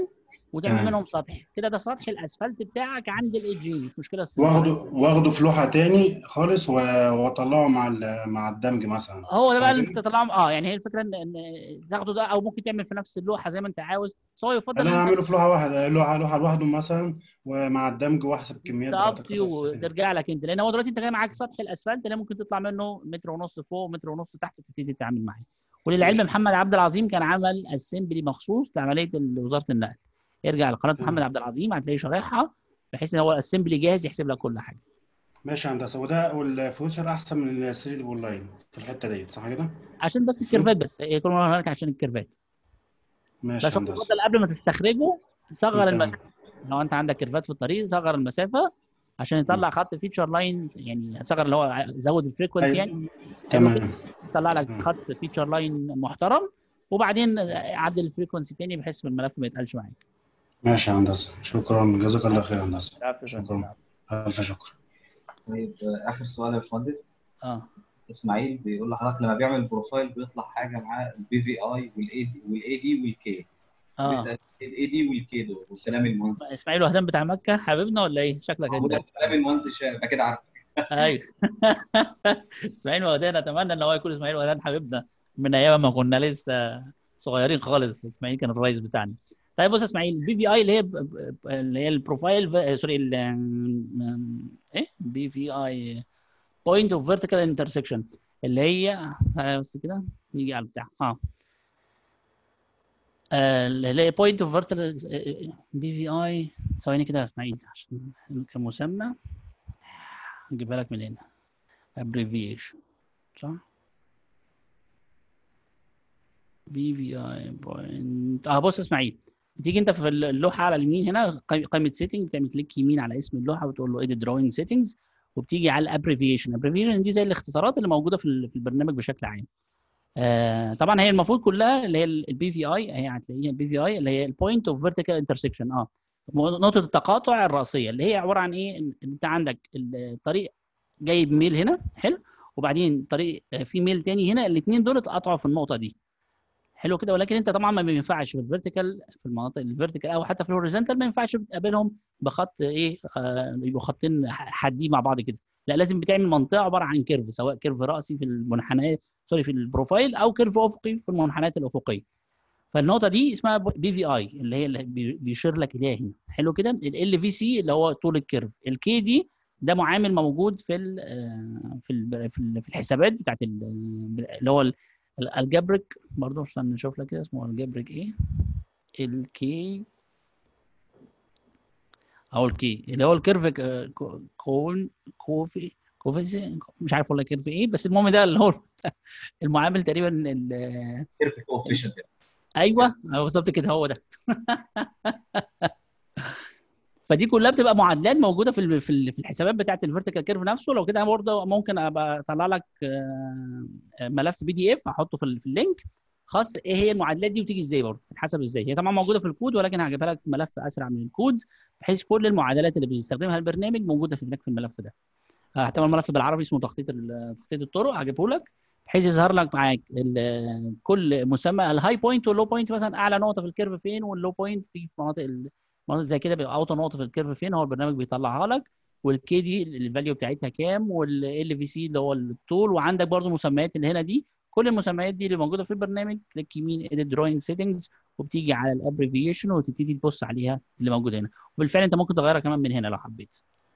وتعمل تمام. منهم سطح كده. ده سطح الاسفلت بتاعك عند الايدجين، مش مشكله السنتر. واخده واخده في لوحة تاني خالص و- واطلعه مع ال- مع الدمج مثلا، هو ده صح بقى اللي كده؟ انت تطلعه. اه يعني هي الفكره ان ان تاخده ده، او ممكن تعمل في نفس اللوحه زي ما انت عاوز، بس هو يفضل لا ان انت هعمله في لوحة واحدة، لوحة لوحة لوحده مثلا، ومع الدمج واحسب الكميات بتاعت تابتي القطع الساكنة. وترجع لك انت، لان هو دلوقتي انت جاي معاك سطح الاسفلت اللي ممكن تطلع منه متر ونص فوق ومتر ونص تحت وتبتدي تتعامل معاه. وللعلم ماشي. محمد عبد العظيم كان عمل اسمبلي مخصوص لعمليه وزاره النقل. ارجع لقناه محمد تمام. عبد العظيم هتلاقي شرائحها، بحيث ان هو الاسمبلي جاهز يحسب لك كل حاجه. ماشي يا هندسة، وده والفيوتشر أحسن من ال ثري دي أونلاين في الحتة ديت، صح كده؟ عشان بس المفروض. الكيرفات، بس هي كل مره هناك عشان الكيرفات. ماشي بس يا هو هندسة. يفضل قبل ما تستخرجه تصغر تمام. المسافه. لو انت عندك كيرفات في الطريق صغر المسافه عشان يطلع خط فيتشر لاين، يعني صغر اللي هو زود الفريكونسي يعني. أيوة. حلو كده، تمام. يطلع لك تمام. خط فيتشر لاين محترم، وبعدين عدل الفريكونسي تاني بحيث الملف ما يتقلش معاك. ماشي يا هندسة، شكرا، جزاك الله خير يا هندسة. عفوا يا فندم. شكرا. ألف شكر. طيب آه، اخر سؤال يا باشمهندس. اه اسماعيل بيقول لحضرتك لما بيعمل بروفايل بيطلع حاجه معاه البي في اي والاي دي والاي دي والكي، اه بيسال الاي دي والكي دول وسلام المهندس. اسماعيل وهدان بتاع مكه حبيبنا ولا ايه؟ شكلك موجوده انت. في سلام المهندس الشام، يبقى كده عارف. ايوه اسماعيل وهدان، اتمنى ان هو يكون اسماعيل وهدان حبيبنا من ايام ما كنا لسه صغيرين خالص. اسماعيل كان الرئيس بتاعنا. طيب بص يا اسماعيل، البي في اي اللي هي ب- ب- اللي هي البروفايل ف- سوري ال- ايه بي في اي بوينت اوف فيرتيكال انترسكشن، اللي هي آه، بس كده نيجي على البتاع اه آه، اللي هي بوينت اوف فيرتيكال بي في اي. ثواني كده يا اسماعيل عشان كمسمى نجيبها لك من هنا. abbreviation صح؟ بي في اي بوينت. اه بص يا اسماعيل، بتيجي انت في اللوحه على اليمين هنا قائمه قائمة سيتنج، بتعمل كليك يمين على اسم اللوحه وتقول له ايديت دروينج سيتنجز، وبتيجي على الابريفيشن. الابريفيشن دي زي الاختصارات اللي موجوده في ال- في البرنامج بشكل عام. آه طبعا هي المفروض كلها اللي هي البي في اي، هي هتلاقيها البي في اي اللي هي البوينت اوف فيرتيكال انترسكشن. اه نقطه التقاطع الراسيه، اللي هي عباره عن ايه؟ إن انت عندك الطريق جايب ميل هنا حلو، وبعدين طريق آه، في ميل تاني هنا، الاثنين دول اتقطعوا في النقطه دي. حلو كده، ولكن انت طبعا ما بينفعش في الفيرتيكال، في المناطق الفيرتيكال او حتى في الهوريزونتال ما ينفعش تقابلهم بخط ايه آه يبقوا خطين حادين مع بعض كده. لا لازم بتعمل منطقه عباره عن كيرف، سواء كيرف راسي في المنحنيات سوري في البروفايل، او كيرف افقي في المنحنيات الافقيه. فالنقطه دي اسمها بي في اي اللي هي اللي بي- بيشير لك اليها هنا. حلو كده. ال في سي اللي هو طول الكيرف. الكي دي ده معامل موجود في ال في ال في ال- في الحسابات بتاعت ال- اللي هو الالجبريك برضه، عشان نشوف لك كده اسمه الجبريك ايه. الكي او الكي اللي هو الكيرف ك- كون كوفي كوفي مش عارف والله كيرف ايه، بس المهم ده اللي هو المعامل تقريبا ال- كيرف كوفيشنت. ايوه بالظبط كده هو ده. فدي كلها بتبقى معادلات موجوده في ال- في ال- في الحسابات بتاعه الفيرتيكال كيرف نفسه. لو كده انا برضه ممكن ابقى اطلع لك آه، ملف بي دي اف احطه في ال- في اللينك خاص ايه هي المعادلات دي وتيجي ازاي برضه تتحسب ازاي. هي طبعا موجوده في الكود، ولكن هجيبها لك ملف اسرع من الكود، بحيث كل المعادلات اللي بيستخدمها البرنامج موجوده في هناك في الملف ده. هعتبر ملف بالعربي اسمه تخطيط ال- تخطيط الطرق، هجيبه لك بحيث يظهر لك معاك ال- كل مسمى الهاي بوينت واللو بوينت، مثلا اعلى نقطه في الكيرف فين، واللو بوينت تيجي في مناطق ال- مناطق زي كده، بيبقى اوطى نقطه في الكيرف فين، هو البرنامج بيطلعها لك. والكي دي الفاليو بتاعتها كام، والال في سي اللي هو الطول. وعندك برضو مسميات اللي هنا دي، كل المسميات دي اللي موجوده في البرنامج كليك يمين edit drawing settings، وبتيجي على الابريفيشن وتبتدي تبص عليها اللي موجوده هنا. وبالفعل انت ممكن تغيرها كمان من هنا لو حبيت.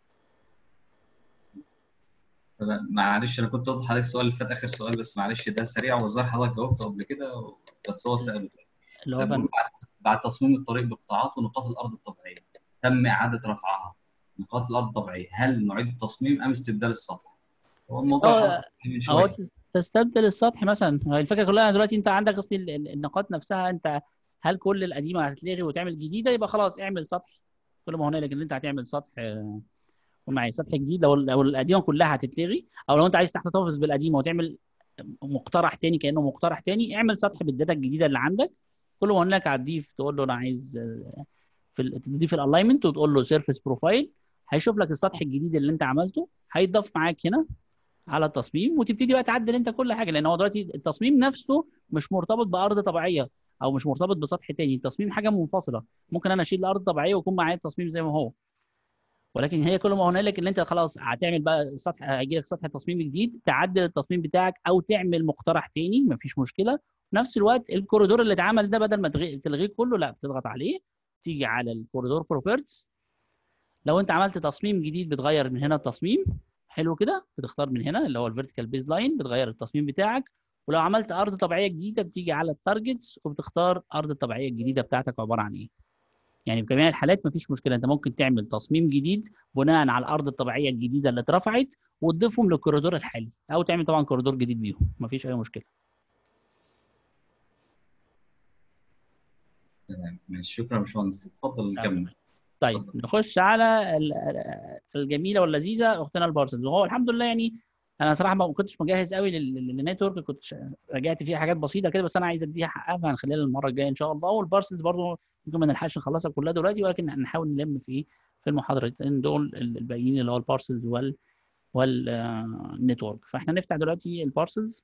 تمام، معلش انا كنت واضح عليك السؤال اللي فات اخر سؤال، بس معلش ده سريع والظاهر حضرتك جاوبته قبل كده، بس هو سأله تاني. اللي هو بيقول فن بعد بعد تصميم الطريق بقطاعات ونقاط الارض الطبيعيه تم اعاده رفعها نقاط الارض الطبيعيه، هل نعيد التصميم ام استبدال السطح؟ هو الموضوع اه حضرتك من اهو شويه. تستبدل السطح مثلا. الفكره كلها دلوقتي انت عندك اصل ال- ال- النقاط نفسها، انت هل كل القديمه هتتلغي وتعمل جديده؟ يبقى خلاص اعمل سطح. كل ما هنالك ان انت هتعمل سطح آه، معي سطح جديد. لو لو القديمه كلها هتتلغي، او لو انت عايز تحتفظ بالقديمه وتعمل مقترح تاني كانه مقترح تاني، اعمل سطح بالداتا الجديده اللي عندك. كل ما هنالك هتضيف تقول له انا عايز آه، في ال- تضيف الالاينمنت وتقول له سيرفيس بروفايل، هيشوف لك السطح الجديد اللي انت عملته هيتضاف معاك هنا على التصميم، وتبتدي بقى تعدل انت كل حاجه. لان هو دلوقتي التصميم نفسه مش مرتبط بارض طبيعيه، او مش مرتبط بسطح تاني. التصميم حاجه منفصله، ممكن انا اشيل الارض الطبيعيه ويكون معايا التصميم زي ما هو، ولكن هي كل ما هنالك ان انت خلاص هتعمل بقى سطح، هيجي لك سطح تصميم جديد تعدل التصميم بتاعك او تعمل مقترح تاني مفيش مشكله. في نفس الوقت الكوريدور اللي اتعمل ده بدل ما تلغيه كله، لا بتضغط عليه، تيجي على الكوريدور بروبرتيز. لو انت عملت تصميم جديد بتغير من هنا التصميم، حلو كده، بتختار من هنا اللي هو الفيرتيكال بيز لاين بتغير التصميم بتاعك. ولو عملت ارض طبيعيه جديده بتيجي على التارجتس وبتختار ارض الطبيعيه الجديده بتاعتك عباره عن ايه. يعني في جميع الحالات مفيش مشكله، انت ممكن تعمل تصميم جديد بناء على الارض الطبيعيه الجديده اللي اترفعت وتضيفهم للكوريدور الحالي، او تعمل طبعا كوريدور جديد بيهم، مفيش اي مشكله. تمام ماشي، شكرا يا باشمهندس، اتفضل نكمل. طيب اتفضل. نخش على الجميله واللذيذه اختنا البارسلز. وهو الحمد لله يعني انا صراحه ما كنتش مجهز قوي للنتورك، كنت رجعت فيها حاجات بسيطه كده، بس انا عايز اديها حقها من خلال المره الجايه ان شاء الله. والبارسلز برضه ممكن ما نلحقش نخلصها كلها دلوقتي، ولكن هنحاول نلم في في المحاضرتين دول الباقيين اللي هو البارسلز وال والنتورك. فاحنا نفتح دلوقتي البارسلز.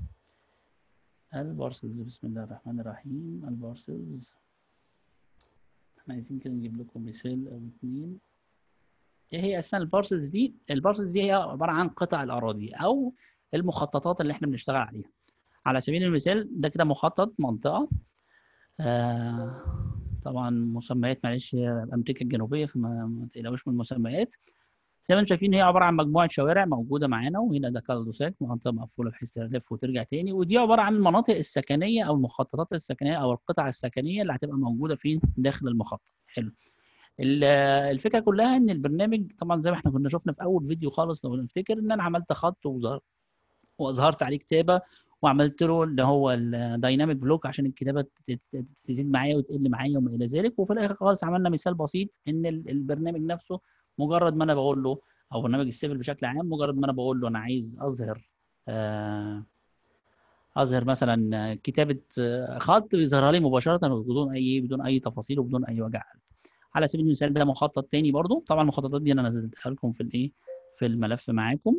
البارسلز بسم الله الرحمن الرحيم. البارسلز احنا عايزين كده نجيب لكم مثال او اثنين. ايه هي اساسا البارسلز دي؟ البارسلز دي هي عباره عن قطع الاراضي او المخططات اللي احنا بنشتغل عليها. على سبيل المثال ده كده مخطط منطقه، آه طبعا مسميات معلش امريكا الجنوبيه فما تقلقوش من المسميات. زي ما انتم شايفين هي عباره عن مجموعه شوارع موجوده معانا، وهنا ده كالدوسات منطقه مقفوله بحيث تلف وترجع تاني، ودي عباره عن المناطق السكنيه او المخططات السكنيه او القطع السكنيه اللي هتبقى موجوده فين داخل المخطط. حلو. الفكره كلها ان البرنامج طبعا زي ما احنا كنا شفنا في اول فيديو خالص لو نفتكر ان انا عملت خط واظهرت عليه كتابه وعملت له اللي هو الدايناميك بلوك عشان الكتابه تزيد معايا وتقل معايا وما الى ذلك. وفي الاخر خالص عملنا مثال بسيط ان البرنامج نفسه مجرد ما انا بقول له، او برنامج السيفل بشكل عام، مجرد ما انا بقول له انا عايز اظهر آه اظهر مثلا كتابه خط بيظهرها لي مباشره بدون اي بدون اي تفاصيل وبدون اي وجع قلب. على سبيل المثال ده مخطط تاني برضو، طبعا المخططات دي انا نزلتها لكم في الايه في الملف معاكم.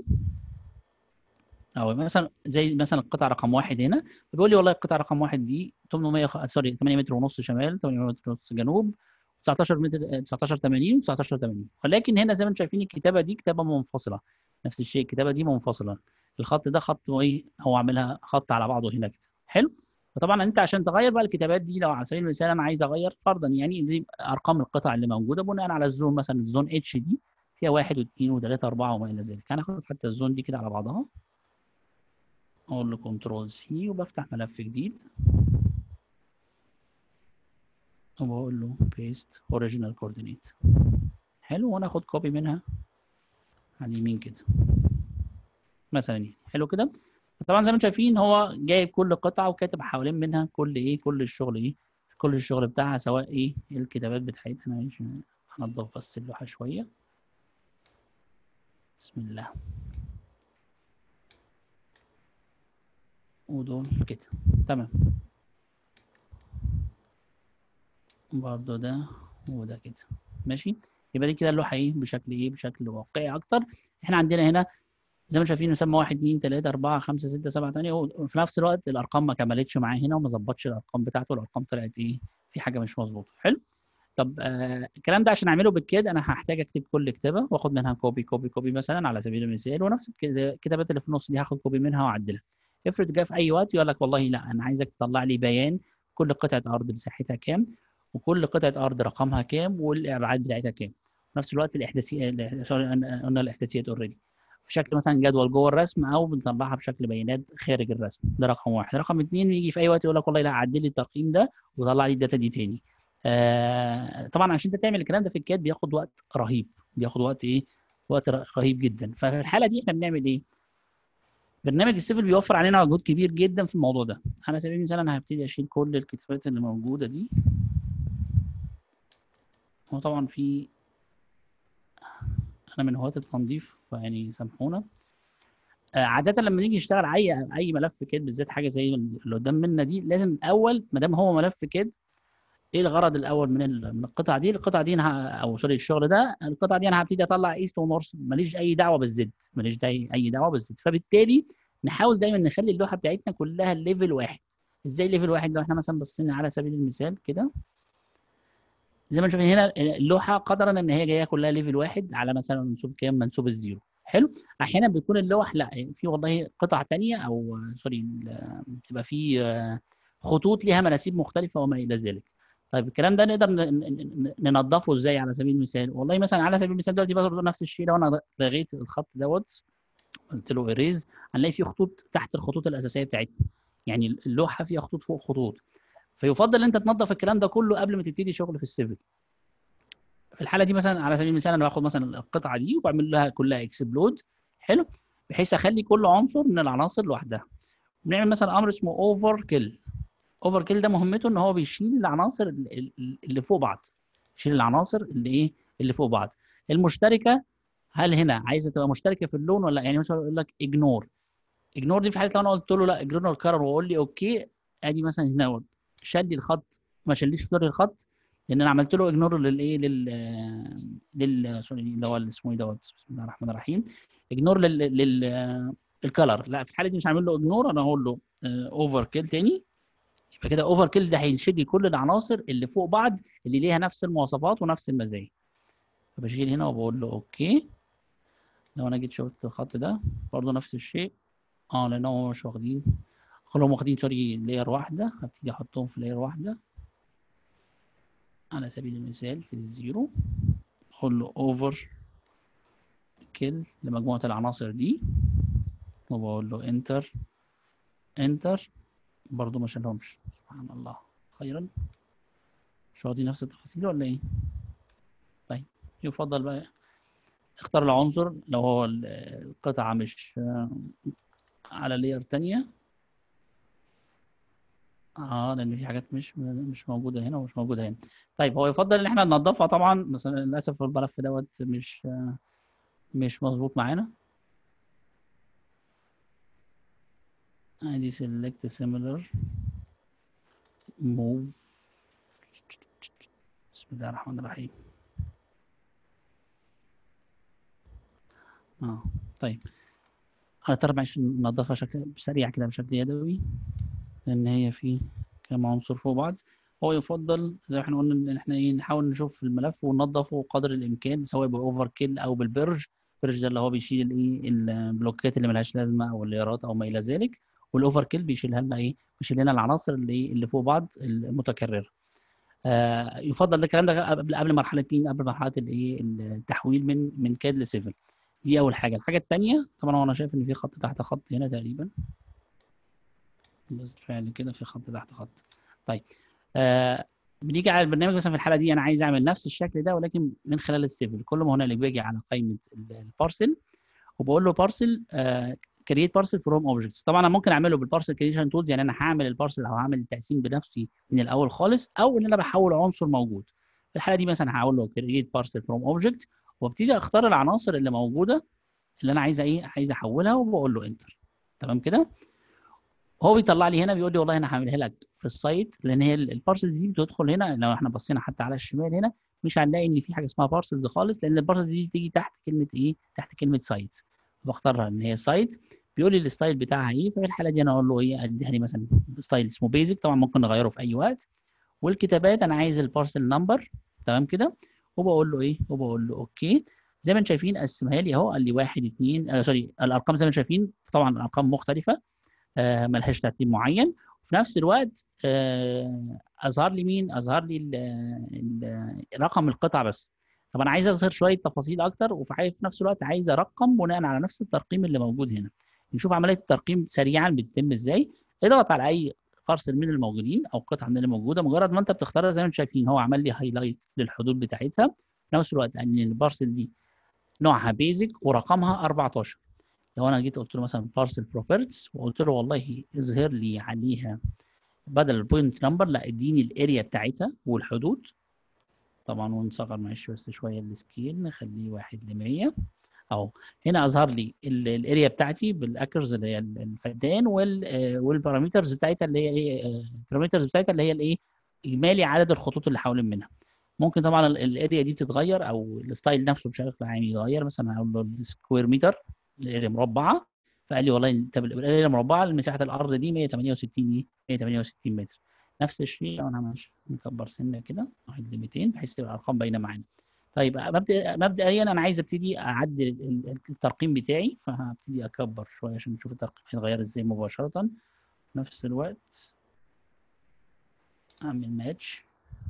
او مثلا زي مثلا القطعه رقم واحد هنا بيقول لي والله القطعه رقم واحد دي ثمانمية سوري ثمانية متر ونص شمال، ثمانية متر ونص جنوب، تسعتاشر متر تسعتاشر ثمانين و19 ثمانين. ولكن هنا زي ما انتم شايفين الكتابه دي كتابه منفصله، نفس الشيء الكتابه دي منفصله. الخط ده خط ايه هو عاملها خط على بعضه هنا كده. حلو. فطبعا انت عشان تغير بقى الكتابات دي، لو على سبيل المثال انا عايز اغير فرضا يعني دي ارقام القطع اللي موجوده بناء على الزون، مثلا الزون اتش دي فيها واحد واثنين وثلاثه واربعه وما الى ذلك. هناخد حتى الزون دي كده على بعضها، اقول له كنترول سي وبفتح ملف جديد وبقول له بيست اوريجينال كوردينيت. حلو. وانا اخد كوبي منها على اليمين كده مثلا يعني. حلو كده. طبعا زي ما انتم شايفين هو جايب كل قطعه وكاتب حوالين منها كل ايه كل الشغل ايه كل الشغل بتاعها، سواء ايه الكتابات بتاعتها. انا هنضف بس اللوحه شويه. بسم الله. ودول كده تمام. برضه ده وده كده ماشي. يبقى دي كده اللوحه ايه بشكل ايه بشكل واقعي اكتر. احنا عندنا هنا زي ما شايفين مسمى واحد اتنين تلاته اربعه خمسه سته سبعه تمانيه، وفي نفس الوقت الارقام ما كملتش معاه هنا وما ظبطش الارقام بتاعته، الارقام طلعت ايه في حاجه مش مظبوطه. حلو. طب آه الكلام ده عشان اعمله بالكاد انا هحتاج اكتب كل كتابه واخد منها كوبي كوبي كوبي مثلا على سبيل المثال، ونفس الكتابات اللي في النص دي هاخد كوبي منها واعدلها. افرض جه في اي وقت يقول لك والله لا انا عايزك تطلع لي بيان كل قطعه ارض مساحتها كام وكل قطعه ارض رقمها كام والابعاد بتاعتها كام. في نفس الوقت الاحداثيات قلنا الاحداثيات اوريدي في شكل مثلا جدول جوه الرسم او بنطلعها بشكل بيانات خارج الرسم. ده رقم واحد. رقم اثنين يجي في اي وقت يقول لك والله لا عدل لي الترقيم ده وطلع لي الداتا دي تاني. آه طبعا عشان انت تعمل الكلام ده في الكاد بياخد وقت رهيب، بياخد وقت ايه وقت رهيب جدا. ففي الحاله دي احنا بنعمل ايه؟ برنامج السيفل بيوفر علينا مجهود كبير جدا في الموضوع ده. على سبيل المثال انا هبتدي اشيل كل الكتابات اللي موجوده دي. هو طبعا في انا من هواة التنظيف فيعني سامحونا. آه عاده لما نيجي نشتغل اي اي ملف كاد بالذات حاجه زي اللي قدام منا دي لازم الاول ما دام هو ملف كاد ايه الغرض الاول من من القطعه دي؟ القطعه دي انا او سوري الشغل ده القطعه دي انا هبتدي اطلع ايست ونورث، ماليش اي دعوه بالزد، ماليش اي دعوه بالزد. فبالتالي نحاول دايما نخلي اللوحه بتاعتنا كلها ليفل واحد. ازاي ليفل واحد؟ لو احنا مثلا بصينا على سبيل المثال كده، زي ما شايفين هنا اللوحه قدرا ان هي جايه كلها ليفل واحد على مثلا منسوب كام؟ منسوب الزيرو. حلو. احيانا بيكون اللوح لا في والله قطع ثانيه او سوري بتبقى في خطوط ليها مناسيب مختلفه وما الى ذلك. طيب الكلام ده نقدر ننظفه ازاي على سبيل المثال؟ والله مثلا على سبيل المثال دلوقتي برضه نفس الشيء، لو انا لغيت الخط دوت قلت له اريز، هنلاقي في خطوط تحت الخطوط الاساسيه بتاعتنا، يعني اللوحه فيها خطوط فوق خطوط. فيفضل ان انت تنظف الكلام ده كله قبل ما تبتدي شغل في السيفل. في الحاله دي مثلا على سبيل المثال انا باخد مثلا القطعه دي وبعمل لها كلها اكسبلود. حلو. بحيث اخلي كل عنصر من العناصر لوحدها. بنعمل مثلا امر اسمه اوفر كيل. اوفر كيل ده مهمته ان هو بيشيل العناصر اللي فوق بعض، يشيل العناصر اللي ايه اللي فوق بعض المشتركه. هل هنا عايزه تبقى مشتركه في اللون ولا؟ يعني مثلا يقول لك اجنور. اجنور دي في حاله لو انا قلت له لا اجنور الكرر واقول لي اوكي، ادي مثلا هنا شال لي الخط، ما شاليش سوري الخط لان انا عملت له اجنور للايه لل لل سوري اللي هو اسمه ايه دوت، بسم الله الرحمن الرحيم، اجنور لل لل الكلر. لا في الحاله دي مش هعمل له اجنور، انا هقول له اوفر كيل تاني. يبقى كده اوفر كيل ده هيشيل لي كل العناصر اللي فوق بعض اللي ليها نفس المواصفات ونفس المزايا. فبشيل هنا وبقول له اوكي. لو انا جيت شفت الخط ده برضه نفس الشيء، اه لان هم مش واخدين، كلهم واخدين سوري لاير واحده، هبتدي احطهم في لاير واحده على سبيل المثال في الزيرو. اقول له اوفر كيل لمجموعه العناصر دي وبقول له انتر انتر، برضه ما شالهمش. سبحان الله خيرا، مش واخدين نفس التفاصيل ولا ايه؟ طيب يفضل بقى اختار العنصر لو هو القطعه مش على لاير ثانيه، اه لان في حاجات مش مش موجوده هنا ومش موجوده هنا. طيب هو يفضل ان احنا ننظفها طبعا، بس للاسف الملف دوت مش مش مظبوط معانا. ادي select similar move. بسم الله الرحمن الرحيم. اه طيب انا ترى معلش ننظفها بشكل سريع كده بشكل يدوي لان هي في كام عنصر فوق بعض. هو يفضل زي ما احنا قلنا ان احنا ايه نحاول نشوف الملف وننظفه قدر الامكان سواء باوفر كيل او بالبرج. البرج ده اللي هو بيشيل الايه البلوكات اللي ملهاش لازمه او الليارات او ما الى ذلك، والاوفر كيل بيشيلها لنا ايه بيشيل لنا العناصر اللي اللي فوق بعض المتكرره. آه يفضل الكلام ده قبل قبل مرحله مين قبل مرحله الايه التحويل من من كاد لسيفل. دي اول حاجه. الحاجه الثانيه طبعا انا شايف ان في خط تحت خط هنا تقريبا، بس فعلا كده في خط تحت خط. طيب آه بنيجي على البرنامج مثلا في الحاله دي انا عايز اعمل نفس الشكل ده ولكن من خلال السيفل. كل ما هنالك باجي على قائمه البارسل وبقول له بارسل كرييت بارسل فروم اوبجكتس. طبعا انا ممكن اعمله بالبارسل كريشن تولز، يعني انا هعمل البارسل او هعمل التقسيم بنفسي من الاول خالص، او ان انا بحول عنصر موجود. في الحاله دي مثلا هقول له كرييت بارسل فروم اوبجكت وابتدي اختار العناصر اللي موجوده اللي انا عايز ايه عايز احولها وبقول له انتر. تمام كده. هو بيطلع لي هنا بيقول لي والله انا هعملها لك في السايت، لان هي البارسلز دي بتدخل هنا. لو احنا بصينا حتى على الشمال هنا مش هنلاقي ان في حاجه اسمها بارسلز خالص، لان البارسلز دي تيجي تحت كلمه ايه تحت كلمه سايت. بختارها ان هي سايت، بيقول لي الستايل بتاعها ايه. ففي الحاله دي انا اقول له ايه اديها لي مثلا ستايل اسمه بيزك، طبعا ممكن نغيره في اي وقت. والكتابات انا عايز البارسل نمبر. تمام كده. وبقول له ايه وبقول له اوكي. زي ما انتم شايفين قسمها لي اهو، قال لي واحد اثنين آه سوري الارقام زي ما انتم شايفين طبعا الارقام مختلفه آه ملهاش ترتيب معين. وفي نفس الوقت آه اظهر لي مين اظهر لي ال ال رقم القطعه بس. طب انا عايز اظهر شويه تفاصيل اكتر وفي نفس الوقت عايز ارقم بناء على نفس الترقيم اللي موجود هنا. نشوف عمليه الترقيم سريعا بتتم ازاي. اضغط على اي بارسل من الموجودين او قطعه من اللي موجوده، مجرد ما انت بتختارها زي ما انتم شايفين هو عمل لي هايلايت للحدود بتاعتها. في نفس الوقت ان البارسل دي نوعها بيزك ورقمها أربعتاشر. لو انا جيت قلت له مثلا بارسل بروبرتيز وقلت له والله اظهر لي عليها بدل البوينت نمبر لا اديني الاريا بتاعتها والحدود. طبعا ونصغر معلش بس شويه السكيل نخليه واحد ل مية اهو. هنا اظهر لي الاريا بتاعتي بالاكرز اللي هي الفدان والبارامترز بتاعتها اللي هي ايه البارامترز بتاعتها اللي هي الايه اجمالي عدد الخطوط اللي حوالين منها. ممكن طبعا الاريا دي بتتغير او الستايل نفسه بشكل عام يتغير. مثلا هقول له سكوير متر الاريا مربعه، فقال لي والله طب القليله المربعه مساحه الارض دي مية وتمانية وستين ايه مية وتمانية وستين متر. نفس الشيء لو انا مش نكبر سنه كده واحد ل ميتين بحيث تبقى الارقام باينه معانا. طيب مبدأ مبدئيا انا عايز ابتدي اعدل الترقيم بتاعي، فهبتدي اكبر شويه عشان نشوف الترقيم هيتغير ازاي مباشره. في نفس الوقت اعمل ماتش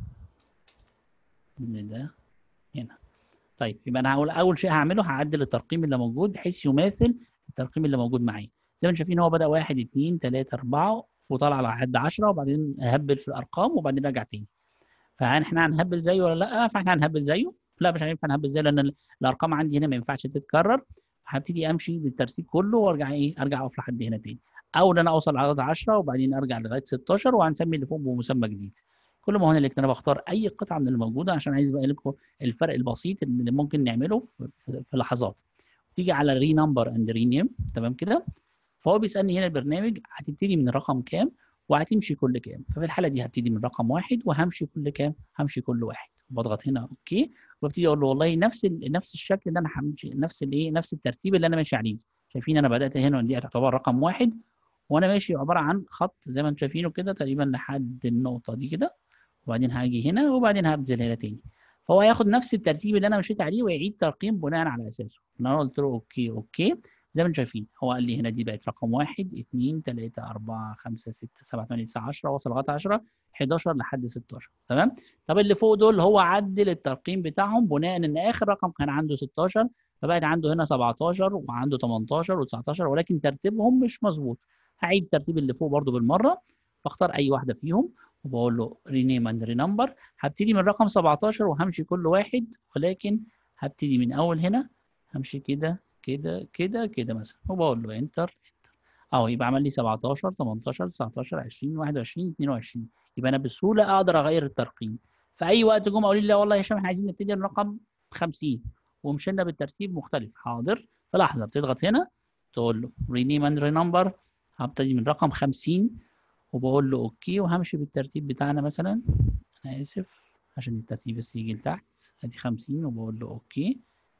من ده هنا. طيب يبقى انا هقول اول شيء هعمله هعدل الترقيم اللي موجود بحيث يماثل الترقيم اللي موجود معايا. زي ما انتم شايفين هو بدأ واحد اتنين تلاتة أربعة وطلع لحد عشرة وبعدين هبل في الارقام وبعدين رجع تاني. فهل احنا هنهبل زيه ولا لا؟ فاحنا هنهبل زيه؟ لا مش هينفع نهبل زيه لان الارقام عندي هنا ما ينفعش تتكرر. هبتدي امشي بالترتيب كله وارجع ايه ارجع اقف لحد هنا تاني، او ان انا اوصل لعدد عشرة وبعدين ارجع لغايه ستاشر وهنسمي اللي فوق بمسمى جديد. كل ما هنالك انا بختار اي قطعه من اللي موجوده عشان عايز ابين لكم الفرق البسيط اللي ممكن نعمله في, في, في لحظات. تيجي على ري نمبر اند ري نيم تمام كده. فهو بيسالني هنا البرنامج هتبتدي من رقم كام وهتمشي كل كام. ففي الحاله دي هبتدي من رقم واحد وهمشي كل كام؟ همشي كل واحد. بضغط هنا اوكي وابتدي اقول له والله نفس نفس الشكل اللي انا همشي نفس الايه نفس الترتيب اللي انا ماشي عليه. شايفين انا بدات هنا دي تعتبر رقم واحد وانا ماشي عباره عن خط زي ما انتم شايفينه كده تقريبا لحد النقطه دي كده، وبعدين هاجي هنا وبعدين هنزل هنا تاني. فهو هياخد نفس الترتيب اللي انا مشيت عليه ويعيد ترقيم بناء على اساسه. انا قلت له اوكي اوكي زي ما انتم شايفين هو قال لي هنا دي بقت رقم واحد اتنين تلاتة أربعة خمسة ستة سبعة تمانية تسعة عشرة وصل لغايه عشرة حداشر لحد ستاشر تمام. طب اللي فوق دول هو عدل الترقيم بتاعهم بناء ان اخر رقم كان عنده ستاشر فبقت عنده هنا سبعتاشر وعنده تمنتاشر و19 ولكن ترتيبهم مش مظبوط. هعيد الترتيب اللي فوق برده بالمره بختار اي واحده فيهم وبقول له رينيم اند رينمبر. هبتدي من رقم سبعتاشر وهمشي كل واحد ولكن هبتدي من اول هنا همشي كده كده كده كده مثلا وبقول له انتر انتر اهو يبقى عمل لي سبعتاشر تمنتاشر تسعتاشر عشرين واحد وعشرين اتنين وعشرين. يبقى انا بسهوله اقدر اغير الترقيم. في اي وقت جم قالوا لي لا والله يا هشام احنا عايزين نبتدي من رقم خمسين ومشينا بالترتيب مختلف. حاضر في لحظه بتضغط هنا تقول له رينيم اند رينمبر. هبتدي من رقم خمسين وبقول له اوكي وهمشي بالترتيب بتاعنا مثلا. انا اسف عشان الترتيب بس يجي لتحت ادي خمسين وبقول له اوكي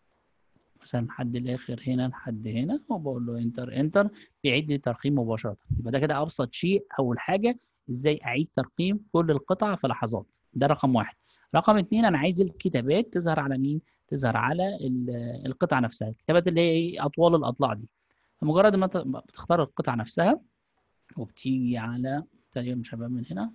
مثلا لحد الاخر هنا لحد هنا وبقول له انتر انتر بيعيد لي الترقيم مباشره. يبقى ده كده ابسط شيء. اول حاجه ازاي اعيد ترقيم كل القطع في لحظات. ده رقم واحد. رقم اثنين انا عايز الكتابات تظهر على مين؟ تظهر على القطعه نفسها. الكتابات اللي هي اطوال الاضلاع دي. فمجرد ما بتختار القطعه نفسها وبتيجي على تقريبا مش هبقى من هنا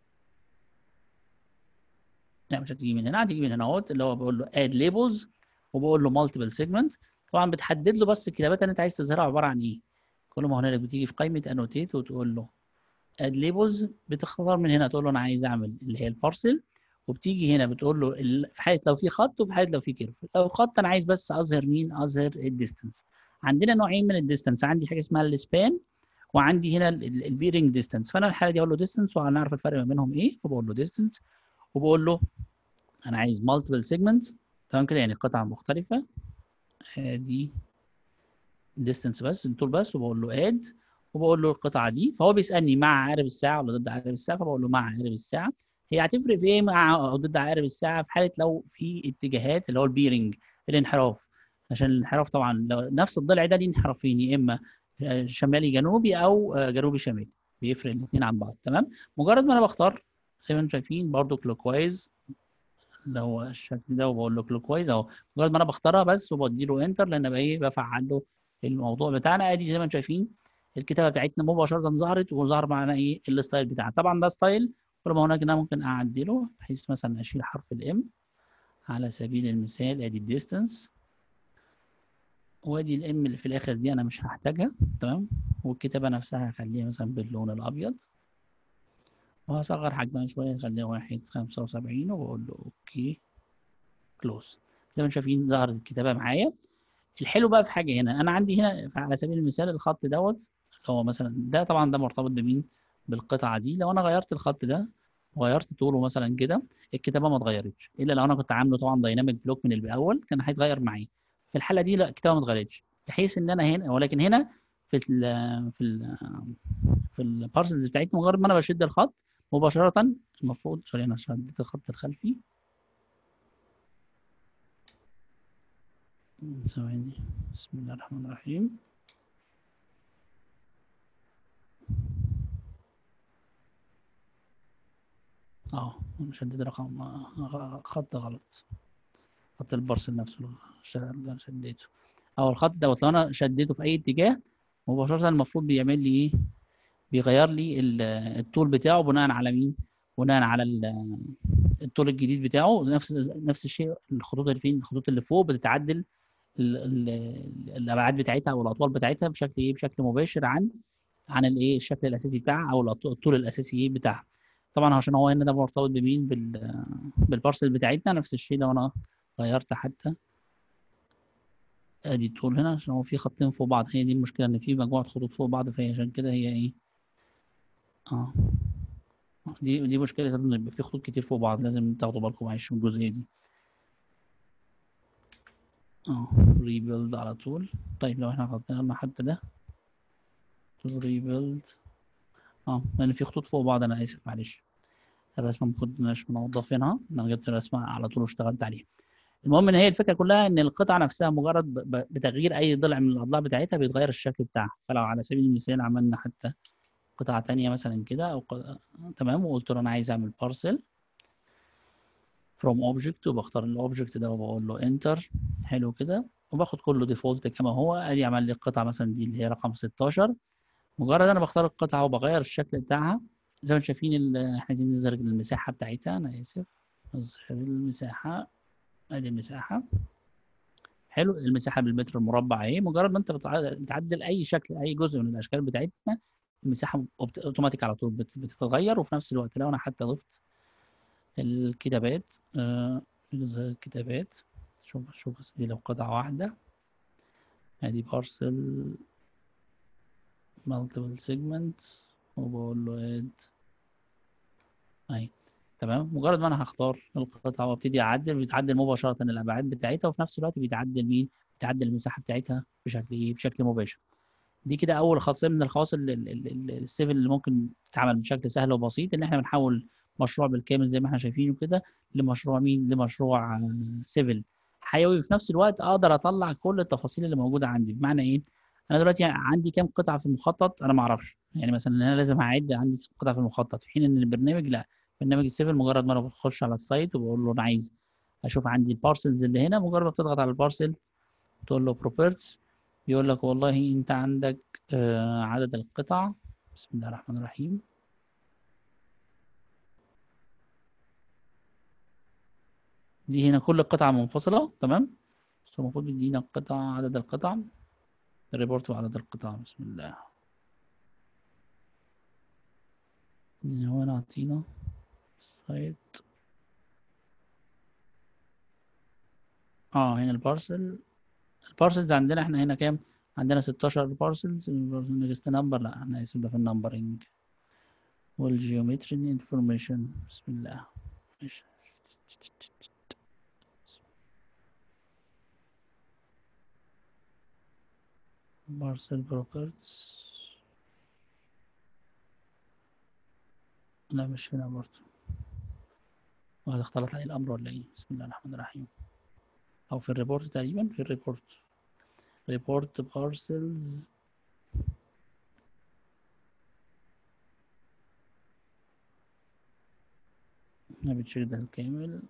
لا مش هتيجي من هنا هتيجي من هنا اهوت اللي هو بقول له اد ليبلز وبقول له مالتيبل سيجمنت. طبعا بتحدد له بس الكتابات اللي انت عايز تظهرها عباره عن ايه. كل ما هنالك بتيجي في قائمه انوتيت وتقول له اد ليبلز بتختار من هنا تقول له انا عايز اعمل اللي هي البارسل وبتيجي هنا بتقول له في حاله لو في خط وفي حاله لو في كيرف. لو خط انا عايز بس اظهر مين؟ اظهر الديستنس. عندنا نوعين من الديستنس عندي حاجه اسمها السبان وعندي هنا البيرنج ديستنس. فانا الحاله دي اقول له ديستنس وهنعرف الفرق ما بينهم ايه فبقول له ديستنس وبقول له انا عايز مالتيبل سيجمنتس تمام كده يعني قطع مختلفه. ادي ديستنس بس الطول بس وبقول له اد وبقول له القطعه دي. فهو بيسالني مع عقارب الساعه ولا ضد عقارب الساعه فبقول له مع عقارب الساعه. هي هتفرق في ايه مع او ضد عقارب الساعه؟ في حاله لو في اتجاهات اللي هو البيرنج الانحراف. عشان الانحراف طبعا لو نفس الضلع ده ليه انحرافين يا اما شمالي جنوبي او جنوبي شمالي بيفرق الاثنين عن بعض تمام. مجرد ما انا بختار زي ما انتم شايفين برده كلوك وايز اللي هو الشكل ده وبقول له كلوك وايز اهو. مجرد ما انا بختارها بس وبدي له انتر لان بقى ايه بفعل له الموضوع بتاعنا. ادي زي ما انتم شايفين الكتابه بتاعتنا مباشره ظهرت وظهر معانا ايه الستايل بتاعنا. طبعا ده ستايل كل ما هناك انا ممكن اعدله بحيث مثلا اشيل حرف الام على سبيل المثال. ادي الديستنس وادي الام اللي في الاخر دي انا مش هحتاجها تمام. والكتابه نفسها هخليها مثلا باللون الابيض وهصغر حجمها شويه اخليها واحد خمسة وسبعين وبقول له اوكي كلوز. زي ما انتم شايفين ظهرت الكتابه معايا. الحلو بقى في حاجه هنا انا عندي هنا على سبيل المثال الخط دوت اللي هو مثلا ده طبعا ده مرتبط بمين؟ بالقطعه دي. لو انا غيرت الخط ده وغيرت طوله مثلا كده الكتابه ما اتغيرتش الا لو انا كنت عامله طبعا دايناميك بلوك من الاول كان هيتغير معايا. في الحاله دي لا الكتابه ما اتغيرتش بحيث ان انا هنا ولكن هنا في ال في ال في البارسلز بتاعتنا مجرد ما انا بشد الخط مباشره المفروض سوري انا شديت الخط الخلفي ثواني بسم الله الرحمن الرحيم. اه شدد رقم آه، خط غلط، خط البارسل نفسه اللي شديته، او الخط دوت لو انا شديته في اي اتجاه مباشره المفروض بيعمل لي ايه؟ بيغير لي ال- الطول بتاعه بناء على مين؟ بناء على ال- الطول الجديد بتاعه. نفس نفس الشيء الخطوط اللي فين، الخطوط اللي فوق بتتعدل ال- ال- الابعاد بتاعتها او الاطوال بتاعتها بشكل ايه؟ بشكل مباشر عن عن الايه؟ الشكل الاساسي بتاعها او الأط- الطول الاساسي إيه بتاعها. طبعا عشان هو هنا ده مرتبط بمين؟ بال بالبارسل بتاعتنا. نفس الشيء لو انا غيرت حتى ادي الطول هنا عشان هو في خطين فوق بعض، هي دي المشكله ان في مجموعه خطوط فوق بعض، فهي عشان كده هي ايه؟ اه دي دي مشكله ان يبقى في خطوط كتير فوق بعض، لازم تاخدوا بالكم معلش من الجزئيه دي. اه ريبيلد على طول. طيب لو احنا حطينا لنا حتى ده ريبيلد، اه لان في خطوط فوق بعض، انا اسف معلش الرسمه ما كناش منظفينها، انا جبت الرسمه على طول واشتغلت عليها. المهم ان هي الفكره كلها ان القطعه نفسها مجرد ب- ب- بتغيير اي ضلع من الاضلاع بتاعتها بيتغير الشكل بتاعها. فلو على سبيل المثال عملنا حتى قطعه تانية مثلا كده او ق... تمام، وقلت له انا عايز اعمل بارسل فروم اوبجكت، وبختار الاوبجكت ده وبقول له انتر. حلو كده، وباخد كله ديفولت كما هو. ادي عمل لي القطعه مثلا دي اللي هي رقم ستاشر. مجرد انا بختار القطعه وبغير الشكل بتاعها زي ما انتم شايفين ال- احنا عايزين نظهر المساحه بتاعتها، انا اسف نظهر المساحه. ادي المساحه. حلو، المساحه بالمتر المربع اهي. مجرد ما انت بتع- بتعدل اي شكل اي جزء من الاشكال بتاعتنا المساحه أوبت- اوتوماتيك على طول بت- بتتغير. وفي نفس الوقت لو انا حتى ضفت الكتابات آه نظهر الكتابات. شوف شوف بس دي لو قطعه واحده، ادي بارسل مالتيبل سيجمنت وبقول له اد اهي. تمام، مجرد ما انا هختار القطعه وابتدي اعدل بيتعدل مباشره الابعاد بتاعتها، وفي نفس الوقت بيتعدل مين؟ بيتعدل المساحه بتاعتها بشكل ايه؟ بشكل مباشر. دي كده اول خاصيه من الخواص ال- ال- ال- ال- السيفل اللي ممكن تتعمل بشكل سهل وبسيط، ان احنا بنحول مشروع بالكامل زي ما احنا شايفينه كده لمشروع مين؟ لمشروع آه، سيفل حيوي. وفي نفس الوقت اقدر اطلع كل التفاصيل اللي موجوده عندي. بمعنى ايه؟ انا دلوقتي عندي كام قطعه في المخطط انا ما اعرفش، يعني مثلا انا لازم اعد عندي كام قطعه في المخطط، في حين ان البرنامج لا. برنامج السيفل مجرد ما انا بخش على السايت وبقول له انا عايز اشوف عندي البارسلز اللي هنا، مجرد ما بتضغط على البارسل تقول له بروبرتس يقول لك والله انت عندك آه، عدد القطع. بسم الله الرحمن الرحيم. دي هنا كل قطعة منفصلة تمام، بس هو المفروض يدينا القطع عدد القطع الريبورت وعدد القطع. بسم الله. هو هنا عطينا سايت اه هنا البارسل. البارسلز عندنا احنا هنا كام؟ عندنا ستاشر بارسلز. نيكست نمبر لا احنا اسف ده في النمبرنج والجيومتري انفورميشن. بسم الله. ماشي. بارسل بروبرتس لا مش هنا برضه، وهذا اختلط عليه الامر ولا ايه؟ بسم الله الرحمن الرحيم. او في الريبورت تقريبا، في الريبورت ريبورت بارسلز. انا بتشيك ده الكامل،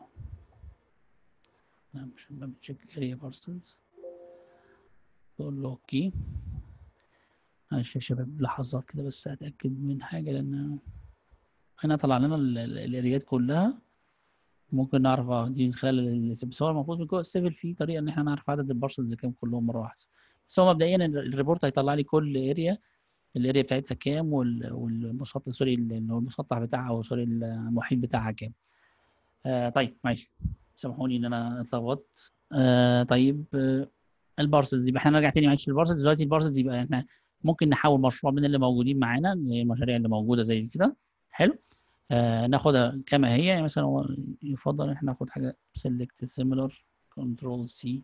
لا مش ما بتشيك اريا بارسلز. تقول له اوكي. معلش يا شباب لحظات كده بس اتاكد من حاجه، لان هنا طلع لنا ال- ال- الاريات كلها. ممكن نعرف اه دي من خلال ال- بس هو المفروض من جوه السيفل في طريقه ان احنا نعرف عدد البارسلز كام كلهم مره واحده. بس هو مبدئيا الريبورت هيطلع لي كل اريا الاريا بتاعتها كام، وال- والمسطح سوري اللي هو المسطح بتاعها او سوري المحيط بتاعها كام. آه طيب معلش سامحوني ان انا اتلخبطت. آه طيب آه البارسلز يبقى احنا نرجع تاني معلش البارسلز. دلوقتي البارسلز يبقى احنا ممكن نحول مشروع من اللي موجودين معانا اللي هي المشاريع اللي موجوده زي كده. حلو. آه ناخدها كما هي، يعني مثلا هو يفضل ان احنا ناخد حاجه select similar كنترول سي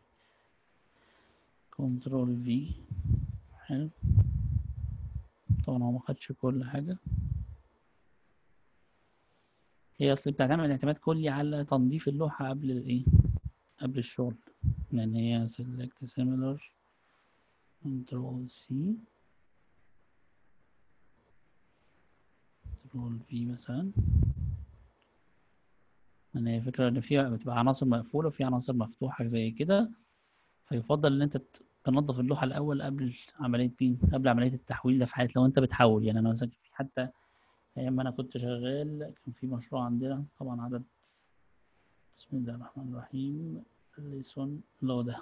كنترول في. حلو. طبعا هو ما خدش كل حاجه، هي اصل بتعتمد اعتماد كلي على تنظيف اللوحه قبل الايه؟ قبل الشغل. لان هي select similar كنترول سي كنترول في مثلا. يعني هي فكرة ان في بتبقى عناصر مقفولة وفي عناصر مفتوحة زي كده، فيفضل ان انت ت- تنظف اللوحة الاول قبل عملية مين قبل عملية التحويل. ده في حالة لو انت بتحول. يعني انا مثلا في حتى ايام ما انا كنت شغال كان في مشروع عندنا طبعا عدد، بسم الله الرحمن الرحيم، ليسون لو ده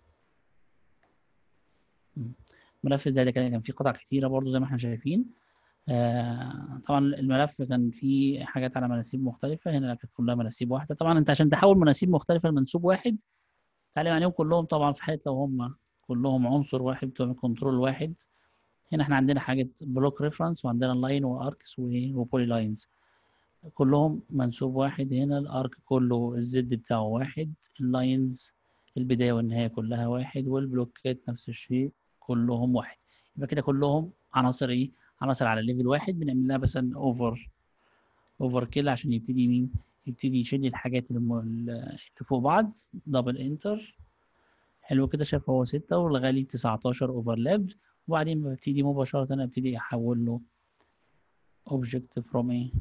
مم. ملف زي ده كده كان فيه قطع كتيرة برضو زي ما احنا شايفين. آه طبعا الملف كان فيه حاجات على مناسيب مختلفة، هنا كانت كلها مناسيب واحدة. طبعا انت عشان تحول مناسيب مختلفة لمنسوب واحد تعلم عليهم كلهم طبعا في حالة لو هم كلهم عنصر واحد بتوع كنترول واحد. هنا احنا عندنا حاجة بلوك ريفرنس وعندنا لاين واركس وبولي لاينز كلهم منسوب واحد. هنا الارك كله الزد بتاعه واحد، اللاينز البداية والنهاية كلها واحد، والبلوكات نفس الشيء كلهم واحد. يبقى كده كلهم عناصر ايه؟ عناصر على ليفل واحد. بنعمل لها مثلا اوفر اوفر كيل عشان يبتدي مين؟ يبتدي يشيل الحاجات الم- اللي فوق بعض. دبل انتر. حلو كده. شاف هو ستة والغالي تسعتاشر اوفرلابد. وبعدين ببتدي مباشرة ابتدي احول له object from ايه؟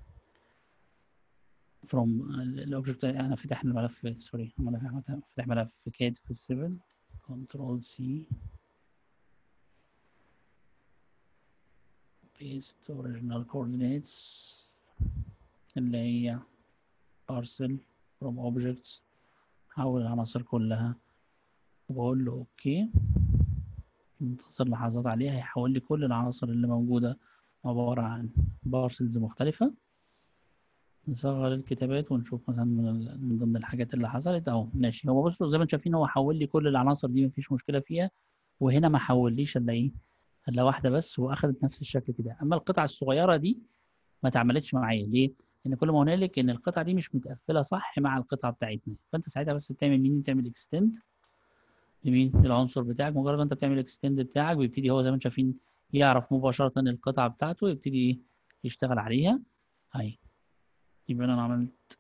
from الاوبجكت. انا فتح الملف سوري انا فتح ملف كاد في السيفن كنترول سي paste original coordinates اللي هي parcel from objects. حول العناصر كلها وبقول له اوكي. منتظر لحظات عليها هيحول لي كل العناصر اللي موجودة عبارة عن بارسلز مختلفة. نصغر الكتابات ونشوف مثلا من, ال- من ضمن الحاجات اللي حصلت اهو. ماشي. هو بصوا زي ما انتم شايفين هو حول لي كل العناصر دي مفيش مشكلة فيها. وهنا ما حوليش الا ايه؟ الا واحدة بس واخدت نفس الشكل كده. اما القطعة الصغيرة دي ما اتعملتش معايا. ليه؟ لان كل ما هنالك ان القطعة دي مش متقفلة صح مع القطعة بتاعتنا. فانت ساعتها بس بتعمل مين؟ تعمل اكستند لمين؟ للعنصر بتاعك. مجرد ما انت بتعمل اكستند بتاعك بيبتدي هو زي ما انتم شايفين يعرف مباشرة القطعة بتاعته يبتدي ايه؟ يشتغل عليها. اهي. يبقى انا عملت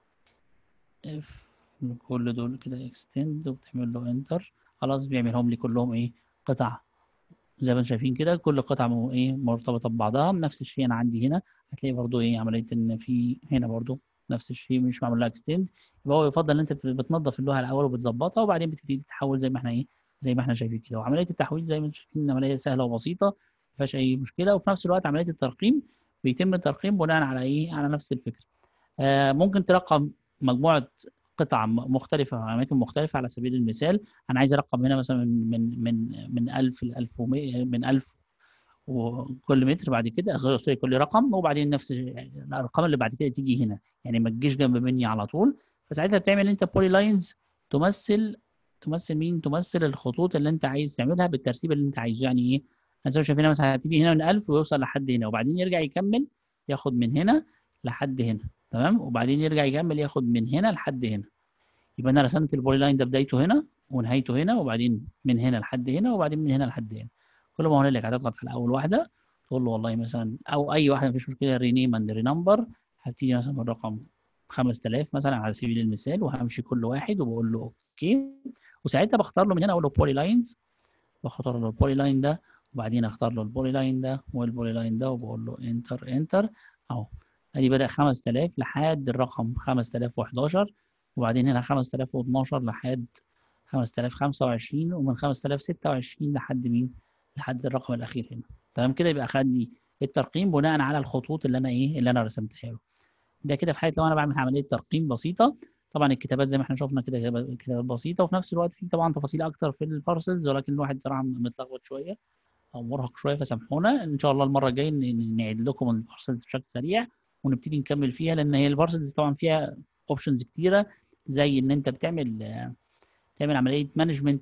اف كل دول كده اكستند وبتعمل له انتر. خلاص بيعملهم لي كلهم ايه؟ قطع. زي ما انتم شايفين كده كل قطعة مو ايه مرتبطة ببعضها. نفس الشيء انا عندي هنا هتلاقي برضو ايه عملية ان في هنا برضو نفس الشيء مش معمول لها اكستند. يبقى هو يفضل ان انت بت- بتنظف اللوحة الاول وبتظبطها وبعدين بتبتدي تحول زي ما احنا ايه زي ما احنا شايفين كده. وعملية التحويل زي ما انتم شايفين عملية سهلة وبسيطة ما فيهاش اي مشكلة. وفي نفس الوقت عملية الترقيم بيتم الترقيم بناء على ايه؟ على نفس الفكرة. آه ممكن ترقم مجموعة قطع م- مختلفة في أماكن مختلفة. على سبيل المثال أنا عايز أرقم هنا مثلا من من من من ألف ل ألف ومية من ألف وكل متر. بعد كده غير سوري كل رقم وبعدين نفس الارقام اللي بعد كده تيجي هنا. يعني ما تجيش جنب مني على طول. فساعتها بتعمل انت بولي لاينز تمثل تمثل مين؟ تمثل الخطوط اللي انت عايز تعملها بالترتيب اللي انت عايزه. يعني ايه؟ انا زي ما شايفين مثلا هتيجي هنا من ألف ويوصل لحد هنا وبعدين يرجع يكمل ياخد من هنا لحد هنا. تمام. وبعدين يرجع يكمل ياخد من هنا لحد هنا. يبقى انا رسمت البولي لاين ده بدايته هنا ونهايته هنا وبعدين من هنا لحد هنا وبعدين من هنا لحد هنا. كل ما هنالك هتضغط على اول واحده تقول له والله مثلا او اي واحده مفيش مشكله رينيم اند رينمبر. هبتدي مثلا بالرقم خمسة آلاف مثلا على سبيل المثال وهمشي كل واحد وبقول له اوكي. وساعتها بختار له من هنا اقول له بولي لاينز. بختار له البولي لاين ده وبعدين اختار له البولي لاين ده والبولي لاين ده وبقول له انتر انتر اهو. ادي بدأ خمسة آلاف لحد الرقم خمسة آلاف وحداشر وبعدين هنا خمسة آلاف واثناشر لحد خمسة آلاف وخمسة وعشرين ومن خمسة آلاف وستة وعشرين لحد مين؟ لحد الرقم الأخير هنا. تمام كده. يبقى خد لي الترقيم بناء على الخطوط اللي أنا إيه اللي أنا رسمتها له. ده كده في حالة لو أنا بعمل عملية ترقيم بسيطة. طبعا الكتابات زي ما احنا شفنا كده كتابات بسيطة وفي نفس الوقت في طبعا تفاصيل أكتر في البارسلز ولكن الواحد صراحة متلخبط شوية أو مرهق شوية فسامحونا. إن شاء الله المرة الجاية ن- نعيد لكم البارسلز بشكل سريع ونبتدي نكمل فيها لأن هي البارسلز طبعا فيها اوبشنز كتيرة زي إن أنت بتعمل تعمل عمليه مانجمنت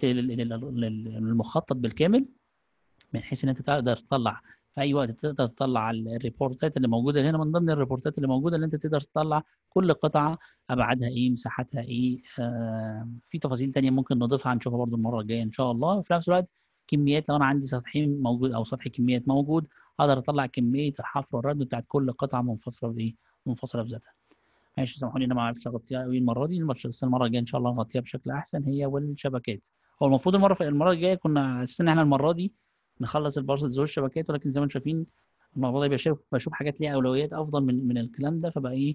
للمخطط بالكامل من حيث ان انت تقدر تطلع في اي وقت تقدر تطلع الريبورتات اللي موجوده هنا. من ضمن الريبورتات اللي موجوده اللي انت تقدر تطلع كل قطعه ابعادها ايه مساحتها ايه. آه في تفاصيل تانية ممكن نضيفها هنشوفها برضو المره الجايه ان شاء الله. وفي نفس الوقت كميات لو انا عندي سطحين موجود او سطح كميات موجود اقدر اطلع كميه الحفر والرد بتاعت كل قطعه منفصله بايه منفصله بذاتها. ماشي. سامحوني انا ما عرفتش اغطيها قوي المره دي. بس المره الجايه ان شاء الله نغطيها بشكل احسن هي والشبكات. هو المفروض المره في المره الجايه كنا اساسا احنا المره دي نخلص البارسلز والشبكات ولكن زي ما انتم شايفين الموضوع ده بشوف بشوف حاجات ليها اولويات افضل من من الكلام ده فبقى ايه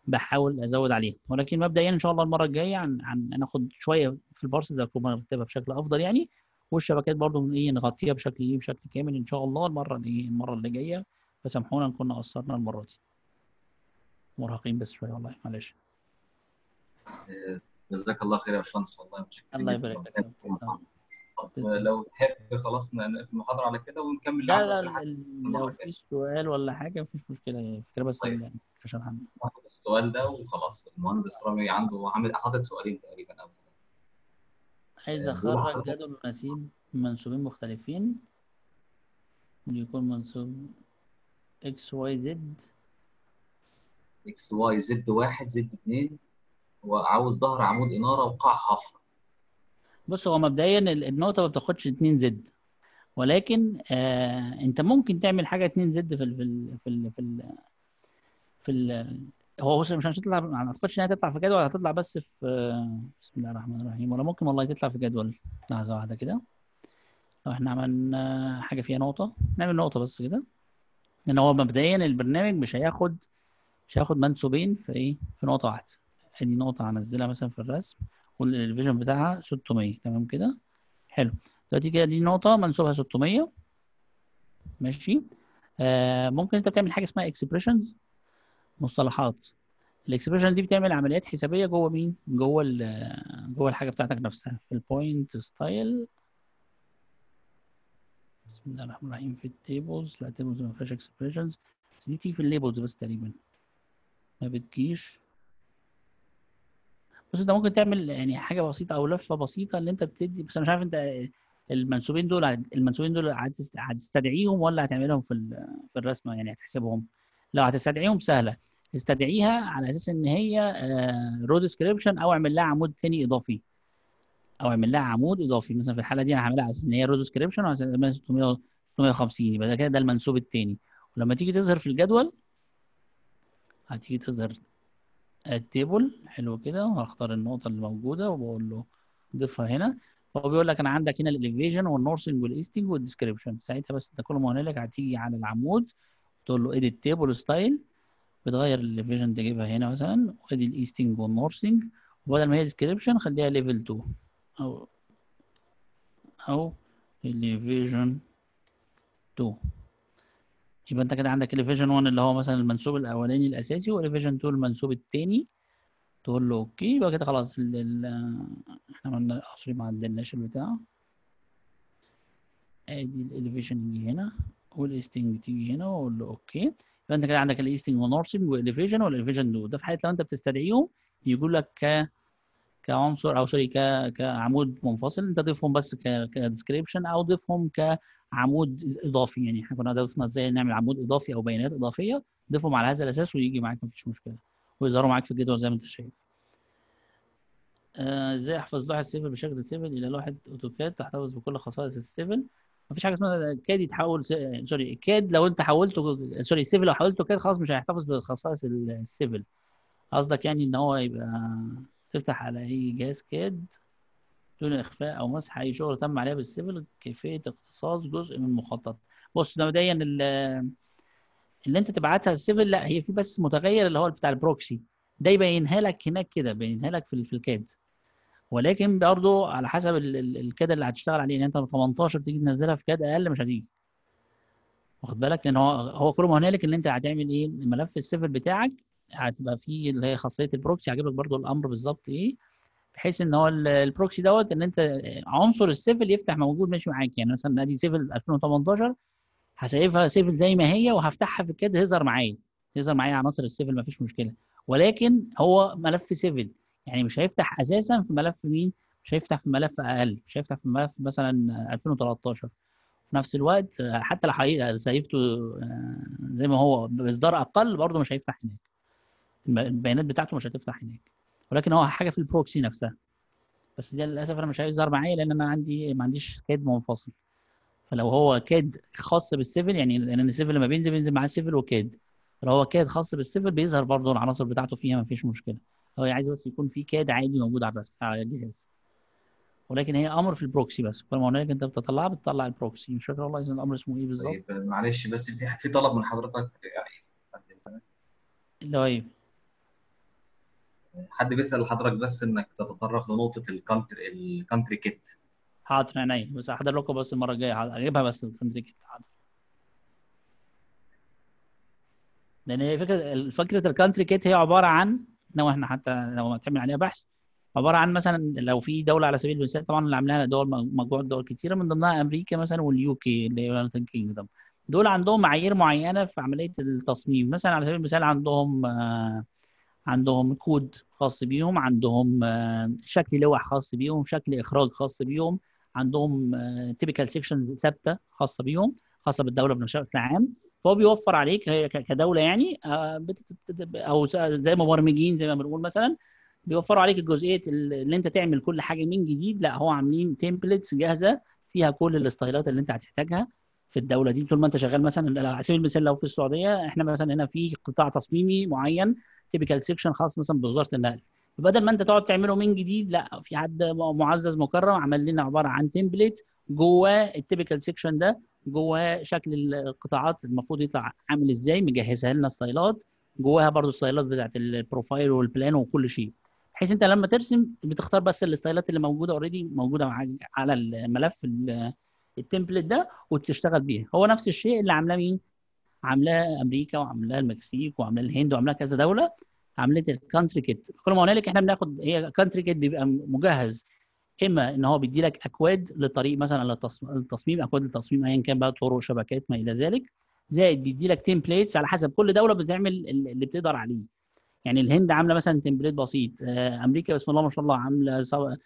بحاول ازود عليها، ولكن مبدئيا ان شاء الله المره الجايه عن عن هناخد شويه في البارس ده تكون مرتبه بشكل افضل يعني، والشبكات برضو ايه نغطيها بشكل ايه بشكل كامل ان شاء الله المره اللي المره اللي جايه. فسامحونا ان كنا قصرنا المره دي، مرهقين بس شويه والله معلش. آه، جزاك الله خير يا باشمهندس، والله متشكرين الله جدا. يبارك لك. طب تسلم. لو تحب خلاص نقفل المحاضره على كده ونكمل لا لعند لا اسئله حد ال- المره لو الجايه. في سؤال ولا حاجه مفيش مشكله يعني، الفكره بس طيب ال- عشان هن... ناخد السؤال ده وخلاص. المهندس رامي عنده عامل حاطط سؤالين تقريبا او ثلاثه. عايز آه، بيقول اخرج لحضرتك جدول مناسيب منسوبين مختلفين يكون منسوب اكس واي زد. اكس واي زد واحد زد اثنين، وعاوز ظهر عمود اناره وقاع حفر. بص هو مبدئيا ال- النقطه ما بتاخدش اتنين زد، ولكن آه انت ممكن تعمل حاجه اتنين زد في ال في ال في ال في ال في ال هو بص مش هتطلع، ما اعتقدش انها تطلع في جدول، هتطلع بس في آه، بسم الله الرحمن الرحيم، ولا ممكن والله تطلع في جدول. لحظه واحده كده، لو احنا عملنا حاجه فيها نقطه نعمل نقطه بس كده، لان هو مبدئيا البرنامج مش هياخد مش هياخد منسوبين في ايه في نقطه واحده. ادي نقطه هنزلها مثلا في الرسم والفيجن بتاعها ستمية تمام كده. حلو. دلوقتي كده دي نقطه منسوبها ستمية ماشي. آه ممكن انت بتعمل حاجه اسمها اكسبريشنز، مصطلحات. الاكسبريشن دي بتعمل عمليات حسابيه جوه مين؟ جوه ال- جوه الحاجه بتاعتك نفسها في البوينت ستايل. بسم الله الرحمن الرحيم. في التيبلز، لا التيبلز ما فيهاش اكسبريشنز، بس دي بتيجي في الليبلز بس تقريبا ما بتجيش. بص انت ممكن تعمل يعني حاجه بسيطه او لفه بسيطه اللي انت بتدي، بس انا مش عارف انت المنسوبين دول هت- المنسوبين دول هتست- هتستدعيهم ولا هتعملهم في ال- في الرسمه يعني هتحسبهم. لو هتستدعيهم سهله، استدعيها على اساس ان هي رو ديسكريبشن، او اعمل لها عمود تاني اضافي، او اعمل لها عمود اضافي. مثلا في الحاله دي انا هعملها على اساس ان هي رو ديسكريبشن وهعملها ستمية ستمية وخمسين، يبقى ده كده ده المنسوب التاني. ولما تيجي تظهر في الجدول هتيجي تظهر التيبل حلو كده، وهختار النقطة اللي موجودة وبقول له ضيفها هنا. هو بيقول لك أنا عندك هنا الإليفيشن والنورسنج والإيستنج والديسكريبشن، ساعتها بس أنت كل ما هنالك هتيجي على العمود تقول له إيديت تيبل ستايل، بتغير الإليفيشن تجيبها هنا مثلا، وإدي الإيستنج والنورسنج، وبدل ما هي ديسكريبشن خليها ليفل اتنين أو أو إليفيشن اتنين. يبقى أنت كده عندك إليفيشن واحد اللي هو مثلا المنسوب الأولاني الأساسي، وإليفيشن اتنين المنسوب الثاني. تقول له اوكي، يبقى كده خلاص ال ال احنا عملنا سوري ما عدلناش البتاع. ادي الاليفيشن يجي هنا والايستنج تيجي هنا واقول له اوكي. يبقى انت كده عندك الايستنج والنورسنج والاليفيشن والاليفيشن دول، ده في حاله لو انت بتستدعيهم يقول لك ك كعنصر او سوري ك كعمود منفصل، انت ضيفهم بس ك كديسكريبشن او ضيفهم كعمود اضافي. يعني احنا كنا ضيفنا ازاي نعمل عمود اضافي او بيانات اضافيه، ضيفهم على هذا الاساس ويجي معاك مفيش مشكله، ويظهروا معاك في الجدول زي ما انت شايف. آه، ازاي احفظ لوحه سيفل بشكل سيفل الى لوحه اوتوكاد تحتفظ بكل خصائص السيفل؟ مفيش حاجه اسمها كاد يتحول س... سوري كاد لو انت حولته سوري سيفل لو حولته كاد خلاص مش هيحتفظ بخصائص ال- السيفل. قصدك يعني ان هو يبقى تفتح على اي جهاز كاد دون اخفاء او مسح اي شغل تم عليه بالسيفل كيفيه اختصاص جزء من المخطط. بص ده مبدئيا ال- اللي انت تبعتها السيفل لا هي في بس متغير اللي هو بتاع البروكسي، ده يبينها لك هناك كده، بينها لك في ال- في الكاد، ولكن برضه على حسب ال- ال- الكاد اللي هتشتغل عليه. يعني انت تمنتاشر تيجي تنزلها في كاد اقل مش هتيجي، واخد بالك، لان هو هو كل ما هنالك ان انت هتعمل ايه الملف السيفل بتاعك هتبقى فيه اللي هي خاصيه البروكسي، هجيب لك برضه الامر بالظبط ايه، بحيث ان هو ال- البروكسي دوت ان انت عنصر السيفل يفتح موجود ماشي معاك. يعني مثلا ادي سيفل ألفين وتمنتاشر هسيبها سيفل زي ما هي وهفتحها في الكاد هيظهر معايا، يظهر معايا عناصر السيفل مفيش مشكله، ولكن هو ملف سيفل يعني مش هيفتح اساسا في ملف مين، مش هيفتح في ملف اقل، مش هيفتح في ملف مثلا ألفين وتلتاشر. في نفس الوقت حتى لو حقيقة سيفته آه، زي ما هو باصدار اقل برضه مش هيفتح هناك، الم- البيانات بتاعته مش هتفتح هناك، ولكن هو حاجه في البروكسي نفسها. بس ده للاسف انا مش هيظهر معايا لان انا عندي ما عنديش كاد منفصل. فلو هو كاد خاص بالسيفل، يعني لان السيفل لما بينزل بينزل معاه سيفل وكاد، لو هو كاد خاص بالسيفل بيظهر برضه العناصر بتاعته فيها ما فيش مشكله. هو عايز بس يكون في كاد عادي موجود على الرس- على الجهاز، ولكن هي امر في البروكسي بس، كل ما هنالك انت بتطلعها بتطلع البروكسي. مش فاكر والله إذا الامر اسمه ايه بالظبط. طيب معلش بس في في طلب من حضرتك يعني. اللي هو ايه حد بيسال حضرتك بس انك تتطرق لنقطه الكانتري الكانتري كيت. حاضر عينيا، بس هحضر لكم بس المره الجايه، حاضر. اجيبها بس الكونتري كيت، حاضر. لان هي فكره فكره الكانتري كيت هي عباره عن، لو احنا حتى لو هتعمل عليها بحث، عباره عن مثلا لو في دوله على سبيل المثال، طبعا اللي عاملاها دول مجموعه دول كتيره من ضمنها امريكا مثلا واليو كي اللي هي يونايتد كينجدوم. دول عندهم معايير معينه في عمليه التصميم. مثلا على سبيل المثال عندهم آه، عندهم كود خاص بيهم، عندهم آه، شكل لوح خاص بيهم، شكل اخراج خاص بيهم، عندهم تيبيكال سيكشنز ثابته خاصه بيهم، خاصه بالدوله بشكل عام. فهو بيوفر عليك هي ك- كدوله يعني آه، بت- بت- او زي مبرمجين زي ما بنقول مثلا، بيوفروا عليك الجزئيه اللي انت تعمل كل حاجه من جديد. لا، هو عاملين تمبلتس جاهزه فيها كل الاستايلات اللي انت هتحتاجها في الدوله دي. طول ما انت شغال مثلا على سبيل المثال لو في السعوديه، احنا مثلا هنا في قطاع تصميمي معين، تيبيكال سيكشن خاص مثلا بوزاره النقل، بدل ما انت تقعد تعمله من جديد، لا، في حد معزز مكرم عمل لنا عباره عن تمبلت جوه التيبيكال سيكشن ده، جوه شكل القطاعات المفروض يطلع عامل ازاي، مجهزها لنا ستايلات جواها برضو الستايلات بتاعت البروفايل والبلان وكل شيء، بحيث انت لما ترسم بتختار بس الستايلات اللي موجوده اوريدي موجوده على الملف التمبلت ده وتشتغل بيها. هو نفس الشيء اللي عاملاه مين؟ عاملاه امريكا وعاملاه المكسيك وعاملاه الهند وعاملاه كذا دوله، عمليه الكانتري كيت. كل ما هنالك احنا بناخد، هي كانتري كيت بيبقى مجهز، اما ان هو بيدي لك اكواد للطريق مثلا للتصميم، اكواد للتصميم ايا كان بقى، طرق، شبكات، ما الى ذلك، زائد بيدي لك تمبليتس على حسب كل دوله بتعمل اللي بتقدر عليه. يعني الهند عامله مثلا تمبليت بسيط، امريكا بسم الله ما شاء الله عامله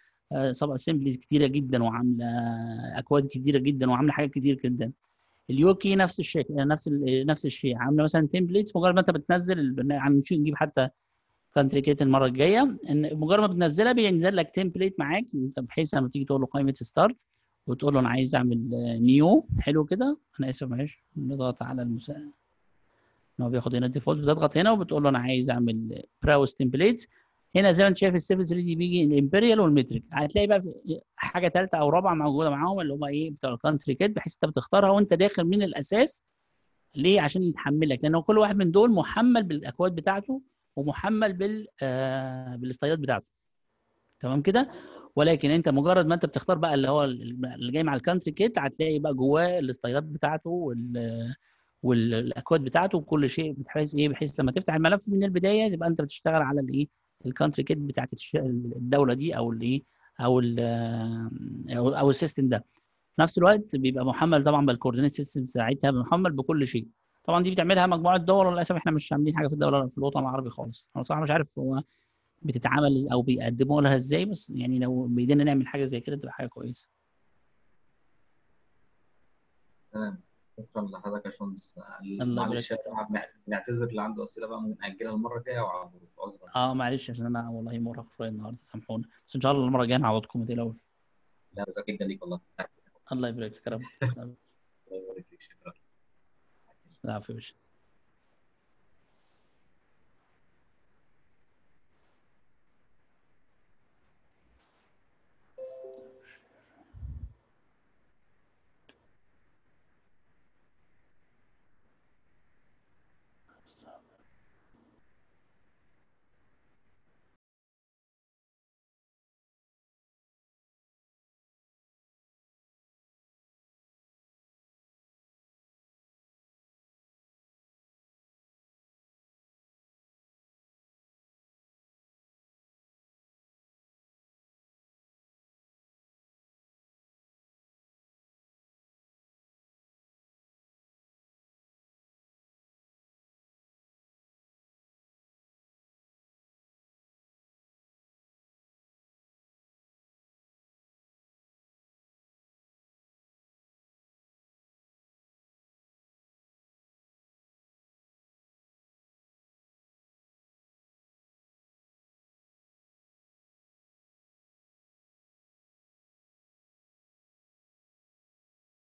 سب اسمبليز كتيره جدا، وعامله اكواد كتيره جدا، وعامله حاجات كتير جدا. اليوكي نفس الشيء، نفس نفس الشيء، عامله مثلا تمبليتس، مجرد ما انت بتنزل البرنامج، نجيب حتى كانتري كيت المره الجايه، ان مجرد ما بتنزلها بينزل لك تمبليت معاك، انت بحيث لما تيجي تقول له قائمه ستارت وتقول له انا عايز اعمل نيو، حلو كده، انا اسف معلش، نضغط على المسا ان هو بياخد هنا الديفولت، بتضغط هنا وبتقول له انا عايز اعمل براوس تمبليتس. هنا زي ما انت شايف السيفل ثري دي بيجي الامبريال والمتريك، هتلاقي بقى حاجه ثالثه او رابعه موجوده معاهم اللي هم ايه بتوع الكانتري كيت، بحيث انت بتختارها وانت داخل من الاساس. ليه؟ عشان يتحمل لك، لانه كل واحد من دول محمل بالاكواد بتاعته ومحمل بال آه بالاستايلات بتاعته، تمام كده. ولكن انت مجرد ما انت بتختار بقى اللي هو اللي جاي مع الكانتري كيت، هتلاقي بقى جواه الاستايلات بتاعته وال والاكواد بتاعته وكل شيء، بحيث ايه، بحيث لما تفتح الملف من البدايه يبقى انت بتشتغل على الايه، الكانتري كيت بتاعت الدوله دي او الايه، او ال او, أو السيستم ده. في نفس الوقت بيبقى محمل طبعا بالكوردينيت سيستم بتاعتها، محمل بكل شيء. طبعا دي بتعملها مجموعه دول، وللاسف احنا مش عاملين حاجه في الدوله في الوطن العربي خالص. انا صراحه مش عارف هو بتتعمل او بيقدموا لها ازاي، بس يعني لو بايدينا نعمل حاجه زي كده تبقى حاجه كويسه. تمام، شكرا لحضرتك يا باشمهندس. الله معلش يبارك. نعتذر اللي عنده اسئله بقى ممكن ناجلها المره الجايه وعذرا. اه معلش عشان انا والله مرهق شويه النهارده، سامحونا، بس ان شاء الله المره الجايه نعوضكم، ما تقلقوش. لا جزاك جدا ليك والله. الله يبارك فيك يا رب. الله يبارك فيك، شكرا. العفو يا باشا.